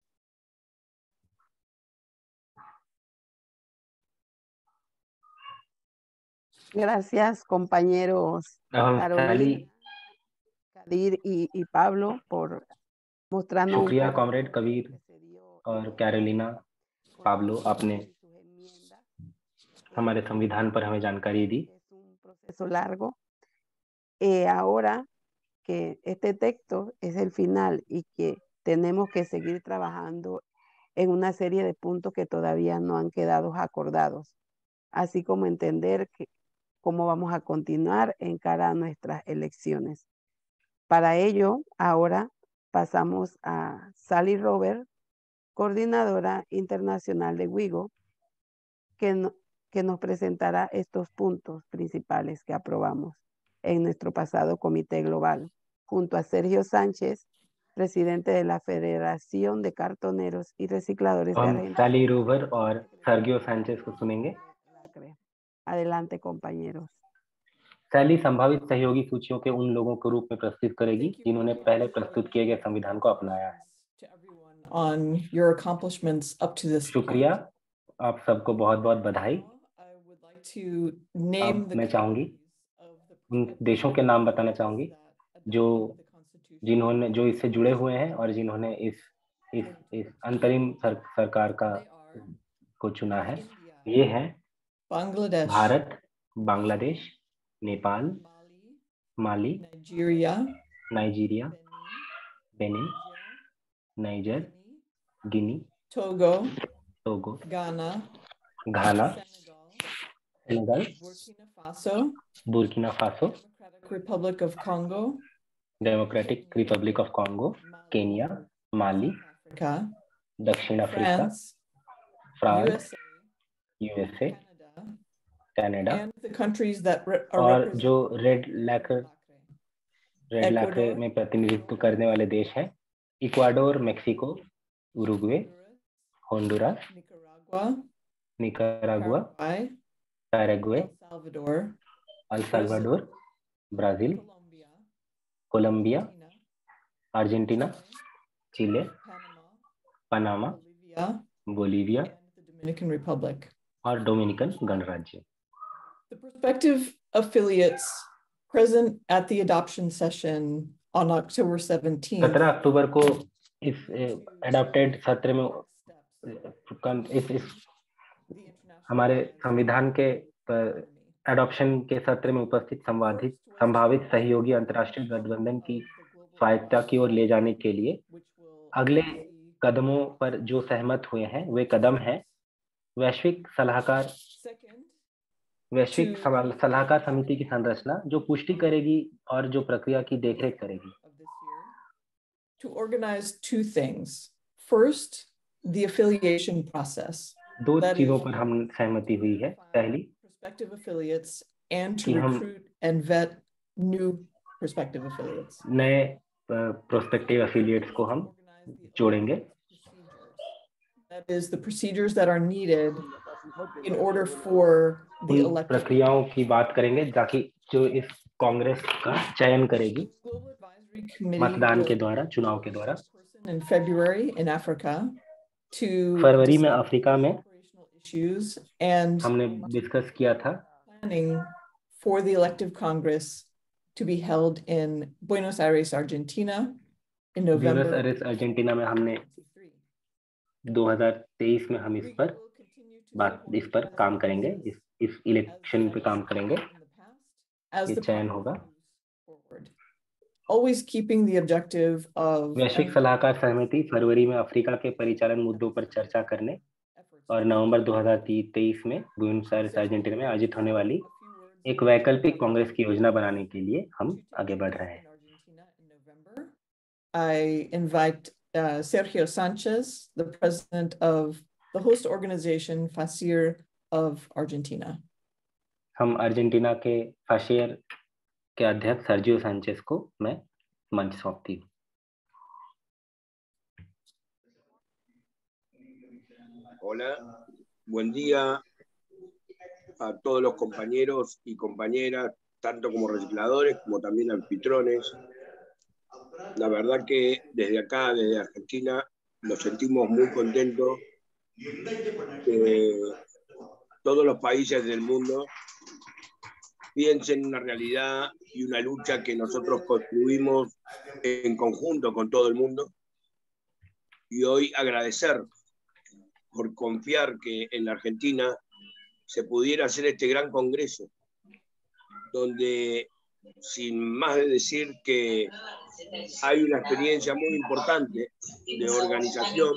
Gracias, compañeros Carolina, Kadir y Pablo, por mostrarnos. शुक्रिया कॉमरेड कबीर और कैरोलिना, पाब्लो, आपने हमारे संविधान पर हमें जानकारी दी। Un proceso largo. Ahora que este texto es el final y que tenemos que seguir trabajando en una serie de puntos que todavía no han quedado acordados, así como entender cómo vamos a continuar en cara a nuestras elecciones. Para ello, ahora pasamos a Sally Robert, coordinadora internacional de WIGO, que nos presentará estos puntos principales que aprobamos en nuestro pasado Comité Global, junto a Sergio Sánchez, presidente de la Federación de Cartoneros y Recicladores de Argentina. Sally Robert और Sergio Sánchez को सुनेंगे। Adelante, compañeros. सैली संभावित सहयोगी सूचियों के उन लोगों के रूप में प्रस्तुत करेगी जिन्होंने पहले प्रस्तुत किए गए संविधान को अपनाया है। On your accomplishments up to this शुक्रिया, आप सबको बहुत-बहुत बधाई। to name मैं चाहूंगी उन देशों के नाम बताना चाहूंगी जो इससे जुड़े हुए हैं और जिन्होंने इस अंतरिम सरकार को चुना है। ये हैं Bharat, Bangladesh, Nepal, Mali, Nigeria, Benin, Niger, Guinea, Togo, Ghana, Senegal, Burkina Faso, Democratic Republic of Congo, Kenya, Mali, दक्षिण अफ्रीका, फ्रांस, यूएसए, कनाडा, और जो रेड लैकर में प्रतिनिधित्व करने वाले देश हैं Ecuador, Mexico, Uruguay, Honduras, Nicaragua, Paraguay, El Salvador, Brazil, Colombia, Argentina, Chile, Panama, Bolivia और डोमिनिकन गणराज्य। The prospective affiliates present at the adoption session on October 17th. 17 अक्टूबर को इस एडॉप्टेड सत्र में हमारे संविधान के एडॉप्शन के सत्र में उपस्थित संभावित सहयोगी अंतर्राष्ट्रीय गठबंधन की स्वायत्तता की ओर ले जाने के लिए अगले कदमों पर जो सहमत हुए हैं वे कदम हैं वैश्विक सलाहकार समिति की संरचना जो पुष्टि करेगी और जो प्रक्रिया की देखरेख करेगी। To organize two things. First, the affiliation process. दो चीजों पर हम सहमति हुई है। पहली, prospective affiliates and to recruit and vet new prospective affiliates. नए prospective affiliates को हम जोड़ेंगे। That is the procedures that are needed in order for the election. प्रक्रियाओं की बात करेंगे ताकि जो इस कांग्रेस का चयन करेगी। मतदान के द्वारा, चुनाव के द्वारा in February in Africa to फरवरी में अफ्रीका में issues and हमने डिस्कस किया था planning for the elective Congress to be held in Buenos Aires, Argentina in November. Buenos Aires Argentina में हमने 2023 में हम इस पर काम करेंगे, इस इलेक्शन पे काम करेंगे, ये चयन होगा। Always keeping the objective of वैश्विक सलाहकार सहमति फरवरी में अफ्रीका के परिचालन मुद्दों पर चर्चा करने और नवंबर 2023 में ब्यूनस आयर्स अर्जेंटीना में आयोजित होने वाली एक वैकल्पिक कांग्रेस की योजना बनाने के लिए हम आगे बढ़ रहे हैं। I invite Sergio Sanchez, the president of the host organization FACIR of Argentina. हम अर्जेंटीना के फासियर के अध्यक्ष सर्जियो सांचेज को मैं मंच सौंपती हूँ। Hola, buen día a todos los compañeros y compañeras, tanto como recicladores como también anfitriones. La verdad que desde acá, desde Argentina, nos sentimos muy contentos que todos los países del mundo piensen una realidad y una lucha que nosotros construimos en conjunto con todo el mundo. Y hoy agradecer por confiar que en la Argentina se pudiera hacer este gran congreso, donde sin más de decir que hay una experiencia muy importante de organización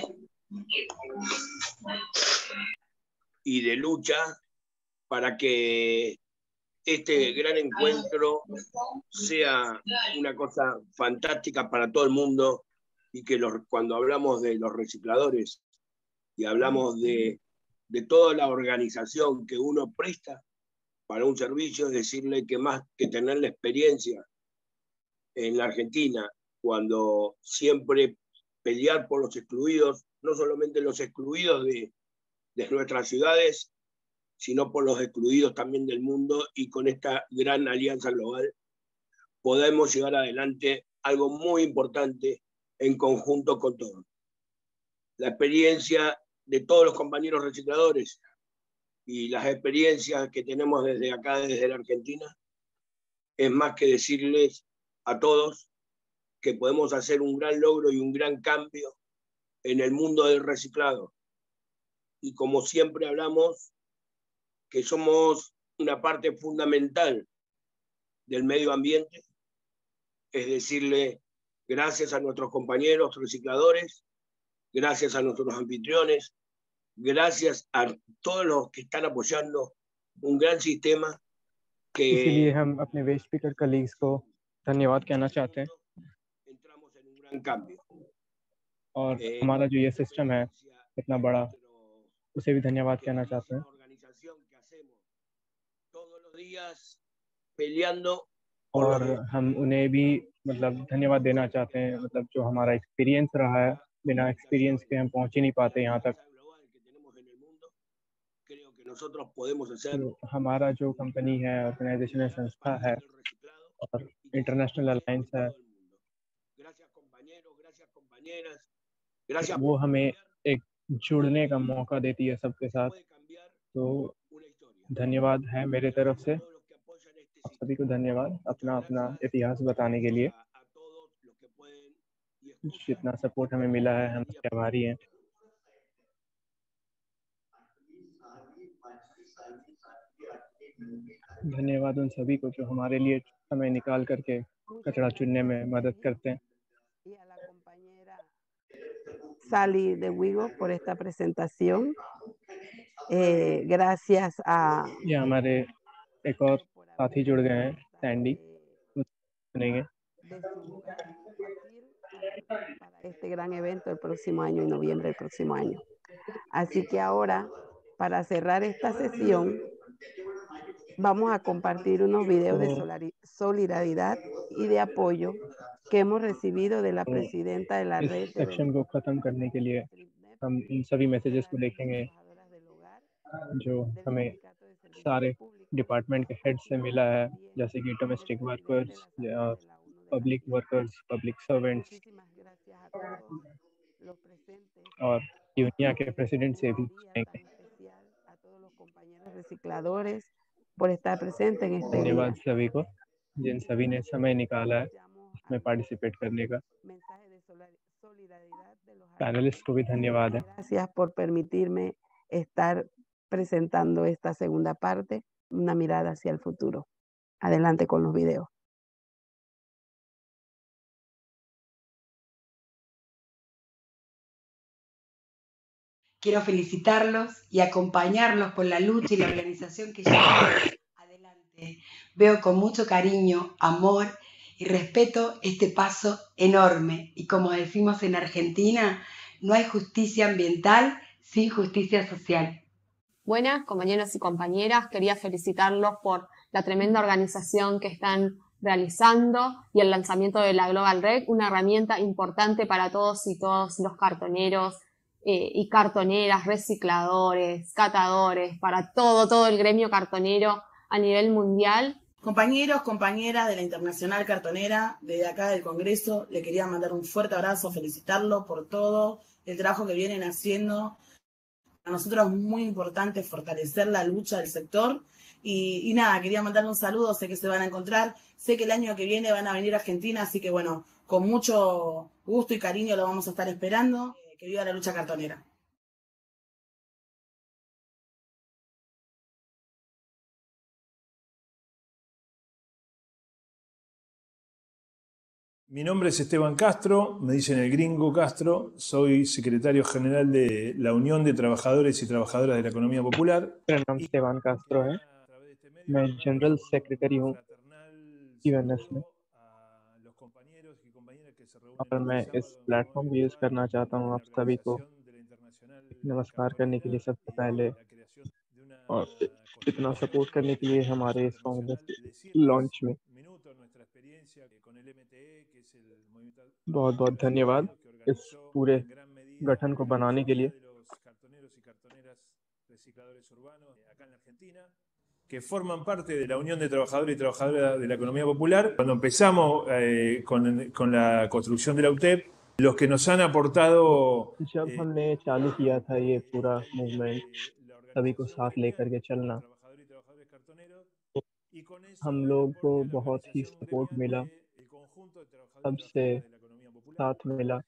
y de lucha para que este gran encuentro sea una cosa fantástica para todo el mundo y que cuando hablamos de los recicladores y hablamos de toda la organización que uno presta para un servicio, es decirle que más que tener la experiencia en la Argentina, cuando siempre pelear por los excluidos, no solamente los excluidos de nuestras ciudades, sino por los excluidos también del mundo, y con esta gran alianza global podemos llevar adelante algo muy importante en conjunto con todos. La experiencia de todos los compañeros recicladores y las experiencias que tenemos desde acá, desde la Argentina, es más que decirles a todos que podemos hacer un gran logro y un gran cambio en el mundo del reciclado. Y como siempre hablamos, que somos una parte fundamental del medio ambiente, es decirle gracias a nuestros compañeros recicladores, gracias a nuestros anfitriones, gracias a todos los que están apoyando un gran sistema que इसीलिए हम अपने waste speaker colleagues को धन्यवाद कहना चाहते हैं un gran cambio. और हमारा जो ये सिस्टम है इतना बड़ा, उसे भी धन्यवाद कहना चाहते हैं। और हम उन्हें भी मतलब धन्यवाद देना चाहते हैं, मतलब जो हमारा एक्सपीरियंस रहा है, बिना एक्सपीरियंस के हम पहुंच ही नहीं पाते यहाँ तक। तो हमारा जो कंपनी है, ऑर्गेनाइजेशन है, संस्था है और इंटरनेशनल अलायंस है, वो हमें एक जुड़ने का मौका देती है सबके साथ। तो धन्यवाद है मेरे तरफ से, सभी को धन्यवाद अपना अपना इतिहास बताने के लिए। जितना सपोर्ट हमें मिला है, हम उसके आभारी हैं। धन्यवाद उन सभी को जो हमारे लिए समय निकाल करके कचरा चुनने में मदद करते हैं। Sally de Wigo por esta presentación. Gracias a... ये हमारे एक और साथी जुड़ गए हैं, सैंडी, सुनेंगे। Para este gran evento el próximo año, en noviembre del próximo año. Así que ahora, para cerrar esta sesión, vamos a compartir unos videos de solidaridad y de apoyo que hemos recibido de la presidenta de la red. इस section को खत्म करने के लिए हम इन सभी messages को देखेंगे जो हमें सारे डिपार्टमेंट के हेड से मिला है, जैसे कि domestic workers, public workers, public servants और यूनिया के प्रेसिडेंट से भी पूछेंगे। por estar presente en este día. धन्यवाद सभी को जिन सभी ने समय निकाला है इसमें पार्टिसिपेट करने का। पैनलिस्ट को भी धन्यवाद है। Gracias por permitirme estar presentando esta segunda parte, una mirada hacia el futuro. Adelante con los videos. Quiero felicitarlos y acompañarlos por la lucha y la organización que llevan adelante. Veo con mucho cariño, amor y respeto este paso enorme. Y como decimos en Argentina, no hay justicia ambiental sin justicia social. Buenas, compañeros y compañeras. Quería felicitarlos por la tremenda organización que están realizando y el lanzamiento de la Global Rec, una herramienta importante para todos y todos los cartoneros y cartoneras, recicladores, catadores, para todo el gremio cartonero a nivel mundial. Compañeros, compañeras de la Internacional Cartonera, desde acá del Congreso, le quería mandar un fuerte abrazo, felicitarlos por todo el trabajo que vienen haciendo. Para nosotros es muy importante fortalecer la lucha del sector y nada, quería mandarle un saludo, sé que se van a encontrar, sé que el año que viene van a venir a Argentina, así que bueno, con mucho gusto y cariño lo vamos a estar esperando. Que viva la lucha cartonera. Mi nombre es Esteban Castro, me dicen el gringo Castro, soy secretario general de la Unión de Trabajadores y Trabajadoras de la Economía Popular. मेरा नाम स्टेवान कास्ट्रो है, मैं general secretary हूँ यूएनएस में और मैं इस platform को यूज़ करना चाहता हूँ आप सभी को नमस्कार करने के लिए सबसे पहले और इतना सपोर्ट करने के लिए हमारे इस कांग्रेस लॉन्च में बहुत बहुत धन्यवाद इस पूरे गठन को बनाने के लिए। Que forman parte de la Unión de Trabajadores y Trabajadoras de la Economía Popular. Cuando empezamos con la construcción de la UTEP, los que nos han aportado... जब हमने चालू किया था ये पूरा मूवमेंट सभी को साथ लेकर के चलना, हम लोग को बहुत ही सपोर्ट मिला, सबसे साथ मिला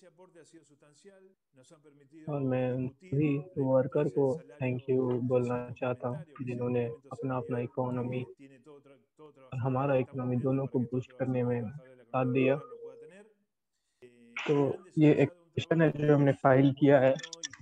और मैं सभी वर्कर को थैंक यू बोलना चाहता हूँ जिन्होंने अपना अपना इकोनॉमी और हमारा इकोनॉमी दोनों को बूस्ट करने में साथ दिया। तो ये एक मिशन है जो हमने फाइल किया है।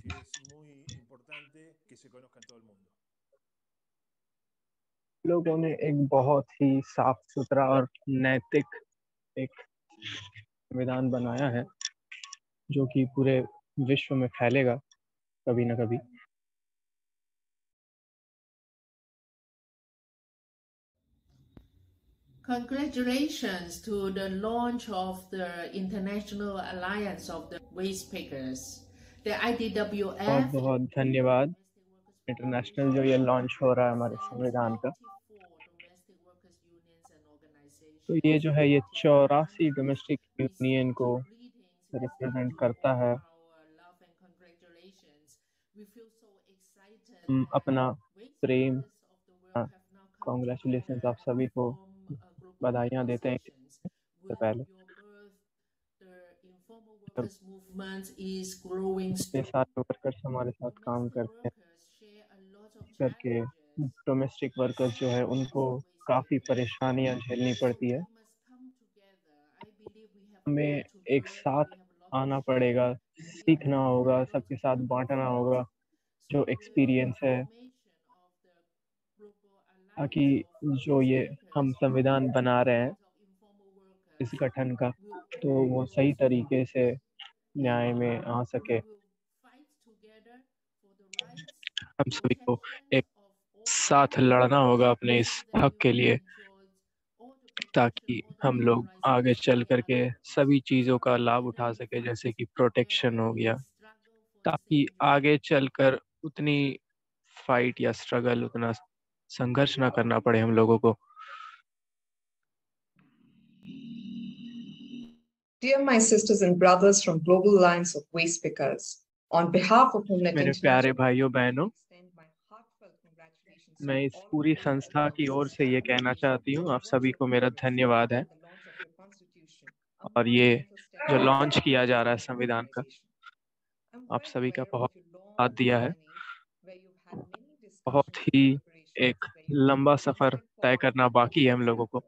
लोगों ने एक बहुत ही साफ सुथरा और नैतिक एक संविधान बनाया है जो कि पूरे विश्व में फैलेगा कभी ना कभी। Congratulations to the launch of the International Alliance of the Waste Pickers, the IDWF। बहुत बहुत धन्यवाद इंटरनेशनल जो ये लॉन्च हो रहा है हमारे संविधान का। तो ये जो है ये 84 डोमेस्टिक यूनियन को रिप्रेजेंट करता है। हम अपना प्रेम कॉन्ग्रेचुलेशंस आप सभी को बधाइयाँ देते हैं इससे पहले। इतने सारे वर्कर्स हमारे साथ काम करते हैं करके डोमेस्टिक वर्कर्स जो है उनको काफ़ी परेशानियाँ झेलनी पड़ती है। हमें एक साथ आना पड़ेगा, सीखना होगा, सबके साथ बांटना होगा जो एक्सपीरियंस है ताकि जो ये हम संविधान बना रहे हैं इस गठन का तो वो सही तरीके से न्याय में आ सके। हम सभी को एक साथ लड़ना होगा अपने इस हक के लिए ताकि हम लोग आगे चल करके सभी चीज़ों का लाभ उठा सके, जैसे कि प्रोटेक्शन हो गया, ताकि आगे चलकर उतनी फाइट या स्ट्रगल उतना संघर्ष ना करना पड़े हम लोगों को। Dear my sisters and brothers from Global Alliance of Waste Pickers, on behalf of HomeNet मेरे प्यारे International, भाइयों बहनों, मैं इस पूरी संस्था की ओर से ये कहना चाहती हूँ, आप सभी को मेरा धन्यवाद है। और ये जो लॉन्च किया जा रहा है संविधान का, आप सभी का बहुत साथ दिया है। बहुत ही एक लंबा सफर तय करना बाकी है हम लोगों को।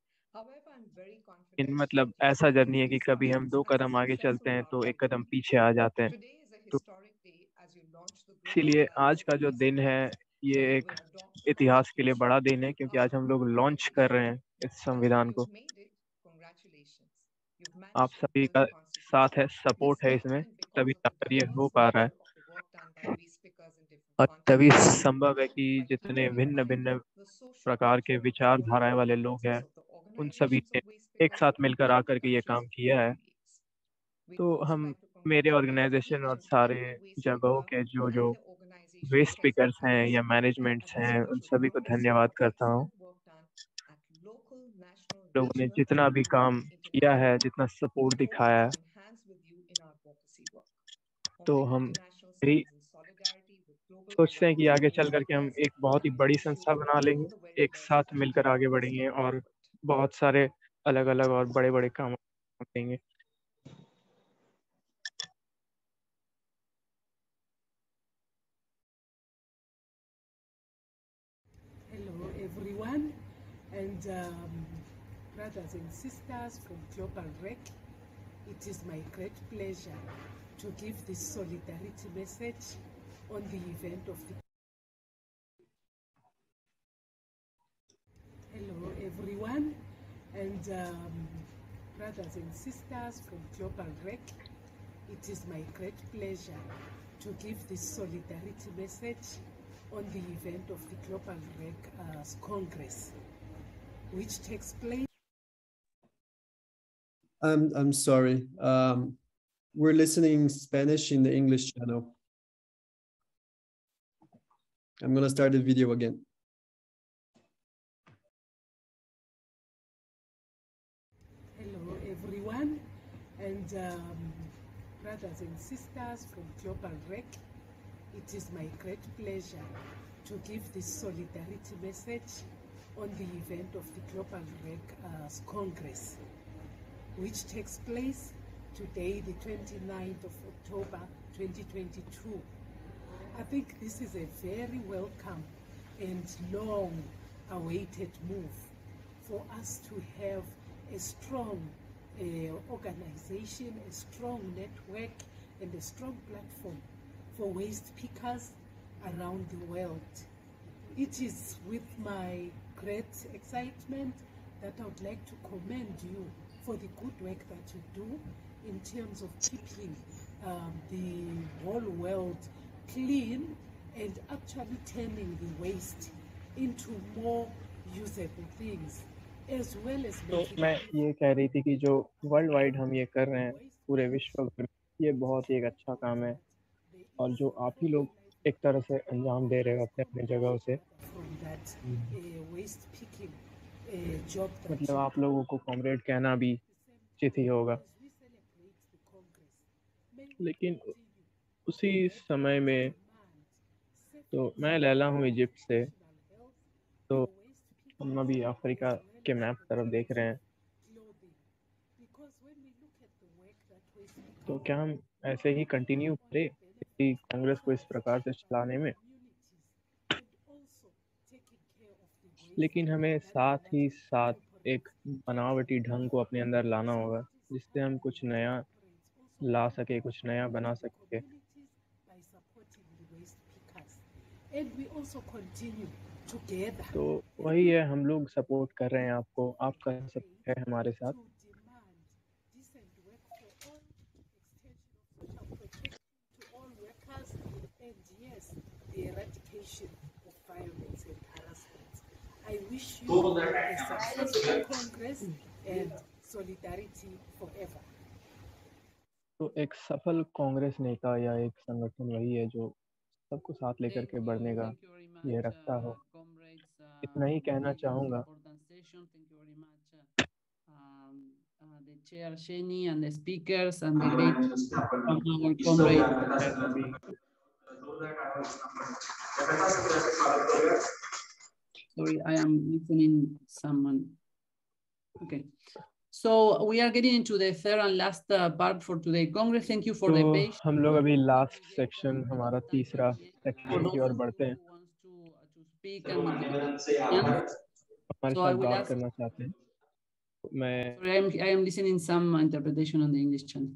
इन मतलब ऐसा जर्नी है कि कभी हम 2 कदम आगे चलते हैं तो 1 कदम पीछे आ जाते हैं। तो इसीलिए आज का जो दिन है ये एक इतिहास के लिए बड़ा दिन है, क्योंकि आज हम लोग लॉन्च कर रहे हैं इस संविधान को। आप सभी का साथ है, सपोर्ट है इसमें, तभी जाकर ये हो पा रहा है। और तभी संभव है कि जितने भिन्न भिन्न प्रकार के विचारधाराएं वाले लोग हैं, उन सभी ने एक साथ मिलकर आकर के ये काम किया है। तो हम मेरे ऑर्गेनाइजेशन और सारे जगहों के जो वेस्ट पिकर्स हैं या मैनेजमेंट्स हैं, उन सभी को धन्यवाद करता हूँ। लोगों ने जितना भी काम किया है, जितना सपोर्ट दिखाया है, तो हम यही सोचते हैं कि आगे चल करके हम एक बहुत ही बड़ी संस्था बना लेंगे, एक साथ मिलकर आगे बढ़ेंगे और बहुत सारे अलग अलग और बड़े बड़े काम करेंगे। Hello everyone, and brothers and sisters from Global Rec, it is my great pleasure to give this solidarity message on the event of the... Hello everyone, and brothers and sisters from Global Rec, it is my great pleasure to give this solidarity message on the event of the Global Rec Congress, which takes place... I'm sorry. We're listening Spanish in the English channel. I'm gonna start the video again. Hello everyone, and brothers and sisters from Global Rec, it is my great pleasure to give this solidarity message on the event of the Global Rec Congress, which takes place today, the 29th of October 2022. I think this is a very welcome and long-awaited move for us to have a strong organization, a strong network, and a strong platform for waste pickers around the world. It is with my great excitement that I would like to commend you for the good work that you do in terms of keeping the whole world clean and actually turning the waste into more usable things, as well as तो making... मैं ये कह रही थी कि जो world wide हम ये कर रहे हैं पूरे विश्व भर, ये बहुत ही एक अच्छा काम है, और जो आप ही लोग एक तरह से अंजाम दे रहे हो अपने अपने जगहों से, मतलब आप लोगों को कॉमरेड कहना भी उचित ही होगा। लेकिन उसी समय में तो मैं लैला हूँ इजिप्ट से, तो हम अभी अफ्रीका के मैप तरफ देख रहे हैं। तो क्या हम ऐसे ही कंटिन्यू करें कांग्रेस को इस प्रकार से चलाने में? लेकिन हमें साथ ही साथ एक बनावटी ढंग को अपने अंदर लाना होगा, जिससे हम कुछ नया ला सके, कुछ नया बना सके। तो वही है, हम लोग सपोर्ट कर रहे हैं आपको, आपका सपोर्ट है हमारे साथ। I wish you a successful Congress and solidarity forever. तो एक सफल कांग्रेस नेता या एक संगठन वही है जो सबको साथ लेकर के बढ़ने का ये रखता हो। इतना ही कहना चाहूँगा। Chair Jenny and the speakers and the great from our comrade. Sorry, I am listening someone. Okay. So we are getting into the third and last part for today. Congress, thank you for the patience. हम लोग अभी last section हमारा तीसरा section की ओर बढ़ते हैं हमारे साथ बात करना चाहते हैं Sorry, I am listening some interpretation on the English channel.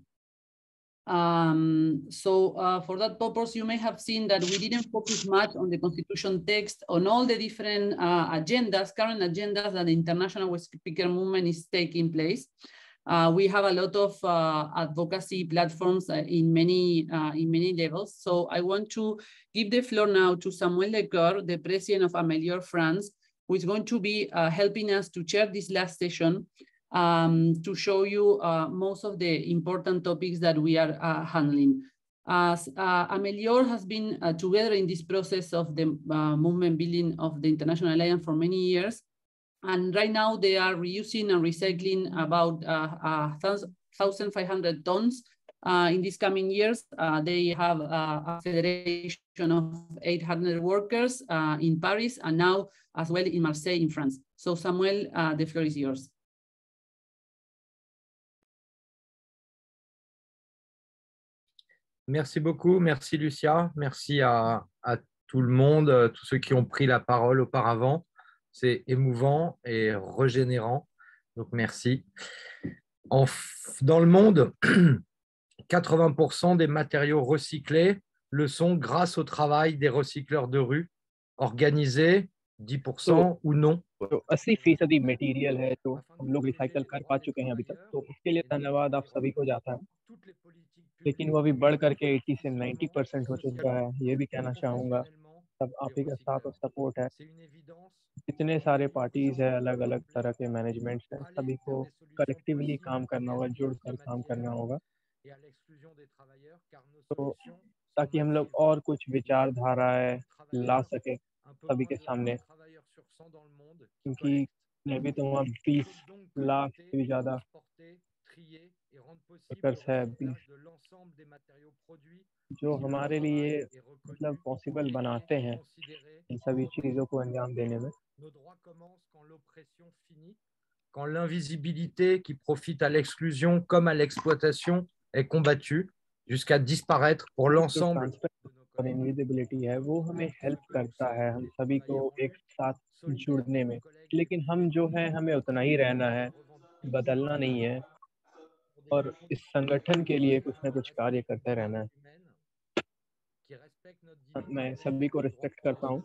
For that purpose, you may have seen that we didn't focus much on the Constitution text, on all the different agendas, current agendas that the international Waste Picker movement is taking place. We have a lot of advocacy platforms in many levels. So I want to give the floor now to Samuel Lecoeur, the president of Amelior France, who is going to be helping us to chair this last session to show you most of the important topics that we are handling. Amelior has been together in this process of the movement building of the International Alliance for many years. And right now they are reusing and recycling about 1,500 tons. In these coming years, they have a federation of 800 workers in Paris and now as well in Marseille in France. So Samuel, the floor is yours. Merci beaucoup, merci Lucia, merci à tout le monde, tous ceux qui ont pris la parole auparavant. C'est émouvant et régénérant, donc merci. Dans le monde, 80% des matériaux recyclés le sont grâce au travail des recycleurs de rue, organisés, 10% ou non. तो 80% material है जो हम लोग recycle कर पा चुके हैं अभी तक, तो उसके लिए धन्यवाद आप सभी को जाता है, लेकिन वो अभी बढ़ करके 80 से 90% हो चुका है। ये भी कहना चाहूँगा सब आप ही का साथ और सपोर्ट है। इतने सारे पार्टीज है, अलग अलग तरह के मैनेजमेंट्स हैं, सभी को कलेक्टिवली काम करना होगा, जुड़कर काम करना होगा, तो ताकि हम लोग और कुछ विचारधाराएं ला सके सभी के सामने, क्योंकि मैं भी तो वहाँ 20 लाख से भी ज़्यादा वर्कर्स है, 20 जो हमारे लिए मतलब पॉसिबल बनाते हैं इन सभी चीज़ों को अंजाम देने में। Quand l'invisibilité qui profite à l'exclusion comme à l'exploitation est combattue jusqu'à disparaître pour l'ensemble. और इनविजिबिलिटी है वो हमें हेल्प करता है हम सभी को एक साथ जुड़ने में, लेकिन हम जो है हमें उतना ही रहना है, बदलना नहीं है और इस संगठन के लिए कुछ ना कुछ कार्य करते रहना है। मैं सभी को रिस्पेक्ट करता हूँ।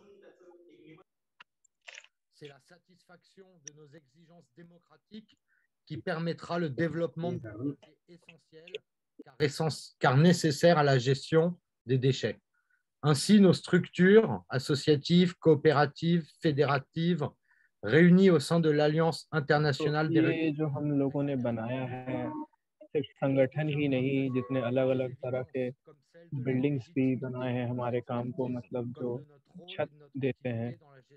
C'est la satisfaction de nos exigences démocratiques qui permettra le développement de essentiel car nécessaire à la gestion des déchets. Ainsi, nos structures associatives, coopératives, fédératives, réunies au sein de l'Alliance internationale des ये जो हम लोगों ने बनाया है सिर्फ संगठन ही नहीं, जितने अलग अलग तरह के बिल्डिंग्स भी बनाए हैं हमारे काम को मतलब जो छत देते हैं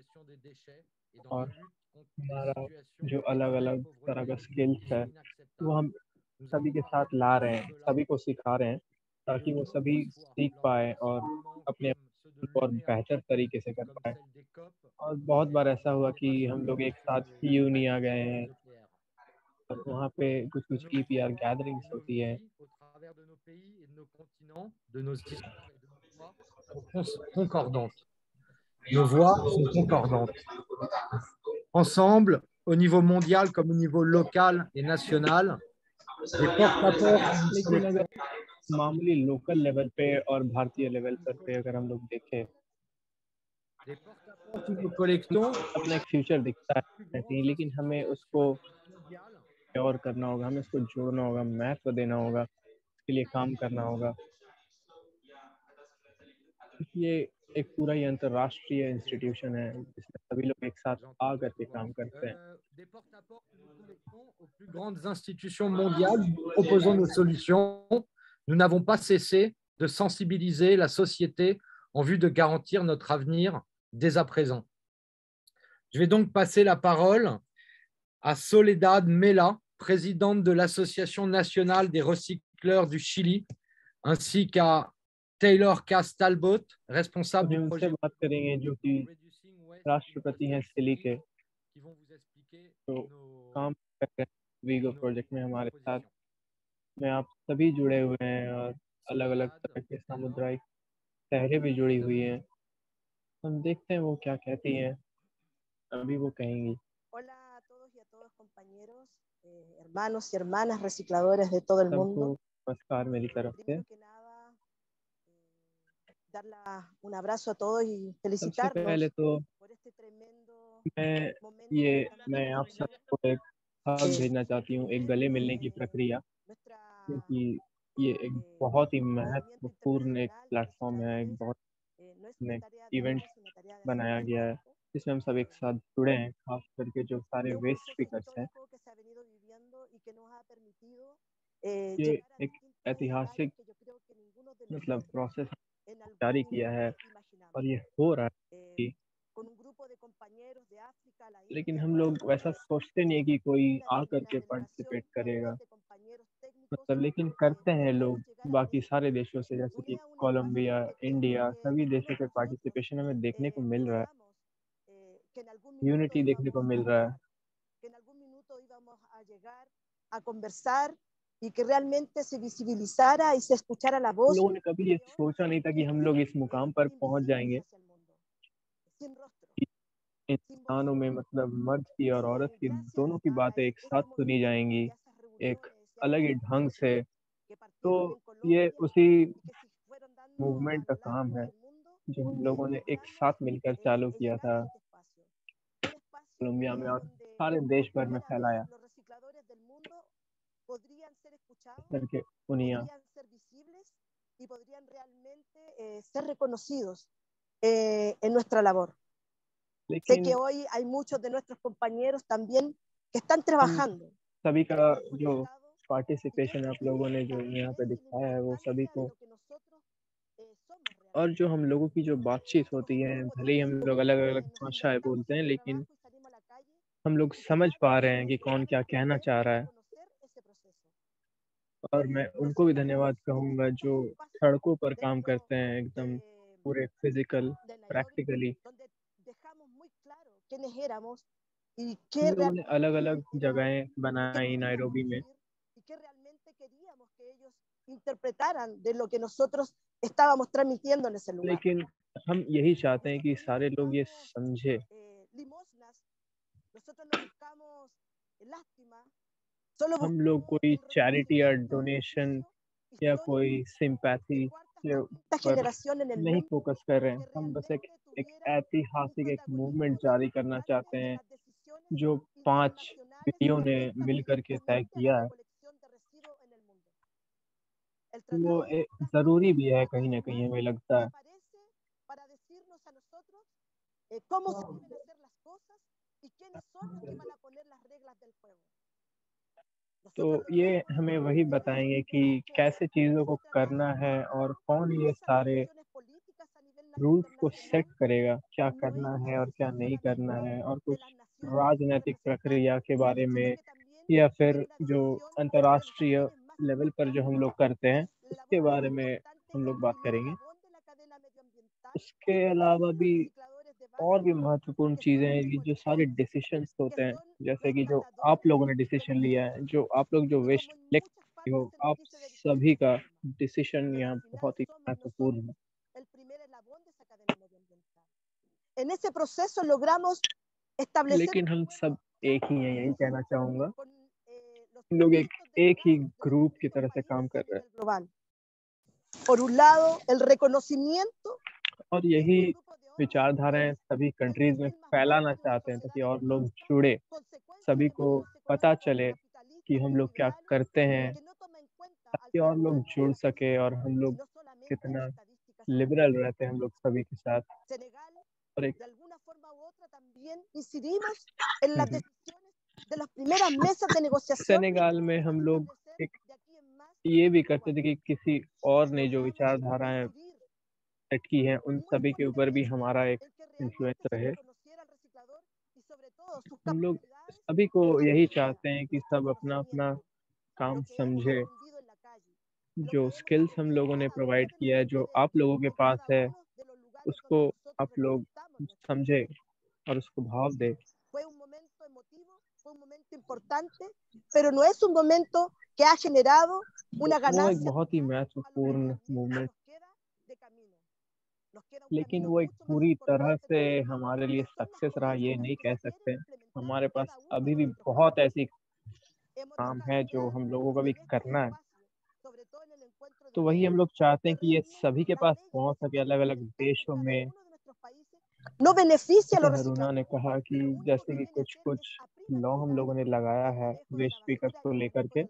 और हमारा जो अलग अलग तरह का स्किल्स है वो हम सभी के साथ ला रहे हैं, सभी को सिखा रहे हैं ताकि वो सभी सीख पाए और अपने और बेहतर तरीके से कर पाए। और बहुत बार ऐसा हुआ कि हम लोग एक साथ यूनी आ गए हैं और वहाँ पे कुछ EPR गैदरिंग्स होती है। Concordantes. Nos voix sont concordantes. Ensemble, au niveau mondial comme au niveau local et national, les porte-à-porte मामूली लोकल लेवल पे और भारतीय लेवल पर पे अगर हम लोग देखें अपना एक फ्यूचर दिखता है, लेकिन हमें उसको और करना होगा, हमें उसको जोड़ना होगा, महत्व देना होगा, उसके लिए काम करना होगा। ये एक पूरा ही अंतर्राष्ट्रीय इंस्टीट्यूशन है जिसमें सभी लोग एक साथ आ करके काम करते हैं। aux plus grandes institutions mondiales, proposons nos solutions. Nous n'avons pas cessé de sensibiliser la société en vue de garantir notre avenir dès à présent. Je vais donc passer la parole à Soledad Mela, présidente de l'Association nationale des recycleurs du Chili, ainsi qu'à Taylor Cass Talbot, responsable du projet. बात करेंगे जो कि राष्ट्रपति हैं chilli के, तो काम कर रहे हैं वीगो प्रोजेक्ट में हमारे साथ में आप सभी जुड़े हुए हैं और अलग अलग तरह के सामुदायिक शहरें भी जुड़ी हुई हैं। हम देखते हैं वो क्या कहती हैं, अभी वो कहेंगी। Hola a todos y a todas compañeros, hermanos y hermanas recicladores de todo el mundo. नमस्कार मेरी तरफ से। Dar un abrazo a todos y सबसे felicitarlos पहले तो por este tremendo मैं आप सबको एक हग भेजना चाहती हूँ, एक गले मिलने की प्रक्रिया, क्योंकि ये एक बहुत ही महत्वपूर्ण एक प्लेटफॉर्म है, एक बहुत इवेंट बनाया गया है जिसमें हम सब एक साथ जुड़े हैं, खास करके जो सारे वेस्ट स्पीकर्स हैं। ये एक ऐतिहासिक मतलब प्रोसेस जारी किया है और ये हो रहा है कि लेकिन हम लोग वैसा सोचते नहीं कि कोई आ करके पार्टिसिपेट करेगा, मतलब लेकिन करते हैं लोग बाकी सारे देशों से, जैसे कि कोलंबिया, इंडिया, सभी देशों के पार्टिसिपेशन हमें देखने को मिल रहा है, यूनिटी देखने को मिल रहा है। A conversar y que realmente se visibilizara y se escuchara la voz. लोगों ने कभी ये सोचा नहीं था कि हम लोग इस मुकाम पर पहुंच जाएंगे, इंसानों में मतलब मर्द की और औरत की दोनों की बातें एक साथ सुनी जाएंगी एक अलग ही ढंग से। तो ये उसी मूवमेंट का काम है जो हम लोगों ने एक साथ मिलकर चालू किया था कोलंबिया में और सारे देश भर में फैलाया करके उनिया। Y podrían realmente ser reconocidos en nuestra labor. Sé que hoy hay muchos de nuestros compañeros también que están trabajando. सभी का जो पार्टिसिपेशन आप लोगों ने जो यहाँ पे दिखाया है वो सभी को, और जो हम लोगों की जो बातचीत होती है, भले ही हम लोग अलग अलग भाषाएं बोलते हैं लेकिन हम लोग समझ पा रहे हैं कि कौन क्या कहना चाह रहा है। और मैं उनको भी धन्यवाद कहूँगा जो सड़कों पर काम करते हैं एकदम पूरे फिजिकल प्रैक्टिकली। हम लोगों ने अलग अलग जगहें बनाई नायरोबी में, लेकिन हम यही चाहते हैं कि सारे लोग ये समझे हम लोग कोई चैरिटी या डोनेशन या कोई सिंपैथी पर नहीं फोकस कर रहे हैं। हम बस एक ऐतिहासिक एक मूवमेंट जारी करना चाहते हैं जो 5 पीढ़ियों ने मिल करके तय किया है। वो जरूरी भी है कहीं ना कहीं, हमें लगता है। तो ये हमें वही बताएंगे कि कैसे चीज़ों को करना है और कौन ये सारे रूल्स को सेट करेगा, क्या करना है और क्या नहीं करना है, और कुछ राजनीतिक प्रक्रिया के बारे में या फिर जो अंतर्राष्ट्रीय लेवल पर जो हम लोग करते हैं उसके बारे में हम लोग बात करेंगे। उसके अलावा भी और भी महत्वपूर्ण चीज़ें हैं कि जो सारे डिसीशंस होते हैं, जैसे कि जो आप लोगों ने डिसीजन लिया है, जो आप लोग जो वेस्ट कलेक्ट हो, आप सभी का डिसीजन यहाँ बहुत ही महत्वपूर्ण है। लेकिन हम सब एक ही हैं, यही कहना चाहूँगा। हम लोग एक ही ग्रुप की तरह से काम कर रहे हैं। और यही विचारधाराएं सभी कंट्रीज में फैलाना चाहते हैं ताकि और लोग जुड़े, सभी को पता चले कि हम लोग क्या करते हैं, ताकि और लोग जुड़ सके और हम लोग कितना लिबरल रहते हैं हम लोग सभी के साथ। और एक सेनेगाल में हम लोग एक ये भी करते थे कि किसी और ने जो विचारधाराएं सेट की हैं उन सभी के ऊपर भी हमारा एक इन्फ्लुएंस रहे। हम लोग सभी को यही चाहते हैं कि सब अपना अपना काम समझे। जो स्किल्स हम लोगों ने प्रोवाइड किया है, जो आप लोगों के पास है, उसको आप लोग समझे और उसको भाव दे। Fue un momento emotivo, fue un momento importante, pero no es un momento que ha generado una वो एक ganancia. बहुत ही महत्वपूर्ण मूवमेंट, लेकिन वो एक पूरी तरह से हमारे लिए सक्सेस रहा ये नहीं कह सकते। हमारे पास अभी भी बहुत ऐसी काम है जो हम लोगों को भी करना है। तो वही हम लोग चाहते हैं कि ये सभी के पास पहुंच सके, अलग अलग देशों में। No beneficia a los हरुणा ने कहा कि जैसे कि कुछ कुछ लॉ हम लोगों ने लगाया है वेस्ट स्पीकर्स को लेकर के,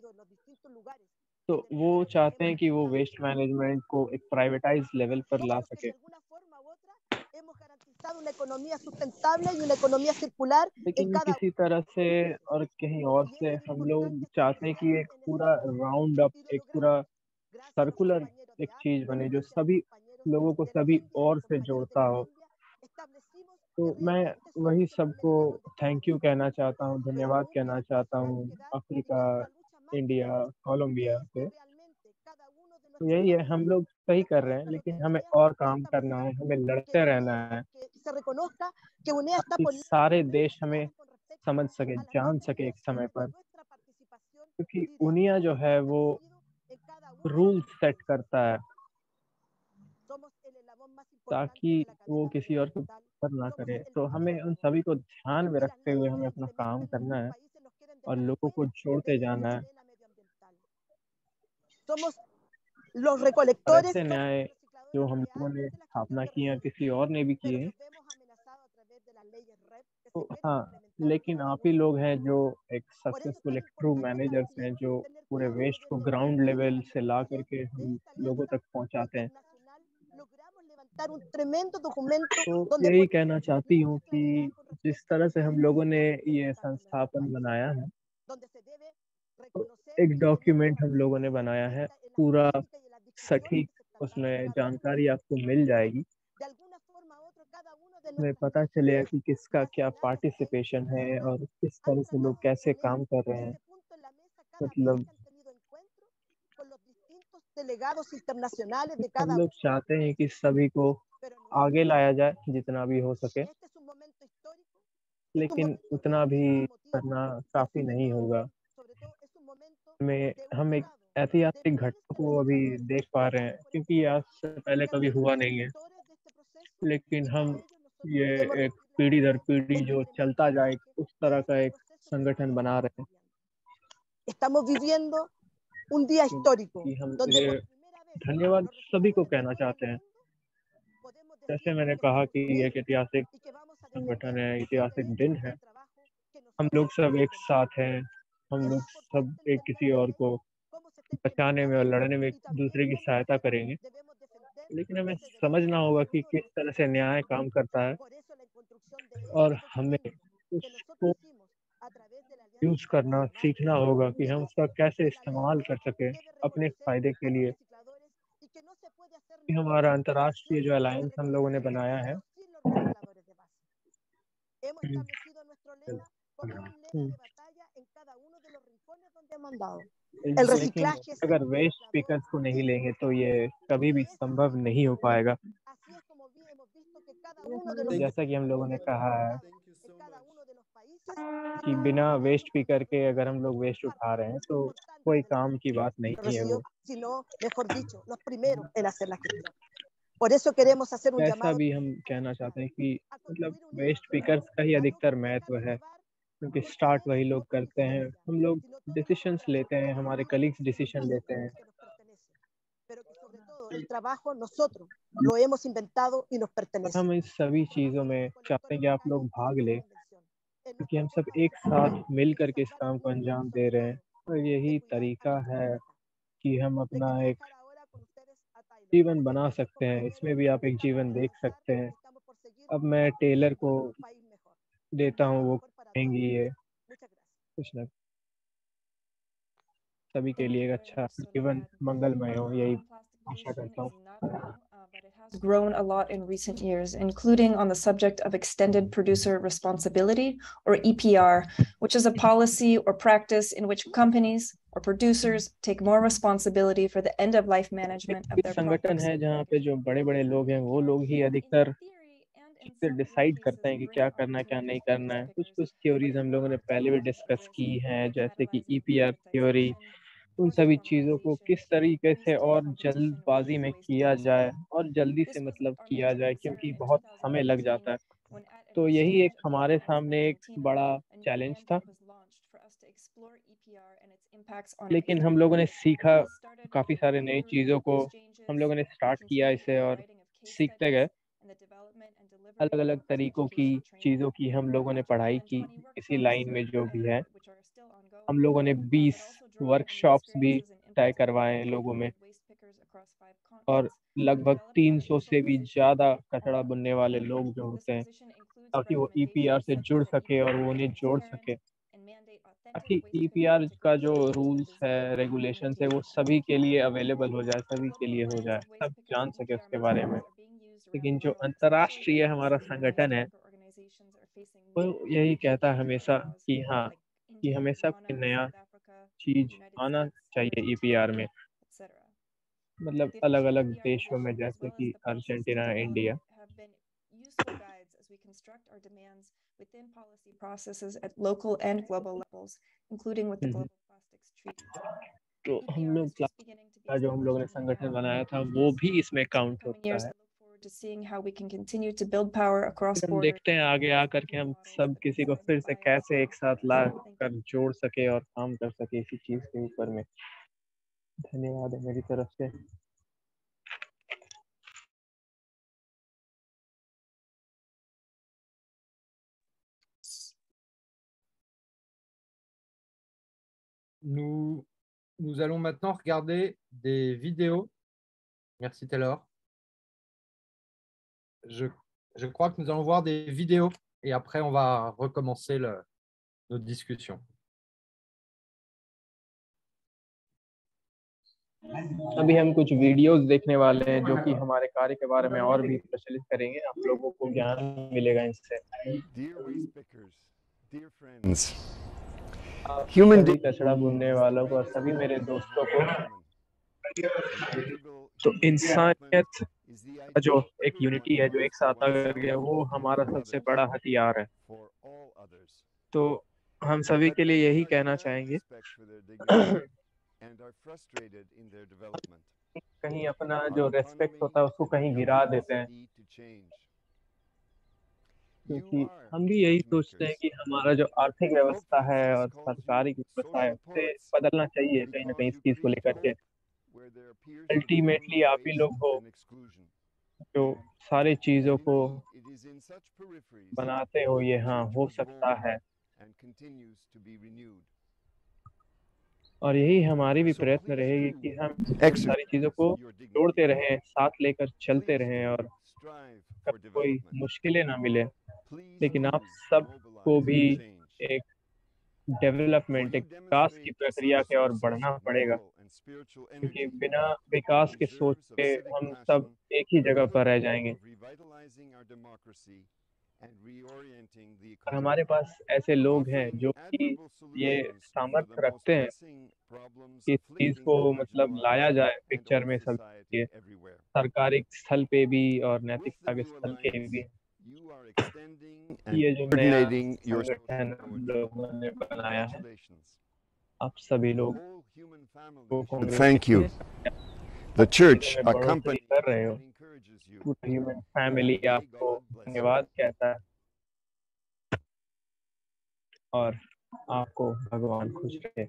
तो वो चाहते हैं कि वो वेस्ट मैनेजमेंट को एक प्राइवेटाइज लेवल पर ला सके। hemos garantizado una economía sustentable y una economía circular en लेकिन cada किसी तरह से और कहीं और से हम लोग चाहते हैं कि एक पूरा राउंड अप, एक पूरा सर्कुलर एक चीज बने जो सभी लोगों को सभी और से जोड़ता हो। तो मैं वही सबको थैंक यू कहना चाहता हूँ, धन्यवाद कहना चाहता हूँ अफ्रीका, इंडिया, कोलंबिया से। तो यही है, हम लोग सही कर रहे हैं, लेकिन हमें और काम करना है, हमें लड़ते रहना है se reconozca que UNEA está कि poniendo सारे देश हमें समझ सके, जान सके एक समय पर। क्योंकि उनिया जो है वो रूल सेट करता है ताकि वो किसी और को पर ना करे। तो हमें उन सभी को ध्यान में रखते हुए हमें अपना काम करना है और लोगों को जोड़ते जाना है। somos los और recolectores ऐसे न्याय जो हम लोगों ने स्थापना किए हैं, किसी और ने भी किए हैं, तो हाँ, लेकिन आप ही लोग हैं जो एक सक्सेसफुल, एक ट्रू मैनेजर्स हैं जो पूरे वेस्ट को ग्राउंड लेवल से ला करके हम लोगों तक पहुंचाते हैं। levantar un tremendo documento तो donde यही कहना चाहती हूँ कि जिस तरह से हम लोगों ने ये संस्थापन बनाया है, तो एक डॉक्यूमेंट हम लोगों ने बनाया है, पूरा सटीक उसमें जानकारी आपको मिल जाएगी। उसमें पता चलेगा कि किसका क्या पार्टिसिपेशन है और किस तरह से लोग कैसे काम कर रहे हैं। मतलब delegados internacionales de हम cada लोग चाहते हैं कि सभी को आगे लाया जाए जितना भी हो सके, लेकिन उतना भी करना काफी नहीं होगा। हम एक ऐतिहासिक घटना को अभी देख पा रहे हैं, क्योंकि ये आज से पहले कभी हुआ नहीं है, लेकिन हम ये एक पीढ़ी दर पीढ़ी जो चलता जाए उस तरह का एक संगठन बना रहे हैं। estamos viviendo un día histórico कि हम donde ये धन्यवाद सभी को कहना चाहते हैं। जैसे मैंने कहा कि ये एक ऐतिहासिक संगठन है, ऐतिहासिक दिन है, हम लोग सब एक साथ हैं, हम लोग सब एक किसी और को बचाने में और लड़ने में एक दूसरे की सहायता करेंगे। लेकिन हमें समझना होगा कि किस तरह से न्याय काम करता है और हमें उसको यूज करना सीखना होगा कि हम उसका कैसे इस्तेमाल कर सके अपने फायदे के लिए। कि हमारा अंतर्राष्ट्रीय जो अलायंस हम लोगों ने बनाया है, el लेकिन reciclaje es अगर वेस्ट स्पीकर्स को नहीं लेंगे तो ये कभी भी संभव नहीं हो पाएगा। जैसा कि हम लोगों ने कहा है कि बिना वेस्ट स्पीकर के अगर हम लोग वेस्ट उठा रहे हैं तो कोई काम की बात नहीं है वो। sino mejor dicho los primeros en hacer la gestión. Por eso queremos hacer un ऐसा llamado भी हम कहना चाहते हैं कि मतलब वेस्ट स्पीकर्स का ही अधिकतर महत्व है, क्योंकि स्टार्ट वही लोग करते हैं। हम लोग डिसीशंस लेते हैं, हमारे कलीग्स डिसीजन लेते हैं। el trabajo nosotros lo hemos inventado y nos pertenece. हम इस सभी चीज़ों में चाहते हैं कि आप लोग भाग लें, क्योंकि हम सब एक साथ मिल करके इस काम को अंजाम दे रहे हैं। और यही तरीका है कि हम अपना एक जीवन बना सकते हैं। इसमें भी आप एक जीवन देख सकते हैं। अब मैं टेलर को देता हूँ, वो कहेंगी ये कुछ न सभी के लिए एक अच्छा जीवन मंगलमय हो, यही आशा करता हूँ। grown a lot in recent years, including on the subject of extended producer responsibility, or EPR, which is a policy or practice in which companies or producers take more responsibility for the end-of-life management of their संगठन products. है जहाँ पे जो बड़े-बड़े लोग हैं वो लोग ही अधिकतर ठीक से डिसाइड करते हैं कि क्या करना है क्या नहीं करना है। कुछ थ्योरीज हम लोगों ने पहले भी डिस्कस की हैं, जैसे कि EPR थ्योरी। उन सभी चीज़ों को किस तरीके से और जल्दबाजी में किया जाए, और जल्दी से मतलब किया जाए, क्योंकि बहुत समय लग जाता है। तो यही एक हमारे सामने एक बड़ा चैलेंज था, लेकिन हम लोगों ने सीखा काफ़ी सारे नई चीज़ों को। हम लोगों ने स्टार्ट किया इसे और सीखते गए। अलग अलग तरीकों की चीज़ों की हम लोगों ने पढ़ाई की इसी लाइन में जो भी है। हम लोगों ने 20 वर्कशॉप्स भी तय करवाए लोगों में, और लगभग 300 से भी ज़्यादा कचरा बुनने वाले लोग जो होते हैं, ताकि वो EPR से जुड़ सके और वो उन्हें जोड़ सके, ताकि EPR का जो रूल्स है, रेगुलेशंस है, वो सभी के लिए अवेलेबल हो जाए, सभी के लिए हो जाए, सब जान सके उसके बारे में। लेकिन जो अंतर्राष्ट्रीय हमारा संगठन है, वो यही कहता है हमेशा कि हाँ, कि हमेशा कोई नया चीज़ आना चाहिए EPR में। मतलब अलग-अलग देशों में, जैसे कि Argentina, India. Within policy processes at local and global levels, including with the Global Plastics Treaty. तो हम लोग का जो हम लोगों ने संगठन बनाया था वो भी इसमें काउंट होता है। To seeing how we can continue to build power across हम borders. देखते हैं आगे आकर के हम सब किसी को फिर से कैसे एक साथ ला कर जोड़ सके और काम कर सके इसी चीज के ऊपर में। धन्यवाद है मेरी तरफ से। Nous allons maintenant regarder des vidéos. Merci Taylor. Je crois que nous allons voir des vidéos et après on va recommencer notre discussion. अभी हम कुछ वीडियोस देखने वाले हैं जो कि हमारे कार्य के बारे में और भी प्रचलित करेंगे। आप लोगों को ज्ञान मिलेगा इनसे। सभी कचरा बुनने वालों को और सभी मेरे दोस्तों को, तो इंसानियत का जो एक यूनिटी है, जो एक साथ आ गया, वो हमारा सबसे बड़ा हथियार है। तो हम सभी के लिए यही कहना चाहेंगे कहीं अपना जो रेस्पेक्ट होता है उसको कहीं गिरा देते हैं, क्योंकि हम भी यही सोचते हैं कि हमारा जो आर्थिक व्यवस्था है और सरकारी व्यवस्था है उसे बदलना चाहिए कहीं ना कहीं इस चीज को लेकर के। अल्टीमेटली आप ही लोग हो जो सारी चीजों को बनाते हो, ये हाँ हो सकता है। और यही हमारी भी प्रयत्न रहेगी कि हम सारी चीजों को जोड़ते रहें, साथ लेकर चलते रहें और कभी कोई मुश्किलें ना मिले। लेकिन आप सबको भी एक डेवलपमेंट, एक विकास की प्रक्रिया के और बढ़ना पड़ेगा, क्योंकि बिना विकास के सोच के हम सब एक ही जगह पर रह जाएंगे। और हमारे पास ऐसे लोग हैं जो कि ये सामर्थ्य रखते हैं कि इस चीज को मतलब लाया जाए पिक्चर में सब के, सरकारी स्थल पे भी और नैतिकता के स्थल पे भी। ये जो नया संगठन हम लोगों ने बनाया है, आप सभी लोग Thank you. The church बढ़ोतरी कर रहे हो। पूरा ह्यूमन फैमिली आपको धन्यवाद कहता है और आपको भगवान खुश रखे।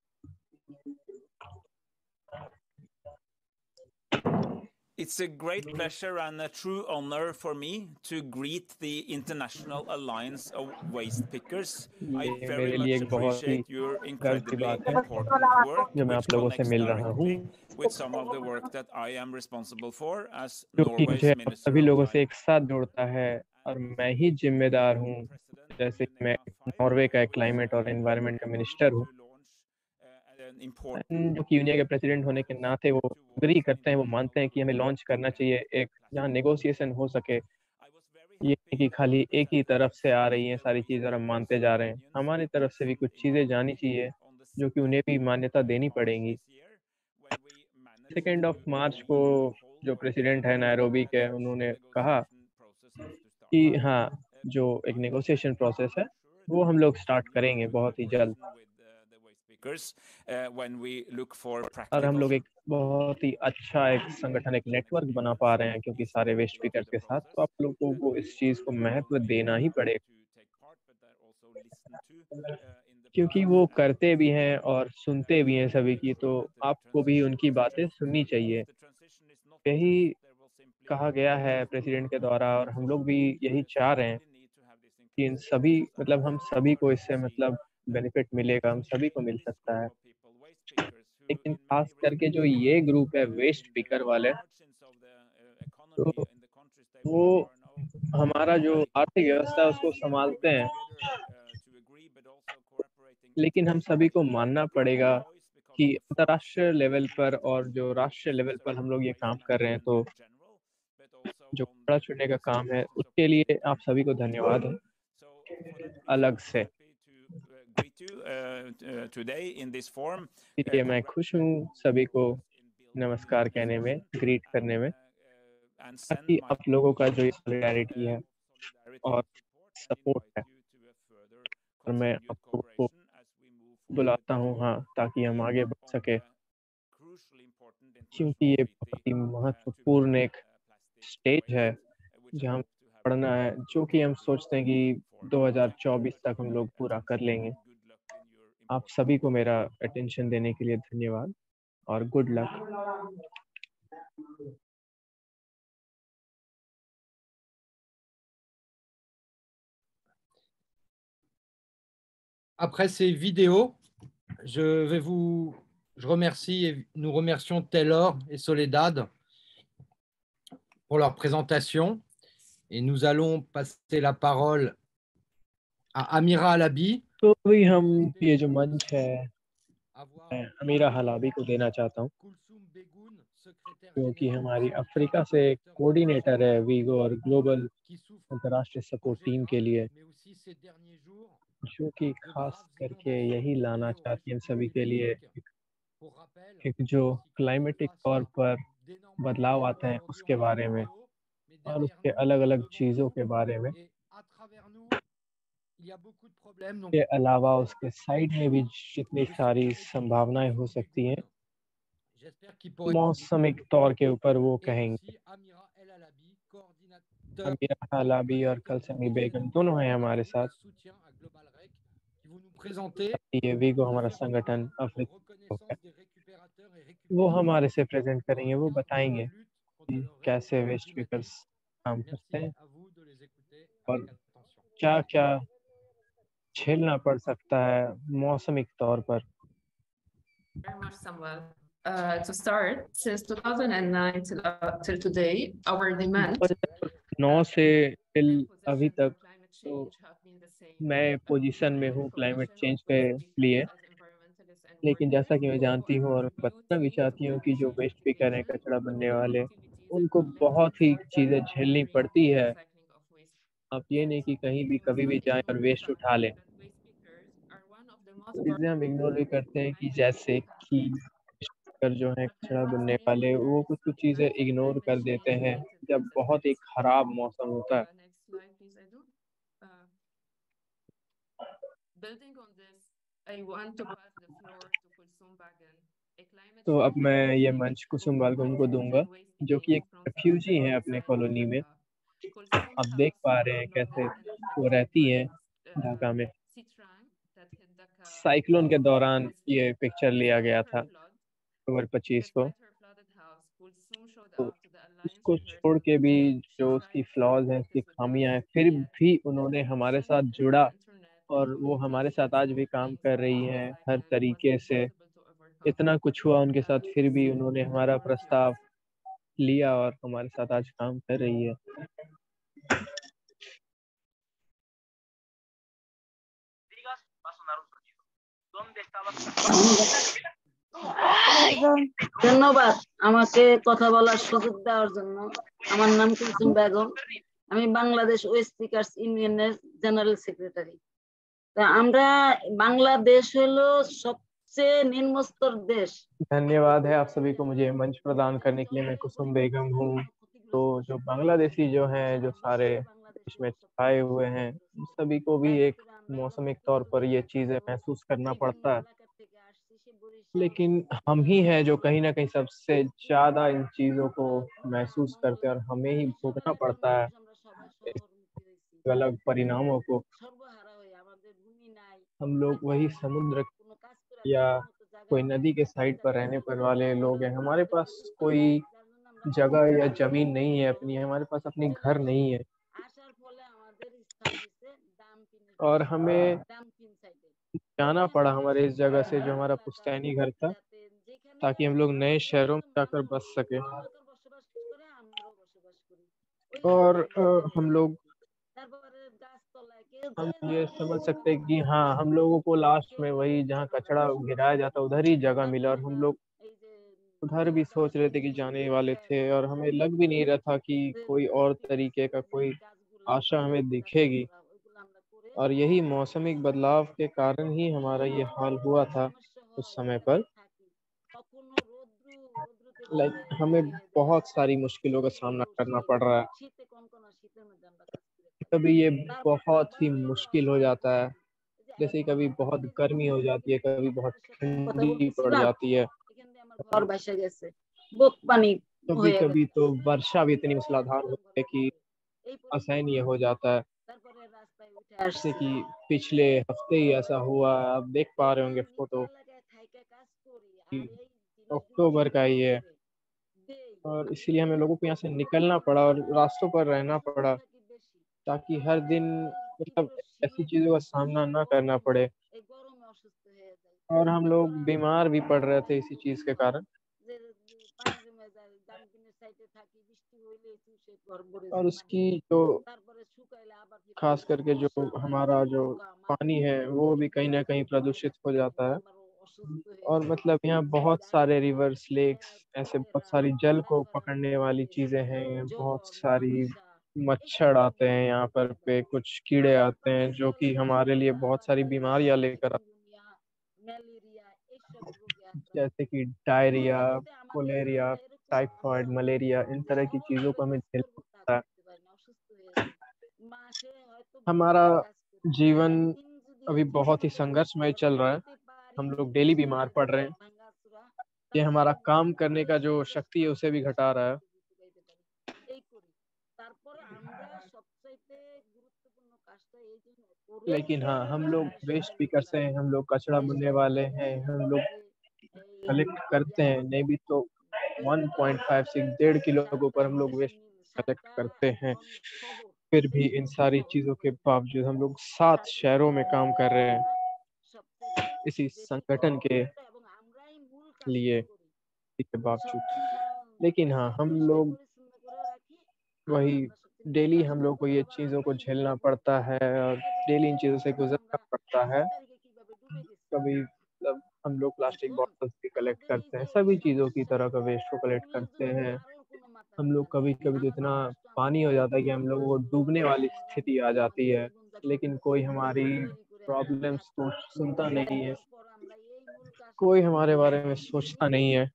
It's a great pleasure and a true honor for me to greet the International Alliance of Waste Pickers. I very much appreciate your incredibly important work, which connects directly with some of the work that I am responsible for as Norway's Minister सभी of लोगों से Climate. एक साथ जोड़ता है और मैं ही जिम्मेदार हूँ, जैसे मैं नॉर्वे का क्लाइमेट और एनवायरनमेंट का मिनिस्टर हूँ। important जो कि यूनिया के प्रेसिडेंट होने के नाते वो एग्री करते हैं, वो मानते हैं कि हमें लॉन्च करना चाहिए एक जहाँ नेगोशिएशन हो सके। ये नहीं कि खाली एक ही तरफ से आ रही हैं सारी चीज़ और हम मानते जा रहे हैं। हमारी तरफ से भी कुछ चीज़ें जानी चाहिए जो कि उन्हें भी मान्यता देनी पड़ेंगी। 2 मार्च को जो प्रेसिडेंट है नैरोबी के, उन्होंने कहा कि हाँ, जो एक नेगोशिएशन प्रोसेस है वो हम लोग स्टार्ट करेंगे बहुत ही जल्द। और हम लोग एक बहुत ही अच्छा एक संगठन, एक नेटवर्क बना पा रहे हैं क्योंकि सारे वेस्ट स्पीकर के साथ, तो आप लोगों को इस चीज़ को महत्व देना ही पड़ेगा क्योंकि वो करते भी हैं और सुनते भी हैं सभी की, तो आपको भी उनकी बातें सुननी चाहिए। यही कहा गया है प्रेसिडेंट के द्वारा और हम लोग भी यही चाह रहे हैं कि इन सभी मतलब हम सभी को इससे मतलब बेनिफिट मिलेगा, हम सभी को मिल सकता है। लेकिन खास करके जो ये ग्रुप है वेस्ट स्पीकर वाले, तो वो हमारा जो आर्थिक व्यवस्था है उसको संभालते हैं, लेकिन हम सभी को मानना पड़ेगा कि अंतर्राष्ट्रीय लेवल पर और जो राष्ट्रीय लेवल पर हम लोग ये काम कर रहे हैं, तो जो कपड़ा चुनने का काम है उसके लिए आप सभी को धन्यवाद है अलग से। इसलिए मैं खुश हूँ सभी को नमस्कार कहने में, ग्रीट करने में, ताकि आप लोगों का जो सॉलिडारिटी है और सपोर्ट है, और मैं आप लोगों को बुलाता हूँ हाँ, ताकि हम आगे बढ़ सके, क्योंकि ये बहुत ही महत्वपूर्ण एक स्टेज है जहाँ पढ़ना है, जो कि हम सोचते हैं कि 2024 तक हम लोग पूरा कर लेंगे। आप सभी को मेरा अटेंशन देने के लिए धन्यवाद और good luck. Après ces vidéos, je remercie et nous remercions Taylor et Soledad pour leur présentation et nous allons passer la parole à Amira Alabi. तो भी हम ये जो मंच है मैं अमीरा हलाबी को देना चाहता हूँ, क्योंकि हमारी अफ्रीका से कोऑर्डिनेटर है वीगो और ग्लोबल अंतर्राष्ट्रीय सपोर्ट टीम के लिए, जो कि खास करके यही लाना चाहती हैं सभी के लिए एक जो क्लाइमेटिक तौर पर बदलाव आते हैं उसके बारे में और उसके अलग अलग चीज़ों के बारे में। के अलावा उसके साइड में भी जितनी सारी संभावनाएं हो सकती हैं मौसमिक तौर के ऊपर वो कहेंगे। अमीरा हलाबी और कलसमी बेगम दोनों हैं हमारे साथ। ये वीगो हमारा संगठन अफ्रीका है, वो हमारे से प्रेजेंट करेंगे, वो बताएंगे कि कैसे वेस्ट स्पीकर्स काम करते हैं और क्या क्या झेलना पड़ सकता है मौसमिक तौर पर। Very much, Samuel. To start, since 2009 till today, our demand 9 से till अभी तक तो मैं पोजीशन में हूँ क्लाइमेट चेंज के लिए, लेकिन जैसा कि मैं जानती हूँ और बताना भी चाहती हूँ कि जो वेस्ट स्पीकर हैं, कचरा बनने वाले, उनको बहुत ही चीज़ें झेलनी पड़ती है। आप ये नहीं कि कहीं भी कभी भी जाएं और वेस्ट उठा लें। चीज़ें हम इग्नोर भी करते हैं कि जैसे कि जो है कचरा बनने वाले, वो कुछ कुछ चीज़ें इग्नोर कर देते हैं जब बहुत ही खराब मौसम होता है। building on this, I want to pass the floor to Kulsum Bagan, a climate तो अब मैं ये मंच कुसुम बागम को दूंगा, जो कि एक रेफ्यूजी हैं अपने कॉलोनी में। आप देख पा रहे हैं कैसे वो रहती हैं ढाका में। साइक्लोन के दौरान ये पिक्चर लिया गया था अक्टूबर 25 को। तो उसको छोड़ के भी जो उसकी फ्लॉज हैं, उसकी खामियां हैं, फिर भी उन्होंने हमारे साथ जुड़ा और वो हमारे साथ आज भी काम कर रही हैं हर तरीके से। इतना कुछ हुआ उनके साथ, फिर भी उन्होंने हमारा प्रस्ताव लिया और हमारे साथ आज काम कर रही है। ধন্যবাদ আমাকে কথা বলার সুযোগ দেওয়ার জন্য। আমার নাম কুলসুম বেগম, আমি বাংলাদেশ ওয়েস্ট পিকার্স ইউনিয়নের জেনারেল সেক্রেটারি। তা আমরা বাংলাদেশ হলো सबसे निम्न स्तर देश। धन्यवाद है आप सभी को मुझे मंच प्रदान करने के लिए। मैं कुसुम बेगम हूँ। तो जो बांग्लादेशी जो हैं, जो सारे देश में छाए हुए हैं, सभी को भी एक मौसमिक तौर पर ये चीजें महसूस करना पड़ता है, लेकिन हम ही हैं जो कहीं ना कहीं सबसे ज्यादा इन चीजों को महसूस करते हैं और हमें ही भोगना पड़ता है अलग परिणामों को। हम लोग वही समुद्र या कोई नदी के साइड पर रहने पर वाले लोग हैं। हमारे पास कोई जगह या जमीन नहीं है अपनी, हमारे पास अपनी घर नहीं है और हमें जाना पड़ा हमारे इस जगह से जो हमारा पुश्तैनी घर था, ताकि हम लोग नए शहरों में जाकर बस सके। और हम ये समझ सकते हैं कि हाँ, हम लोगों को लास्ट में वही जहाँ कचरा गिराया जाता उधर ही जगह मिला और हम लोग उधर भी सोच रहे थे कि जाने वाले थे और हमें लग भी नहीं रहा था कि कोई और तरीके का कोई आशा हमें दिखेगी। और यही मौसमिक बदलाव के कारण ही हमारा ये हाल हुआ था उस समय पर। हमें बहुत सारी मुश्किलों का सामना करना पड़ रहा है। कभी ये बहुत ही मुश्किल हो जाता है, जैसे कभी बहुत गर्मी हो जाती है, कभी बहुत ठंडी पड़ जाती है, कभी कभी तो वर्षा भी इतनी मूसलाधार होती है कि असहनीय हो जाता है। जैसे कि पिछले हफ्ते ही ऐसा हुआ, आप देख पा रहे होंगे फोटो, अक्टूबर का ही है और इसीलिए हमें लोगों को यहाँ से निकलना पड़ा और रास्तों पर रहना पड़ा ताकि हर दिन मतलब ऐसी चीजों का सामना ना करना पड़े। और हम लोग बीमार भी पड़ रहे थे इसी चीज के कारण। और उसकी जो खास करके जो हमारा जो पानी है वो भी कहीं ना कहीं प्रदूषित हो जाता है। और मतलब यहाँ बहुत सारे रिवर्स, लेक्स, ऐसे बहुत सारी जल को पकड़ने वाली चीजें हैं, बहुत सारी मच्छर आते हैं यहाँ पर पे, कुछ कीड़े आते हैं जो कि हमारे लिए बहुत सारी बीमारियां लेकर आते हैं, जैसे कि डायरिया, कोलेरिया, टाइफाइड, मलेरिया, इन तरह की चीजों को हमें झेलना पड़ता है। हमारा जीवन अभी बहुत ही संघर्षमय चल रहा है, हम लोग डेली बीमार पड़ रहे हैं। ये हमारा काम करने का जो शक्ति है उसे भी घटा रहा है। लेकिन हाँ, हम लोग वेस्ट भी करते हैं, हम लोग कचरा बुनने वाले हैं, हम लोग कलेक्ट करते हैं, नहीं भी तो 1.5 से 1.5 किलो के ऊपर हम लोग वेस्ट कलेक्ट करते हैं। फिर भी इन सारी चीजों के बावजूद हम लोग 7 शहरों में काम कर रहे हैं इसी संगठन के लिए के बावजूद। लेकिन हाँ, हम लोग वही डेली हम लोग को ये चीज़ों को झेलना पड़ता है और डेली इन चीज़ों से गुजरना पड़ता है। कभी मतलब हम लोग प्लास्टिक बॉटल्स भी कलेक्ट करते हैं, सभी चीज़ों की तरह का वेस्ट को कलेक्ट करते हैं। हम लोग कभी कभी तो इतना पानी हो जाता है कि हम लोगों को डूबने वाली स्थिति आ जाती है, लेकिन कोई हमारी प्रॉब्लम्स को सुनता नहीं है, कोई हमारे बारे में सोचता नहीं है।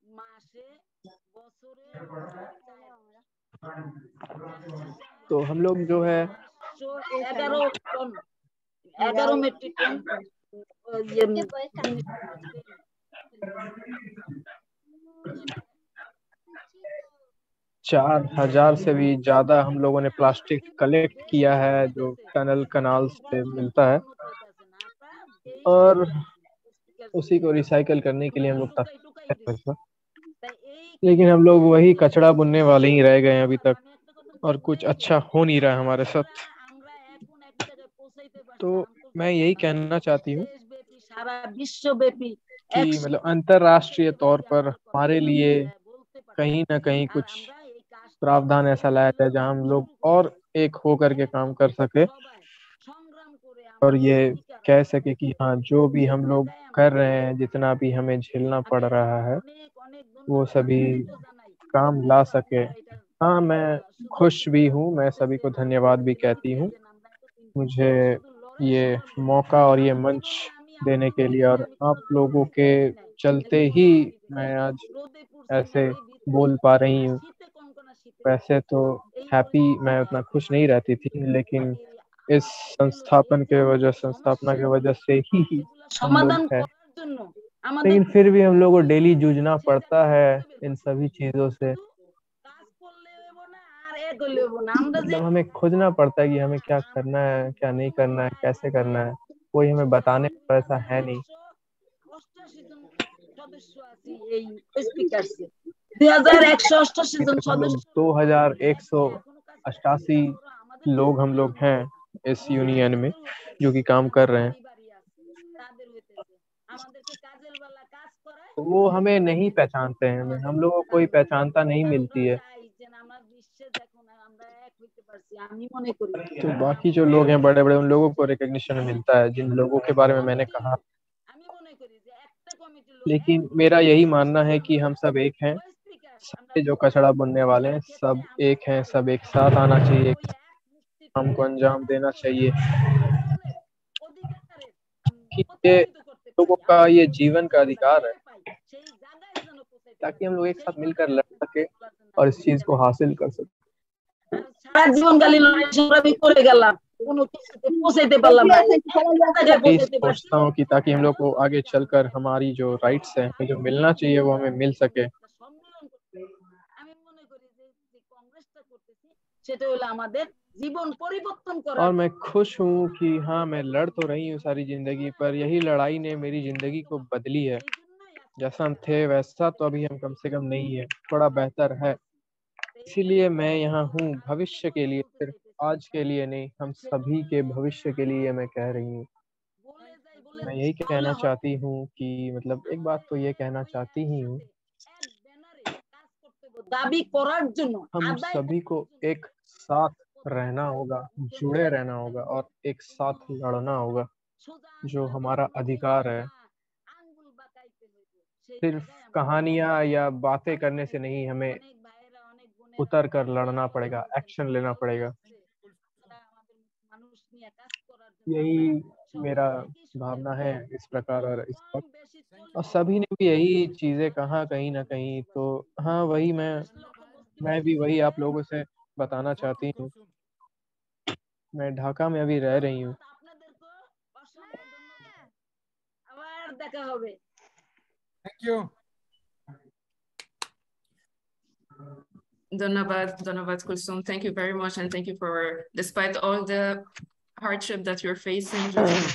तो हम लोग जो है 11 मेट्रिक टन 4,000 से भी ज्यादा हम लोगों ने प्लास्टिक कलेक्ट किया है जो टनल कनाल से मिलता है, और उसी को रिसाइकल करने के लिए हम लोग तत्पर हैं। लेकिन हम लोग वही कचरा बुनने वाले ही रह गए हैं अभी तक, और कुछ अच्छा हो नहीं रहा है हमारे साथ। तो मैं यही कहना चाहती हूँ कि मतलब अंतरराष्ट्रीय तौर पर हमारे लिए कहीं ना कहीं कुछ प्रावधान ऐसा लाया जाए जहाँ हम लोग और एक हो करके काम कर सके और ये कह सके कि हाँ, जो भी हम लोग कर रहे हैं, जितना भी हमें झेलना पड़ रहा है, वो सभी काम ला सके। हाँ, मैं खुश भी हूँ, मैं सभी को धन्यवाद भी कहती हूँ मुझे ये मौका और ये मंच देने के लिए, और आप लोगों के चलते ही मैं आज ऐसे बोल पा रही हूँ। वैसे तो हैप्पी मैं उतना खुश नहीं रहती थी, लेकिन इस संस्थापना के वजह से ही हम लोग हैं। लेकिन फिर भी हम लोग को डेली जूझना पड़ता है इन सभी चीजों से। मतलब हमें खोजना पड़ता है कि हमें क्या करना है, क्या नहीं करना है, कैसे करना है। कोई हमें बताने पर ऐसा है नहीं। 2188 लोग हम लोग हैं इस यूनियन में जो कि काम कर रहे हैं। वो हमें नहीं पहचानते हैं, हम लोगों को कोई पहचानता नहीं मिलती है। तो बाकी जो लोग हैं बड़े बड़े, उन लोगों को रिकग्निशन मिलता है जिन लोगों के बारे में मैंने कहा। लेकिन मेरा यही मानना है कि हम सब एक हैं, सारे जो कचरा बुनने वाले हैं सब एक हैं, सब एक साथ आना चाहिए, काम को अंजाम देना चाहिए। ये लोगों का ये जीवन का अधिकार है, ताकि हम लोग एक साथ मिलकर लड़ सके और इस चीज को हासिल कर सके। सोचता हूँ कि ताकि हम लोग को आगे चलकर हमारी जो राइट्स हैं, जो मिलना चाहिए वो हमें मिल सके। और मैं खुश हूँ कि हाँ, मैं लड़ तो रही हूँ सारी जिंदगी, पर यही लड़ाई ने मेरी जिंदगी को बदली है। जैसा हम थे वैसा तो अभी हम कम से कम नहीं है, थोड़ा बेहतर है। इसीलिए मैं यहाँ हूँ भविष्य के लिए, सिर्फ आज के लिए नहीं, हम सभी के भविष्य के लिए मैं कह रही हूँ। मैं यही कहना चाहती हूँ कि मतलब एक बात तो ये कहना चाहती ही हूँ, हम सभी को एक साथ रहना होगा, जुड़े रहना होगा और एक साथ लड़ना होगा। जो हमारा अधिकार है, सिर्फ कहानियां या बातें करने से नहीं, हमें उतर कर लड़ना पड़ेगा, एक्शन लेना पड़ेगा। यही मेरा भावना है इस प्रकार और इस वक्त, और सभी ने भी यही चीजें कहा कहीं ना कहीं। तो हाँ, वही मैं भी वही आप लोगों से बताना चाहती हूँ। मैं ढाका में अभी रह रही हूँ। Thank you. Dhanavat Kulsum, thank you very much, and thank you for, despite all the hardship that you're facing.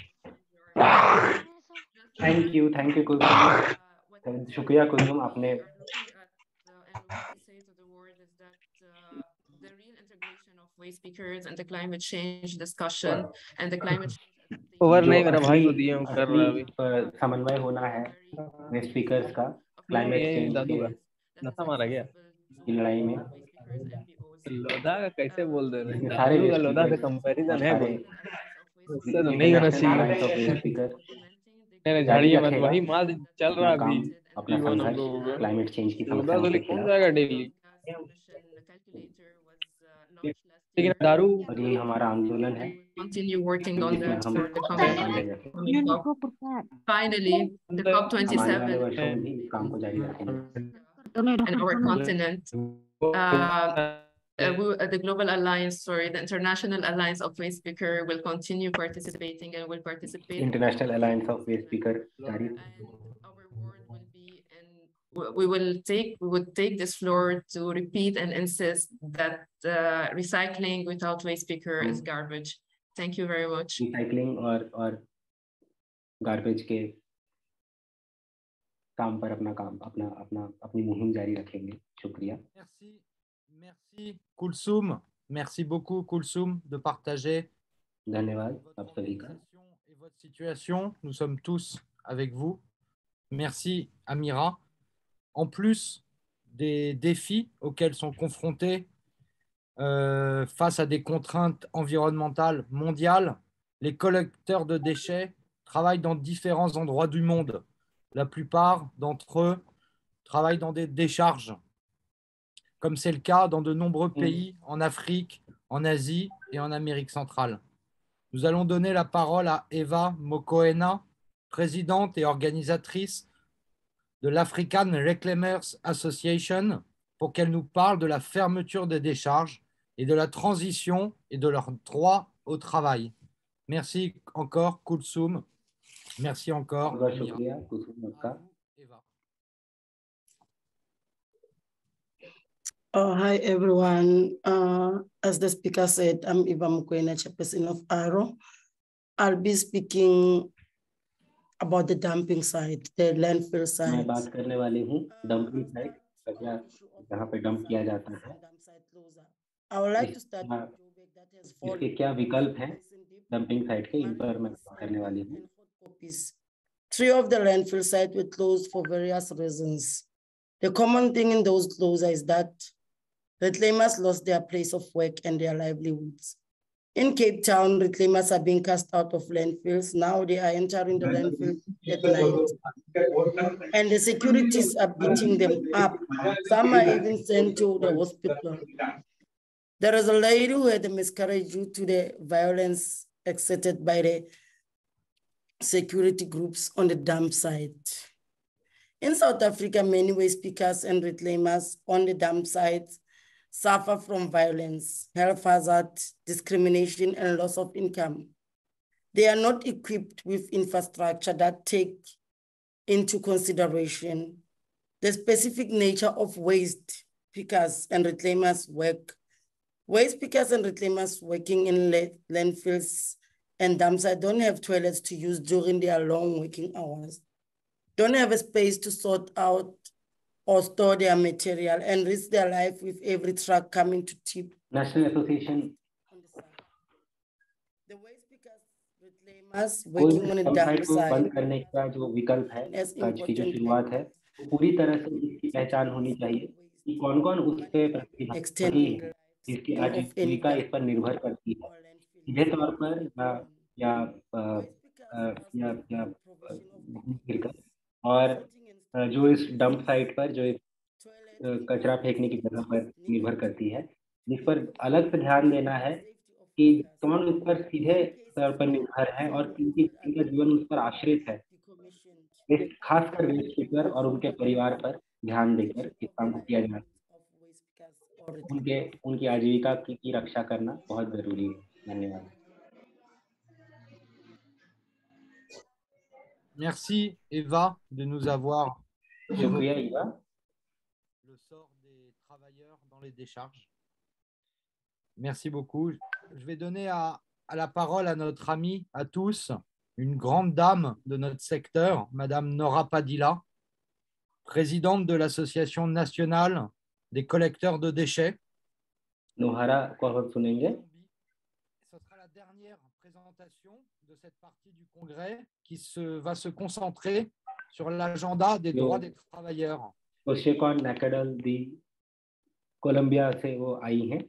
Thank you Kulsum. शुक्रिया कुलसुम, आपने the real integration of waste speakers and the climate change discussion and the climate change over नहीं मेरा भाई को दिए, कर रहा है अभी। समन्वय होना है वेस्ट स्पीकर्स का क्लाइमेट चेंज दादू का नशा मारा गया की लड़ाई में। लोधा का कैसे बोल दे रहे हैं? सारे दादू का लोधा से कंपैरिजन है कोई? उससे तो नहीं होना चाहिए। मेरे झाड़िए मत, वही माल चल रहा अभी अपना संघर्ष क्लाइमेट चेंज की लोधा समस्या तो कौन जाएगा डेली? लेकिन दारू और ये हमारा आंदोलन है। Continue working on that for the coming COP. Finally, the COP27 काम को जारी रखेंगे and our continent. The Global Alliance, sorry, the International Alliance of Waste Speaker will continue participating and will participate. International Alliance of Waste Speaker जारी। We would take this floor to repeat and insist that recycling without waste speaker is garbage. Thank you very much. Recycling और garbage के काम पर अपनी मुहिम जारी रखेंगे। शुक्रिया। Merci Kulsum, merci beaucoup Kulsum de partager votre situation. Nous sommes tous avec vous. Merci Amira. En plus des défis auxquels sont confrontés face à des contraintes environnementales mondiales, les collecteurs de déchets travaillent dans différents endroits du monde. La plupart d'entre eux travaillent dans des décharges, comme c'est le cas dans de nombreux pays en Afrique, en Asie et en Amérique centrale. Nous allons donner la parole à Eva Mokoena, présidente et organisatrice de l'African Reclaimers Association, pour qu'elle nous parle de la fermeture des décharges et de la transition et de leurs droits au travail. Merci encore, Kulsum. Merci encore. Oh, hi, everyone. As the speaker said, I'm Eva Mokoena, chairperson of ARO. I'll be speaking about the dumping site, the landfill site. मैं बात करने वाली हूँ dumping site, कचरा जहाँ पे dump किया जाता है। I would like to start with Joburg that has इसके क्या विकल्प हैं डंपिंग साइट के, इन पर मैं बात करने वाली हूँ। 3 of the landfill sites were closed for various reasons. The common thing in those closures is that reclaimers lost their place of work and their livelihoods. In Cape Town, reclaimers are being cast out of landfills. Now they are entering the landfill at night. And the securities are beating them up. Some are even sent to the hospital. There is a lady who had a miscarriage due to the violence exerted by the security groups on the dump site. In South Africa, many waste pickers and reclaimers on the dump sites suffer from violence, health hazard, discrimination, and loss of income. They are not equipped with infrastructure that take into consideration the specific nature of waste pickers and reclaimers work. Waste pickers and reclaimers working in landfills and dump sites don't have toilets to use during their long working hours, don't have a space to sort out or store their material, and risk their life with every truck coming to tip. National Association The waste pickers, reclaimers working on a dump site बंद करने का जो विकल्प है, आज की जो शुरुआत है, पूरी तरह से इसकी पहचान होनी चाहिए कि कौन-कौन उस पे प्रतिभागी है, जिसकी आजीविका इस पर निर्भर करती है। सीधे तौर पर या और जो इस डंप साइट पर जो कचरा फेंकने की जगह पर निर्भर करती है, जिस पर अलग से ध्यान देना है कि कौन उस पर सीधे तौर पर निर्भर है और किनका जीवन उस पर आश्रित है। खासकर वेस्ट पिकर और उनके परिवार पर ध्यान देकर इस काम को किया जाना, उनकी आजीविका की रक्षा करना बहुत जरूरी है। धन्यवाद। Merci Eva de nous avoir évoqué le sort des travailleurs dans les décharges. Merci beaucoup. Je vais donner la parole à notre amie, à tous, une grande dame de notre secteur, Madame Nora Padilla, présidente de l'Association nationale des collecteurs de déchets. Nohara सुनेंगे। Ce sera la dernière présentation de cette partie du congrès qui va se concentrer sur l'agenda des droits des travailleurs. Oshekon Nakadal di Colombia से वो आई हैं।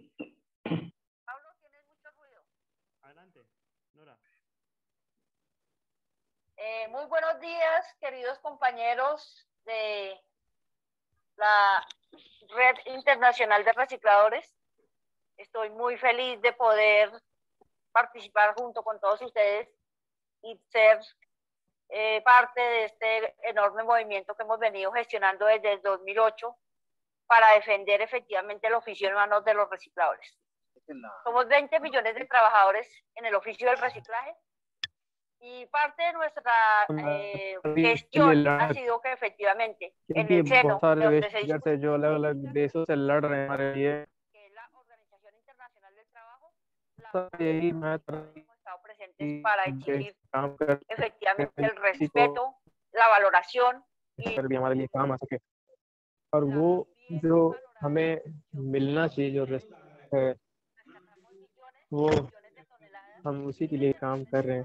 Muy buenos días, queridos compañeros de la Red Internacional de Recicladores. Estoy muy feliz de poder participar junto con todos ustedes y ser parte de este enorme movimiento que hemos venido gestionando desde el 2008 para defender efectivamente el oficio en manos de los recicladores. Somos 20 millones de trabajadores en el oficio del reciclaje y parte de nuestra gestión ha sido que efectivamente en el seno de donde se discute hemos estado presentes para exigir efectivamente el respeto, la valoración y और वो जो हमें मिलना चाहिए जो है वो हम उसी के लिए काम कर रहे हैं,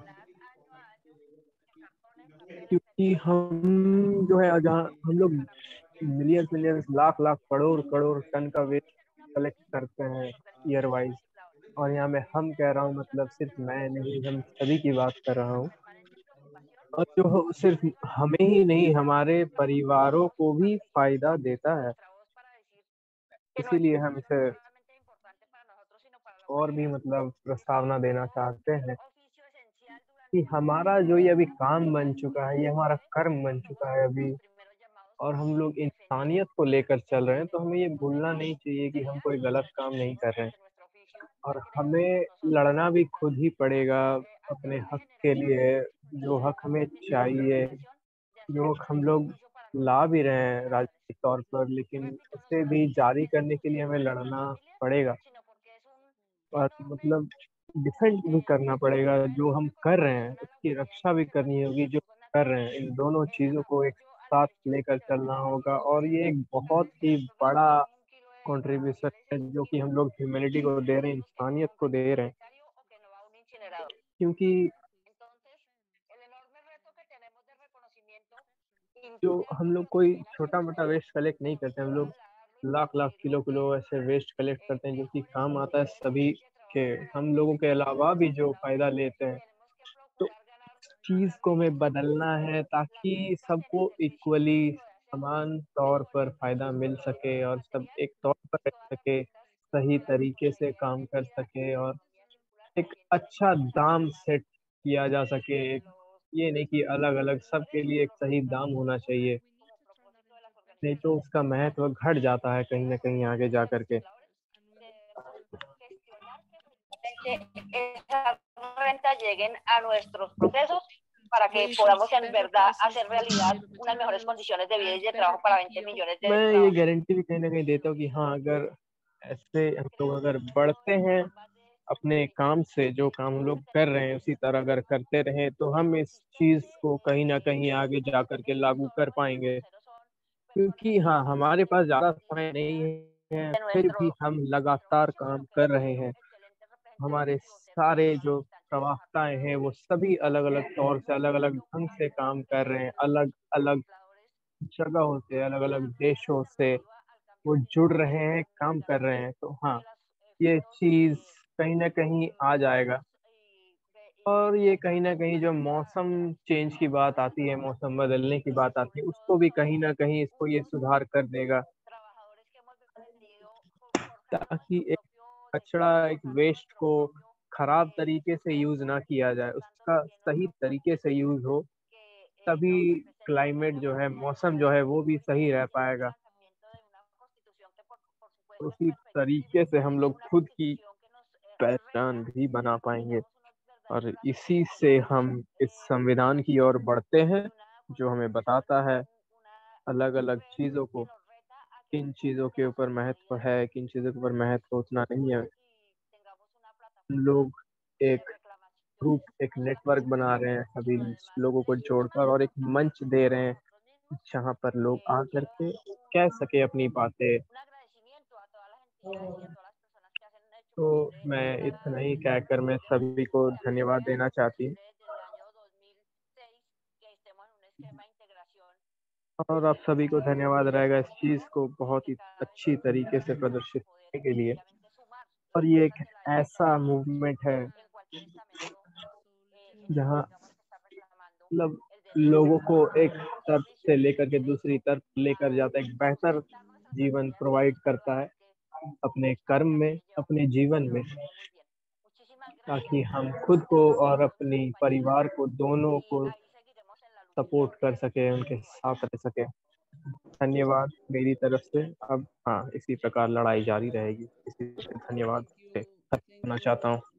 क्योंकि हम जो है जहाँ हम लोग मिलियंस लाख करोड़ टन का वेस्ट कलेक्ट करते हैं ईयर वाइज, और यहाँ में हम कह रहा हूँ मतलब सिर्फ मैं नहीं, हम सभी की बात कर रहा हूँ और जो सिर्फ हमें ही नहीं हमारे परिवारों को भी फायदा देता है, इसीलिए हम इसे और भी मतलब प्रस्तावना देना चाहते हैं कि हमारा जो ये अभी काम बन चुका है, ये हमारा कर्म बन चुका है अभी, और हम लोग इंसानियत को लेकर चल रहे हैं, तो हमें ये भूलना नहीं चाहिए कि हम कोई गलत काम नहीं कर रहे हैं और हमें लड़ना भी खुद ही पड़ेगा अपने हक के लिए, जो हक हमें चाहिए, जो हक हम लोग ला भी रहे हैं राजनीतिक तौर पर, लेकिन उसे भी जारी करने के लिए हमें लड़ना पड़ेगा और मतलब डिफेंड भी करना पड़ेगा। जो हम कर रहे हैं उसकी रक्षा भी करनी होगी, जो कर रहे हैं इन दोनों चीज़ों को एक साथ लेकर चलना होगा। और ये एक बहुत ही बड़ा कंट्रीब्यूशन है जो कि हम लोग ह्यूमैनिटी को दे रहे हैं, इंसानियत को दे रहे हैं, क्योंकि जो हम लोग कोई छोटा मोटा वेस्ट कलेक्ट नहीं करते, हम लोग लाख लाख किलो ऐसे वेस्ट कलेक्ट करते हैं जो कि काम आता है सभी के, हम लोगों के अलावा भी जो फायदा लेते हैं। तो चीज को हमें बदलना है ताकि सबको इक्वली समान तौर पर फायदा मिल सके और सब एक तौर पर रह सके, सही तरीके से काम कर सके और एक अच्छा दाम सेट किया जा सके। ये नहीं कि अलग अलग सबके लिए एक सही दाम होना चाहिए, नहीं तो उसका महत्व घट जाता है कहीं ना कहीं आगे जा करके। Que esas rentas lleguen a nuestros procesos para que podamos en verdad hacer realidad unas mejores condiciones de vida y de trabajo para 20 millones de मैं ये गारंटी भी कहीं ना कहीं देता हूँ कि हाँ, अगर ऐसे हम लोग अगर बढ़ते हैं अपने काम से, जो काम हम लोग कर रहे हैं उसी तरह अगर करते रहे, तो हम इस चीज को कहीं ना कहीं आगे जा करके लागू कर पाएंगे। क्योंकि हाँ, हमारे पास ज्यादा समय नहीं है, फिर भी हम लगातार काम कर रहे हैं। हमारे सारे जो प्रवक्ताएं हैं वो सभी अलग अलग तौर से, अलग अलग ढंग से काम कर रहे हैं, अलग अलग जगहों से, अलग अलग देशों से वो जुड़ रहे हैं, काम कर रहे हैं। तो हाँ, ये चीज कहीं ना कहीं आ जाएगा। और ये कहीं ना कहीं जो मौसम चेंज की बात आती है, मौसम बदलने की बात आती है, उसको भी कहीं ना कहीं इसको ये सुधार कर देगा, ताकि एक कचरा, एक वेस्ट को खराब तरीके से यूज ना किया जाए, उसका सही तरीके से यूज हो, तभी क्लाइमेट जो है, मौसम जो है वो भी सही रह पाएगा। उसी तरीके से हम लोग खुद की पहचान भी बना पाएंगे और इसी से हम इस संविधान की ओर बढ़ते हैं जो हमें बताता है अलग अलग चीजों को, किन चीजों के ऊपर महत्व है, किन चीजों के ऊपर महत्व उतना नहीं है। लोग एक ग्रुप, एक नेटवर्क बना रहे हैं सभी लोगों को जोड़कर और एक मंच दे रहे हैं जहाँ पर लोग आकर के कह सके अपनी बातें। तो मैं इतना ही कहकर मैं सभी को धन्यवाद देना चाहती हूँ और आप सभी को धन्यवाद रहेगा इस चीज को बहुत ही अच्छी तरीके से प्रदर्शित करने के लिए। और ये एक ऐसा मूवमेंट है जहाँ मतलब लोगों को एक तरफ से लेकर के दूसरी तरफ लेकर जाता है, एक बेहतर जीवन प्रोवाइड करता है अपने कर्म में, अपने जीवन में, ताकि हम खुद को और अपनी परिवार को दोनों को सपोर्ट कर सके, उनके साथ रह सके। धन्यवाद मेरी तरफ से। अब हाँ, इसी प्रकार लड़ाई जारी रहेगी। इसी धन्यवाद से करना चाहता हूँ।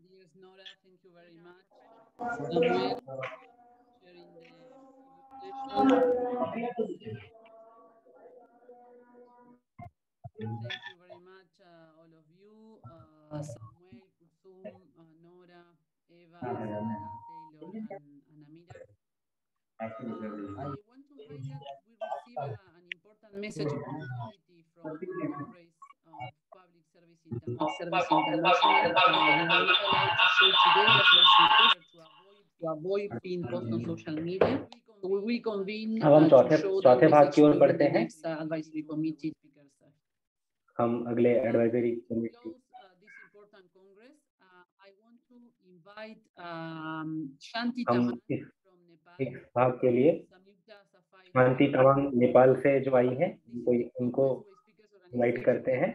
Thank you very much, all of you. Samuel, Kusum, Nora, Eva, Soledad, Taylor, and Amira. I want to highlight we receive an important message of solidarity from Congress of Public Service International. We would like to share today what was required to avoid being posted on social media. So we will convene अब हम to show that चौथे भाग की ओर message बढ़ते to the हैं। next advisory committee. हम अगले advisory committee This important Congress, I want to invite Shanti हम Taman इस from Nepal. इस भाग के लिए शांति तवांग नेपाल से जो आई है, उनको इनवाइट करते हैं।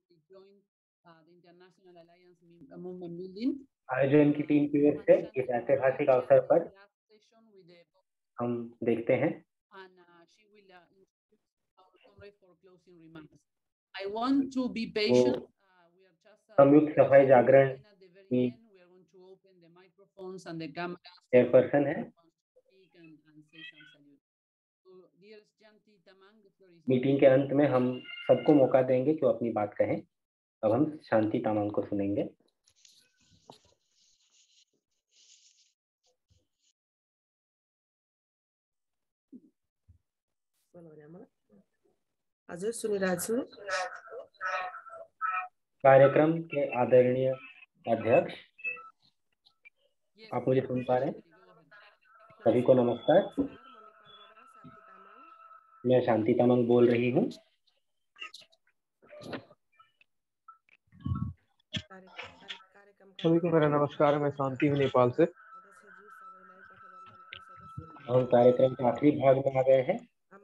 आयोजन की टीम की ओर से इस ऐतिहासिक अवसर पर हम देखते हैं। I want to be patient. संयुक्त सफाई जागरण की चेयरपर्सन है। मीटिंग के अंत में हम सबको मौका देंगे कि वो अपनी बात कहें। अब हम शांति तामांग को सुनेंगे। हजुर सुनिरहेको छु। कार्यक्रम के आदरणीय अध्यक्ष, आप मुझे सुन पा रहे हैं? सभी को नमस्कार। मैं शांति तामांग बोल रही हूँ। सभी को मेरा नमस्कार। मैं शांति हूँ नेपाल से। हम कार्यक्रम के आखिरी भाग में आ गए हैं।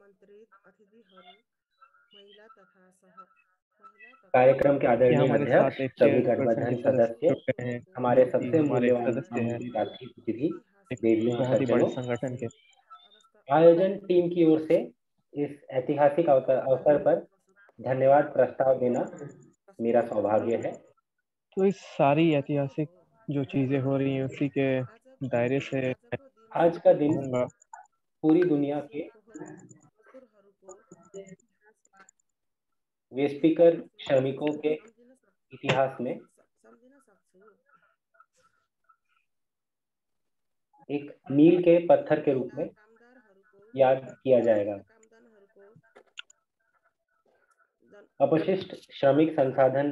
कार्यक्रम के आदरणीय अध्यक्ष, सभी गठबंधन सदस्य, हमारे सबसे मूल्यवान अतिथि, देवियों और सज्जनों, संगठन के आयोजन टीम की ओर से इस ऐतिहासिक अवसर पर धन्यवाद प्रस्ताव देना मेरा सौभाग्य है। तो इस सारी ऐतिहासिक जो चीजें हो रही हैं उसी के दायरे से आज का दिन पूरी दुनिया के वेस्ट पिकर श्रमिकों के इतिहास में एक मील के पत्थर के रूप में याद किया जाएगा। अपशिष्ट श्रमिक संसाधन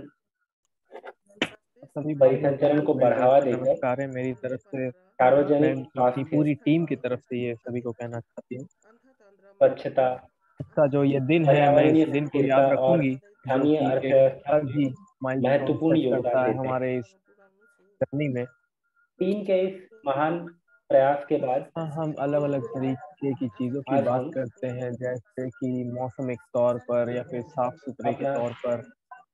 परिसंचरण को बढ़ावा देकर मेरी तरफ से सार्वजनिक स्वास्थ्य पूरी टीम की तरफ से ये सभी को कहना चाहती हूँ। स्वच्छता का जो ये दिन है, मैं इस दिन को याद रखूंगी, जो कि एक अलग ही महत्वपूर्ण योगदान है हमारे इस जर्नी में। टीम के इस महान प्रयास के बाद हम अलग अलग तरीके की चीजों की बात करते हैं, जैसे कि मौसमिक तौर पर या फिर साफ सुथरे के तौर पर।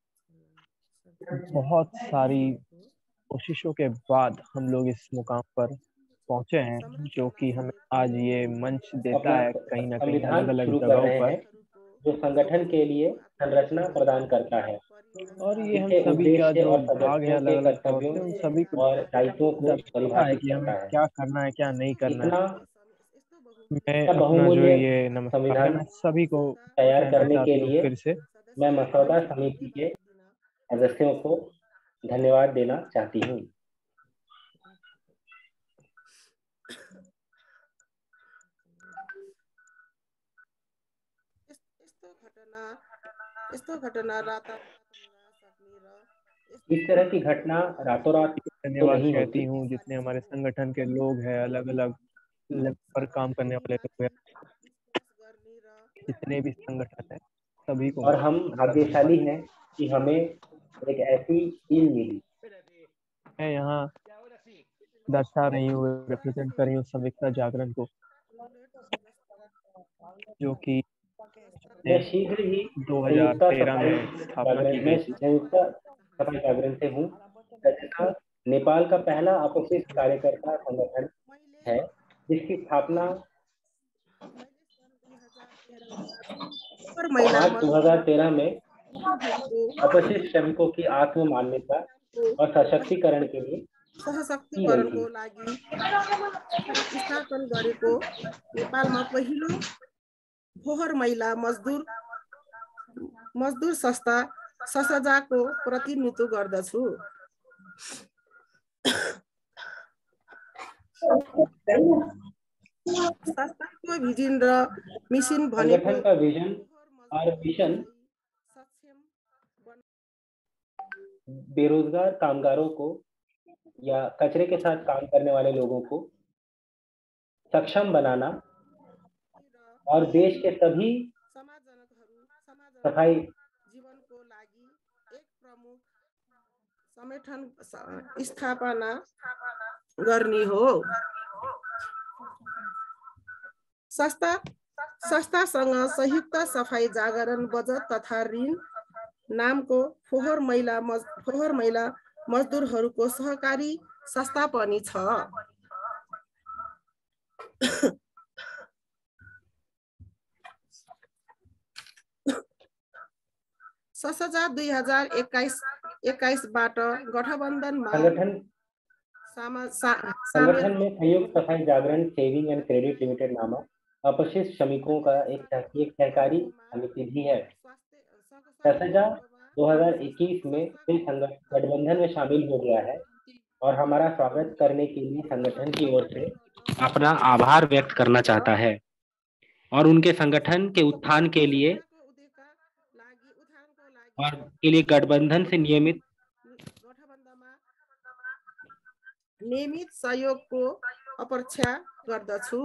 बहुत सारी कोशिशों के बाद हम लोग इस मुकाम पर पहुंचे हैं, जो कि हमें आज ये मंच देता है कहीं ना कहीं अलग अलग जगहों पर, जो संगठन के लिए संरचना प्रदान करता है और ये हम सभी का जो भाग है अलग अलग तौर से उन सभी को और दायित्वों को परिभाषित कि हमें करता है। क्या करना है क्या नहीं करना है। मैं इतना अपना जो ये नमस्कार है मैं सभी को तैयार करने के चाहती हूँ लिए फिर से। मैं मसौदा समिति के सदस्यों को धन्यवाद देना चाहती हूँ। इस तरह की घटना रातों रात धन्यवाद कहती हूँ जितने हमारे संगठन के लोग हैं, अलग अलग लेवल पर काम करने वाले लोग हैं, जितने भी संगठन है सभी को। और हम भाग्यशाली हैं कि हमें एक ऐसी टीम मिली। मैं यहाँ दर्शा रही हूँ, रिप्रेजेंट कर रही हूँ संयुक्त जागरण को, जो कि मैं शीघ्र ही 2013 में स्थापना की गई। संयुक्त सफाई जागरण से हूँ, तथा नेपाल का पहला अपशिष्ट कार्यकर्ता संगठन है, जिसकी स्थापना मार्च 2013 में अपशिष्ट श्रमिकों की आत्म मान्यता और सशक्तिकरण के लिए सशक्तिकरणको लागि स्थापना गरेको नेपालमा पहिलो फोहोर मैला मजदुर संस्था ससजाको प्रतिनिधित्व गर्दछु। संस्थाको भिजन र मिशन भनेको संगठन का विजन और मिशन बेरोजगार कामगारों को या कचरे के साथ काम करने वाले लोगों को सक्षम बनाना और देश के सभी सफाई जीवनको लागि एक प्रमुख संगठन स्थापना गर्ने हो। संस्थासँग संयुक्त सफाई जागरण बचत तथा ऋण नामको फोहोर मैला मजदुरहरूको सहकारी संस्था पनि छ। संसद 2021 बाट गठबन्धनमा संगठन में Sanyukt Safai Jagran Saving and Credit Limited नामक अपशिष्ट श्रमिकों का एक सहकारी समिति भी है। ससजा 2021 में से गठबंधन में शामिल हो गया है और हमारा स्वागत करने के लिए संगठन की ओर से अपना आभार व्यक्त करना चाहता है और उनके संगठन के उत्थान के लिए गठबंधन से नियमित सहयोगको अपेक्षा गर्दछु।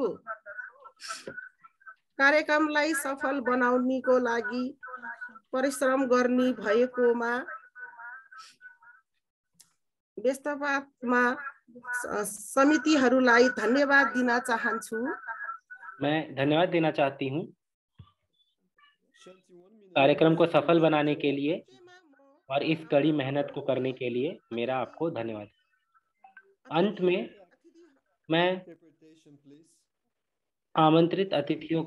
कार्यक्रमलाई सफल बनाउनको लागि परिश्रम गर्ने भएकोमा व्यस्ततामा समितिहरूलाई धन्यवाद दिन चाहन्छु। मैं धन्यवाद देना चाहती हूँ कार्यक्रम को सफल बनाने के लिए और इस कड़ी मेहनत को करने के लिए मेरा आपको धन्यवाद। अंत में मैं आमंत्रित अतिथियों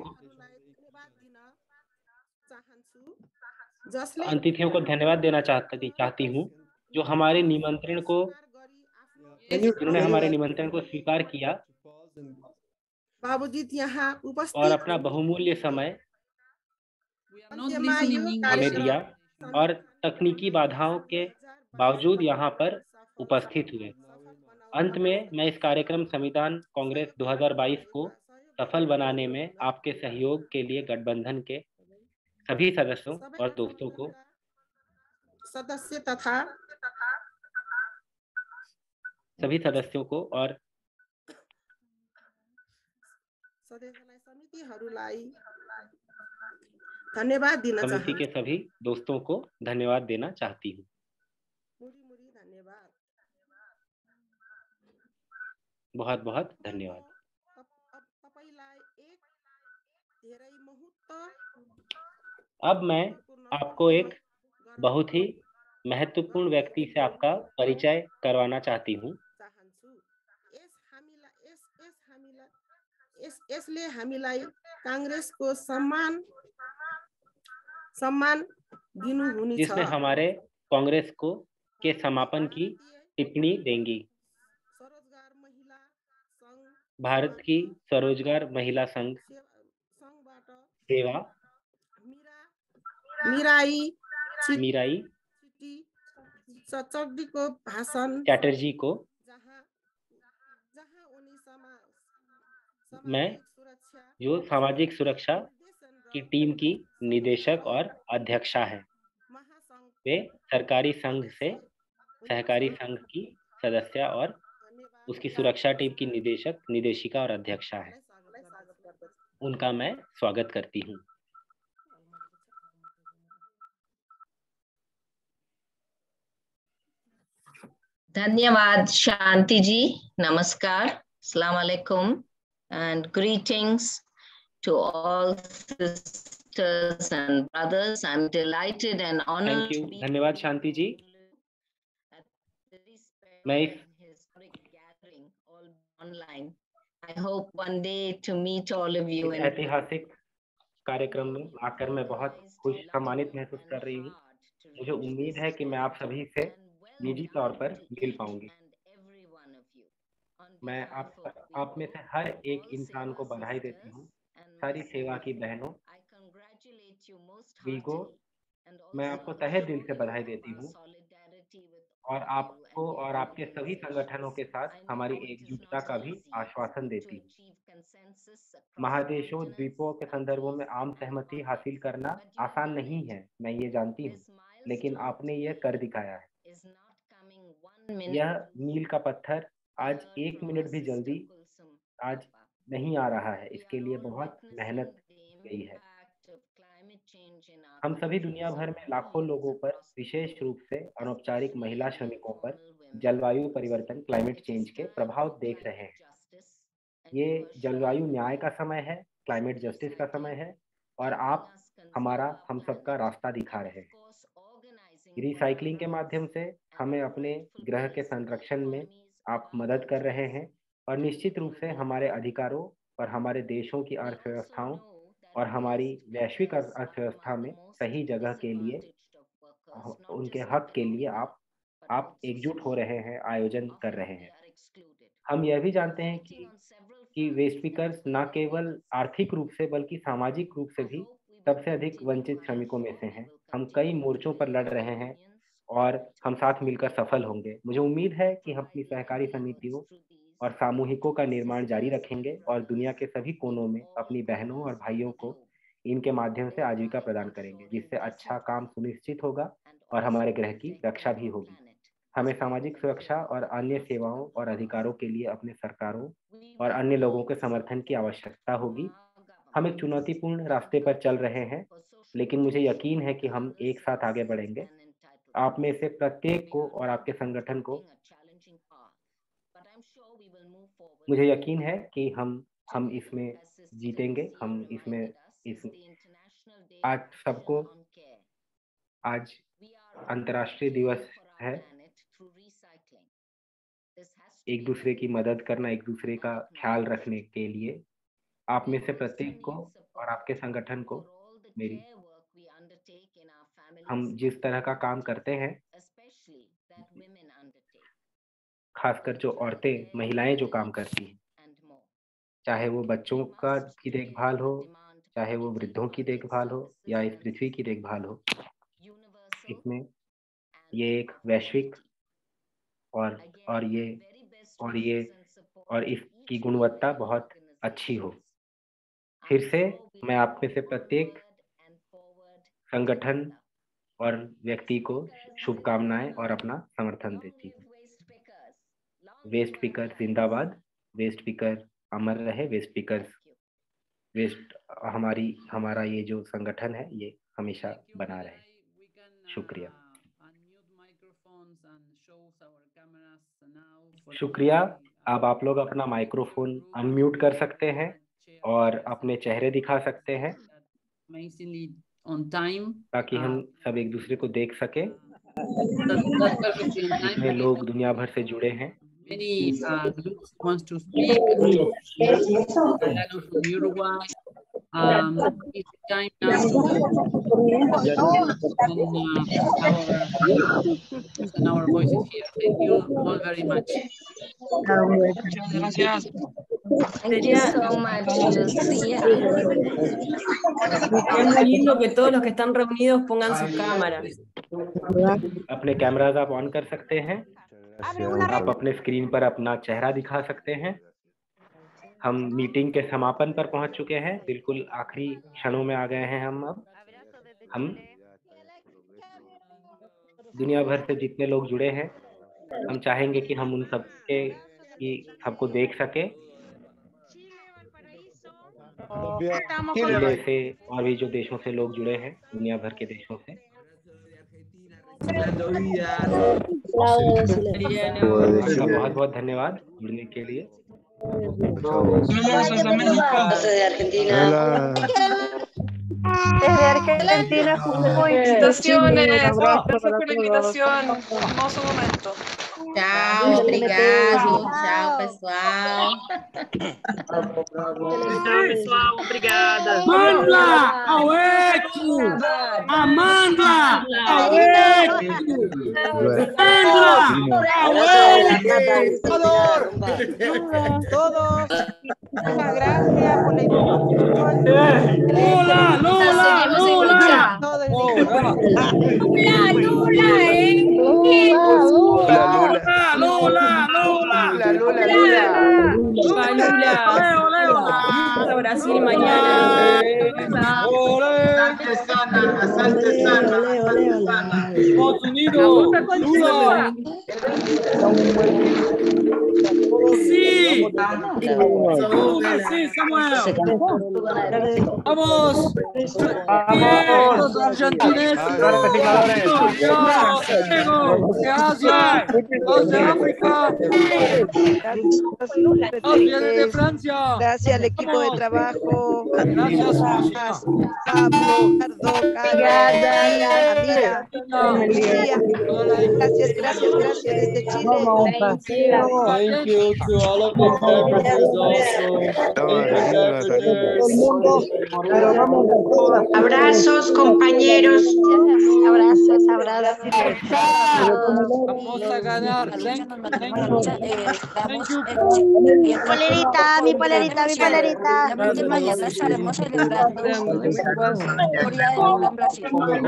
को धन्यवाद देना चाहती हूँ जो हमारे निमंत्रण को जिन्होंने हमारे निमंत्रण को स्वीकार किया और अपना बहुमूल्य समय हमें दिया और तकनीकी बाधाओं के बावजूद यहाँ पर उपस्थित हुए। अंत में मैं इस कार्यक्रम संविधान कांग्रेस 2022 को सफल बनाने में आपके सहयोग के लिए गठबंधन के सभी सदस्यों और दोस्तों को और धन्यवाद देना समिति के सभी दोस्तों को धन्यवाद देना चाहती हूँ। बहुत बहुत धन्यवाद। अब मैं आपको एक बहुत ही महत्वपूर्ण व्यक्ति से आपका परिचय करवाना चाहती हूँ। यसले हामीलाई कांग्रेसको सम्मान दिनुहुनेछ, जिसमें हमारे कांग्रेस को के समापन की टिप्पणी देंगी। भारत की स्वरोजगार महिला संघ सेवा मीराई चैटर्जी को मैं जो सामाजिक सुरक्षा की टीम की निदेशक और अध्यक्षा है। वे सहकारी संघ की सदस्य और उसकी सुरक्षा टीम की निदेशिका और अध्यक्षा है। उनका मैं स्वागत करती हूँ। धन्यवाद शांति जी। नमस्कार, अस्सलाम वालेकुम and greetings to all sisters and brothers. I'm delighted and honored. Thank you. धन्यवाद शांति जी। मैं online. I hope one day to meet all of you. ऐतिहासिक कार्यक्रम में आकर मैं बहुत खुश सम्मानित महसूस कर रही हूँ। मुझे उम्मीद है कि मैं आप सभी से निजी तौर पर मिल पाऊंगी। मैं आप में से हर एक इंसान को बधाई देती हूँ। सारी सेवा की बहनों वीगो, मैं आपको तहे दिल से बधाई देती हूँ और आपको और आपके सभी संगठनों के साथ हमारी एकजुटता का भी आश्वासन देती हूँ। महादेशों द्वीपों के संदर्भों में आम सहमति हासिल करना आसान नहीं है, मैं ये जानती हूँ, लेकिन आपने यह कर दिखाया है। यह मील का पत्थर आज 1 मिनट भी जल्दी आज नहीं आ रहा है, इसके लिए बहुत मेहनत गई है। हम सभी दुनिया भर में लाखों लोगों पर, विशेष रूप से अनौपचारिक महिला श्रमिकों पर जलवायु परिवर्तन क्लाइमेट चेंज के प्रभाव देख रहे हैं। ये जलवायु न्याय का समय है क्लाइमेट जस्टिस का समय है और आप हम सबका रास्ता दिखा रहे हैं। रिसाइकलिंग के माध्यम से हमें अपने ग्रह के संरक्षण में आप मदद कर रहे हैं और निश्चित रूप से हमारे अधिकारों और हमारे देशों की अर्थव्यवस्थाओं और हमारी वैश्विक अर्थव्यवस्था में सही जगह के लिए, उनके हक के लिए आप एकजुट हो रहे हैं, आयोजन कर रहे हैं। हम यह भी जानते हैं कि वेस्ट पिकर्स न केवल आर्थिक रूप से बल्कि सामाजिक रूप से भी सबसे अधिक वंचित श्रमिकों में से हैं। हम कई मोर्चों पर लड़ रहे हैं और हम साथ मिलकर सफल होंगे। मुझे उम्मीद है कि हम अपनी सहकारी समितियों और सामूहिकों का निर्माण जारी रखेंगे और दुनिया के सभी कोनों में अपनी बहनों और भाइयों को इनके माध्यम से आजीविका प्रदान करेंगे, जिससे अच्छा काम सुनिश्चित होगा और हमारे ग्रह की रक्षा भी होगी। हमें सामाजिक सुरक्षा और अन्य सेवाओं और अधिकारों के लिए अपने सरकारों और अन्य लोगों के समर्थन की आवश्यकता होगी। हम एक चुनौतीपूर्ण रास्ते पर चल रहे हैं, लेकिन मुझे यकीन है कि हम एक साथ आगे बढ़ेंगे। आप में से प्रत्येक को और आपके संगठन को मुझे यकीन है कि हम इसमें जीतेंगे। आज सबको, आज अंतर्राष्ट्रीय दिवस है एक दूसरे की मदद करना, एक दूसरे का ख्याल रखने के लिए। आप में से प्रत्येक को और आपके संगठन को मेरी, हम जिस तरह का काम करते हैं, खासकर जो औरतें, महिलाएं जो काम करती हैं, चाहे वो बच्चों की देखभाल हो, चाहे वो वृद्धों की देखभाल हो या इस पृथ्वी की देखभाल हो, इसमें ये एक वैश्विक और इसकी गुणवत्ता बहुत अच्छी हो। फिर से मैं आप में से प्रत्येक संगठन और व्यक्ति को शुभकामनाएं और अपना समर्थन देती हूँ। वेस्ट पिकर जिंदाबाद, वेस्ट पिकर अमर रहे, हमारा ये जो संगठन है ये हमेशा बना रहे। शुक्रिया। शुक्रिया। अब आप लोग अपना माइक्रोफोन अनम्यूट कर सकते हैं और अपने चेहरे दिखा सकते हैं ताकि हम सब एक दूसरे को देख सके। जितने लोग दुनिया भर से जुड़े हैं। Many groups wants to speak. From Uruguay. It's time now to our voices here. Thank you all very much. Gracias. Thank you so much, Lucia. Es muy lindo que todos los que están reunidos pongan sus cámaras. अपने cameras आप on कर सकते हैं। आप अपने screen पर अपना चेहरा दिखा सकते हैं। हम मीटिंग के समापन पर पहुंच चुके हैं, बिल्कुल आखिरी क्षणों में आ गए हैं। हम दुनिया भर से जितने लोग जुड़े हैं, हम चाहेंगे कि हम उन सबको देख सके। चिले से और भी जो देशों से लोग जुड़े हैं, दुनिया भर के देशों से। बहुत बहुत धन्यवाद जुड़ने के लिए। Desde Argentina, felicitaciones, gracias por la invitación, hermoso momento. Tchau, obrigado, tchau pessoal. Tchau pessoal, obrigada. Amanda, Aueco! Amanda, Aueco! Sandra, Aueco! Todos, muchas gracias por la invitación. Lula, Lula, Lula! Lula, Brasil mañana. Estados Unidos, Lula. Sí, sí, Samuel. Vamos. Vamos, argentinos. De Asia, de África. Viene de Francia. Gracias al equipo de trabajo. Gracias, Pablo, Ricardo, Amira. Gracias desde Chile. Thank you to all of the interpreters also. Abrazos, compañeros. Abrazos. Vamos a ganar. Thank you. Mi polerita. Mañana estaremos celebrando la victoria de Lula en Brasil.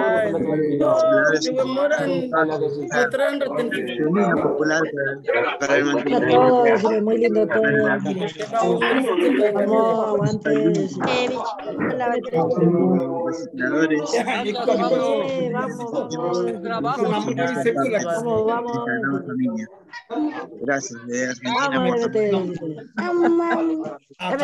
Muy lindo todo. Vamos, aguante. Vamos. Gracias, de Argentina.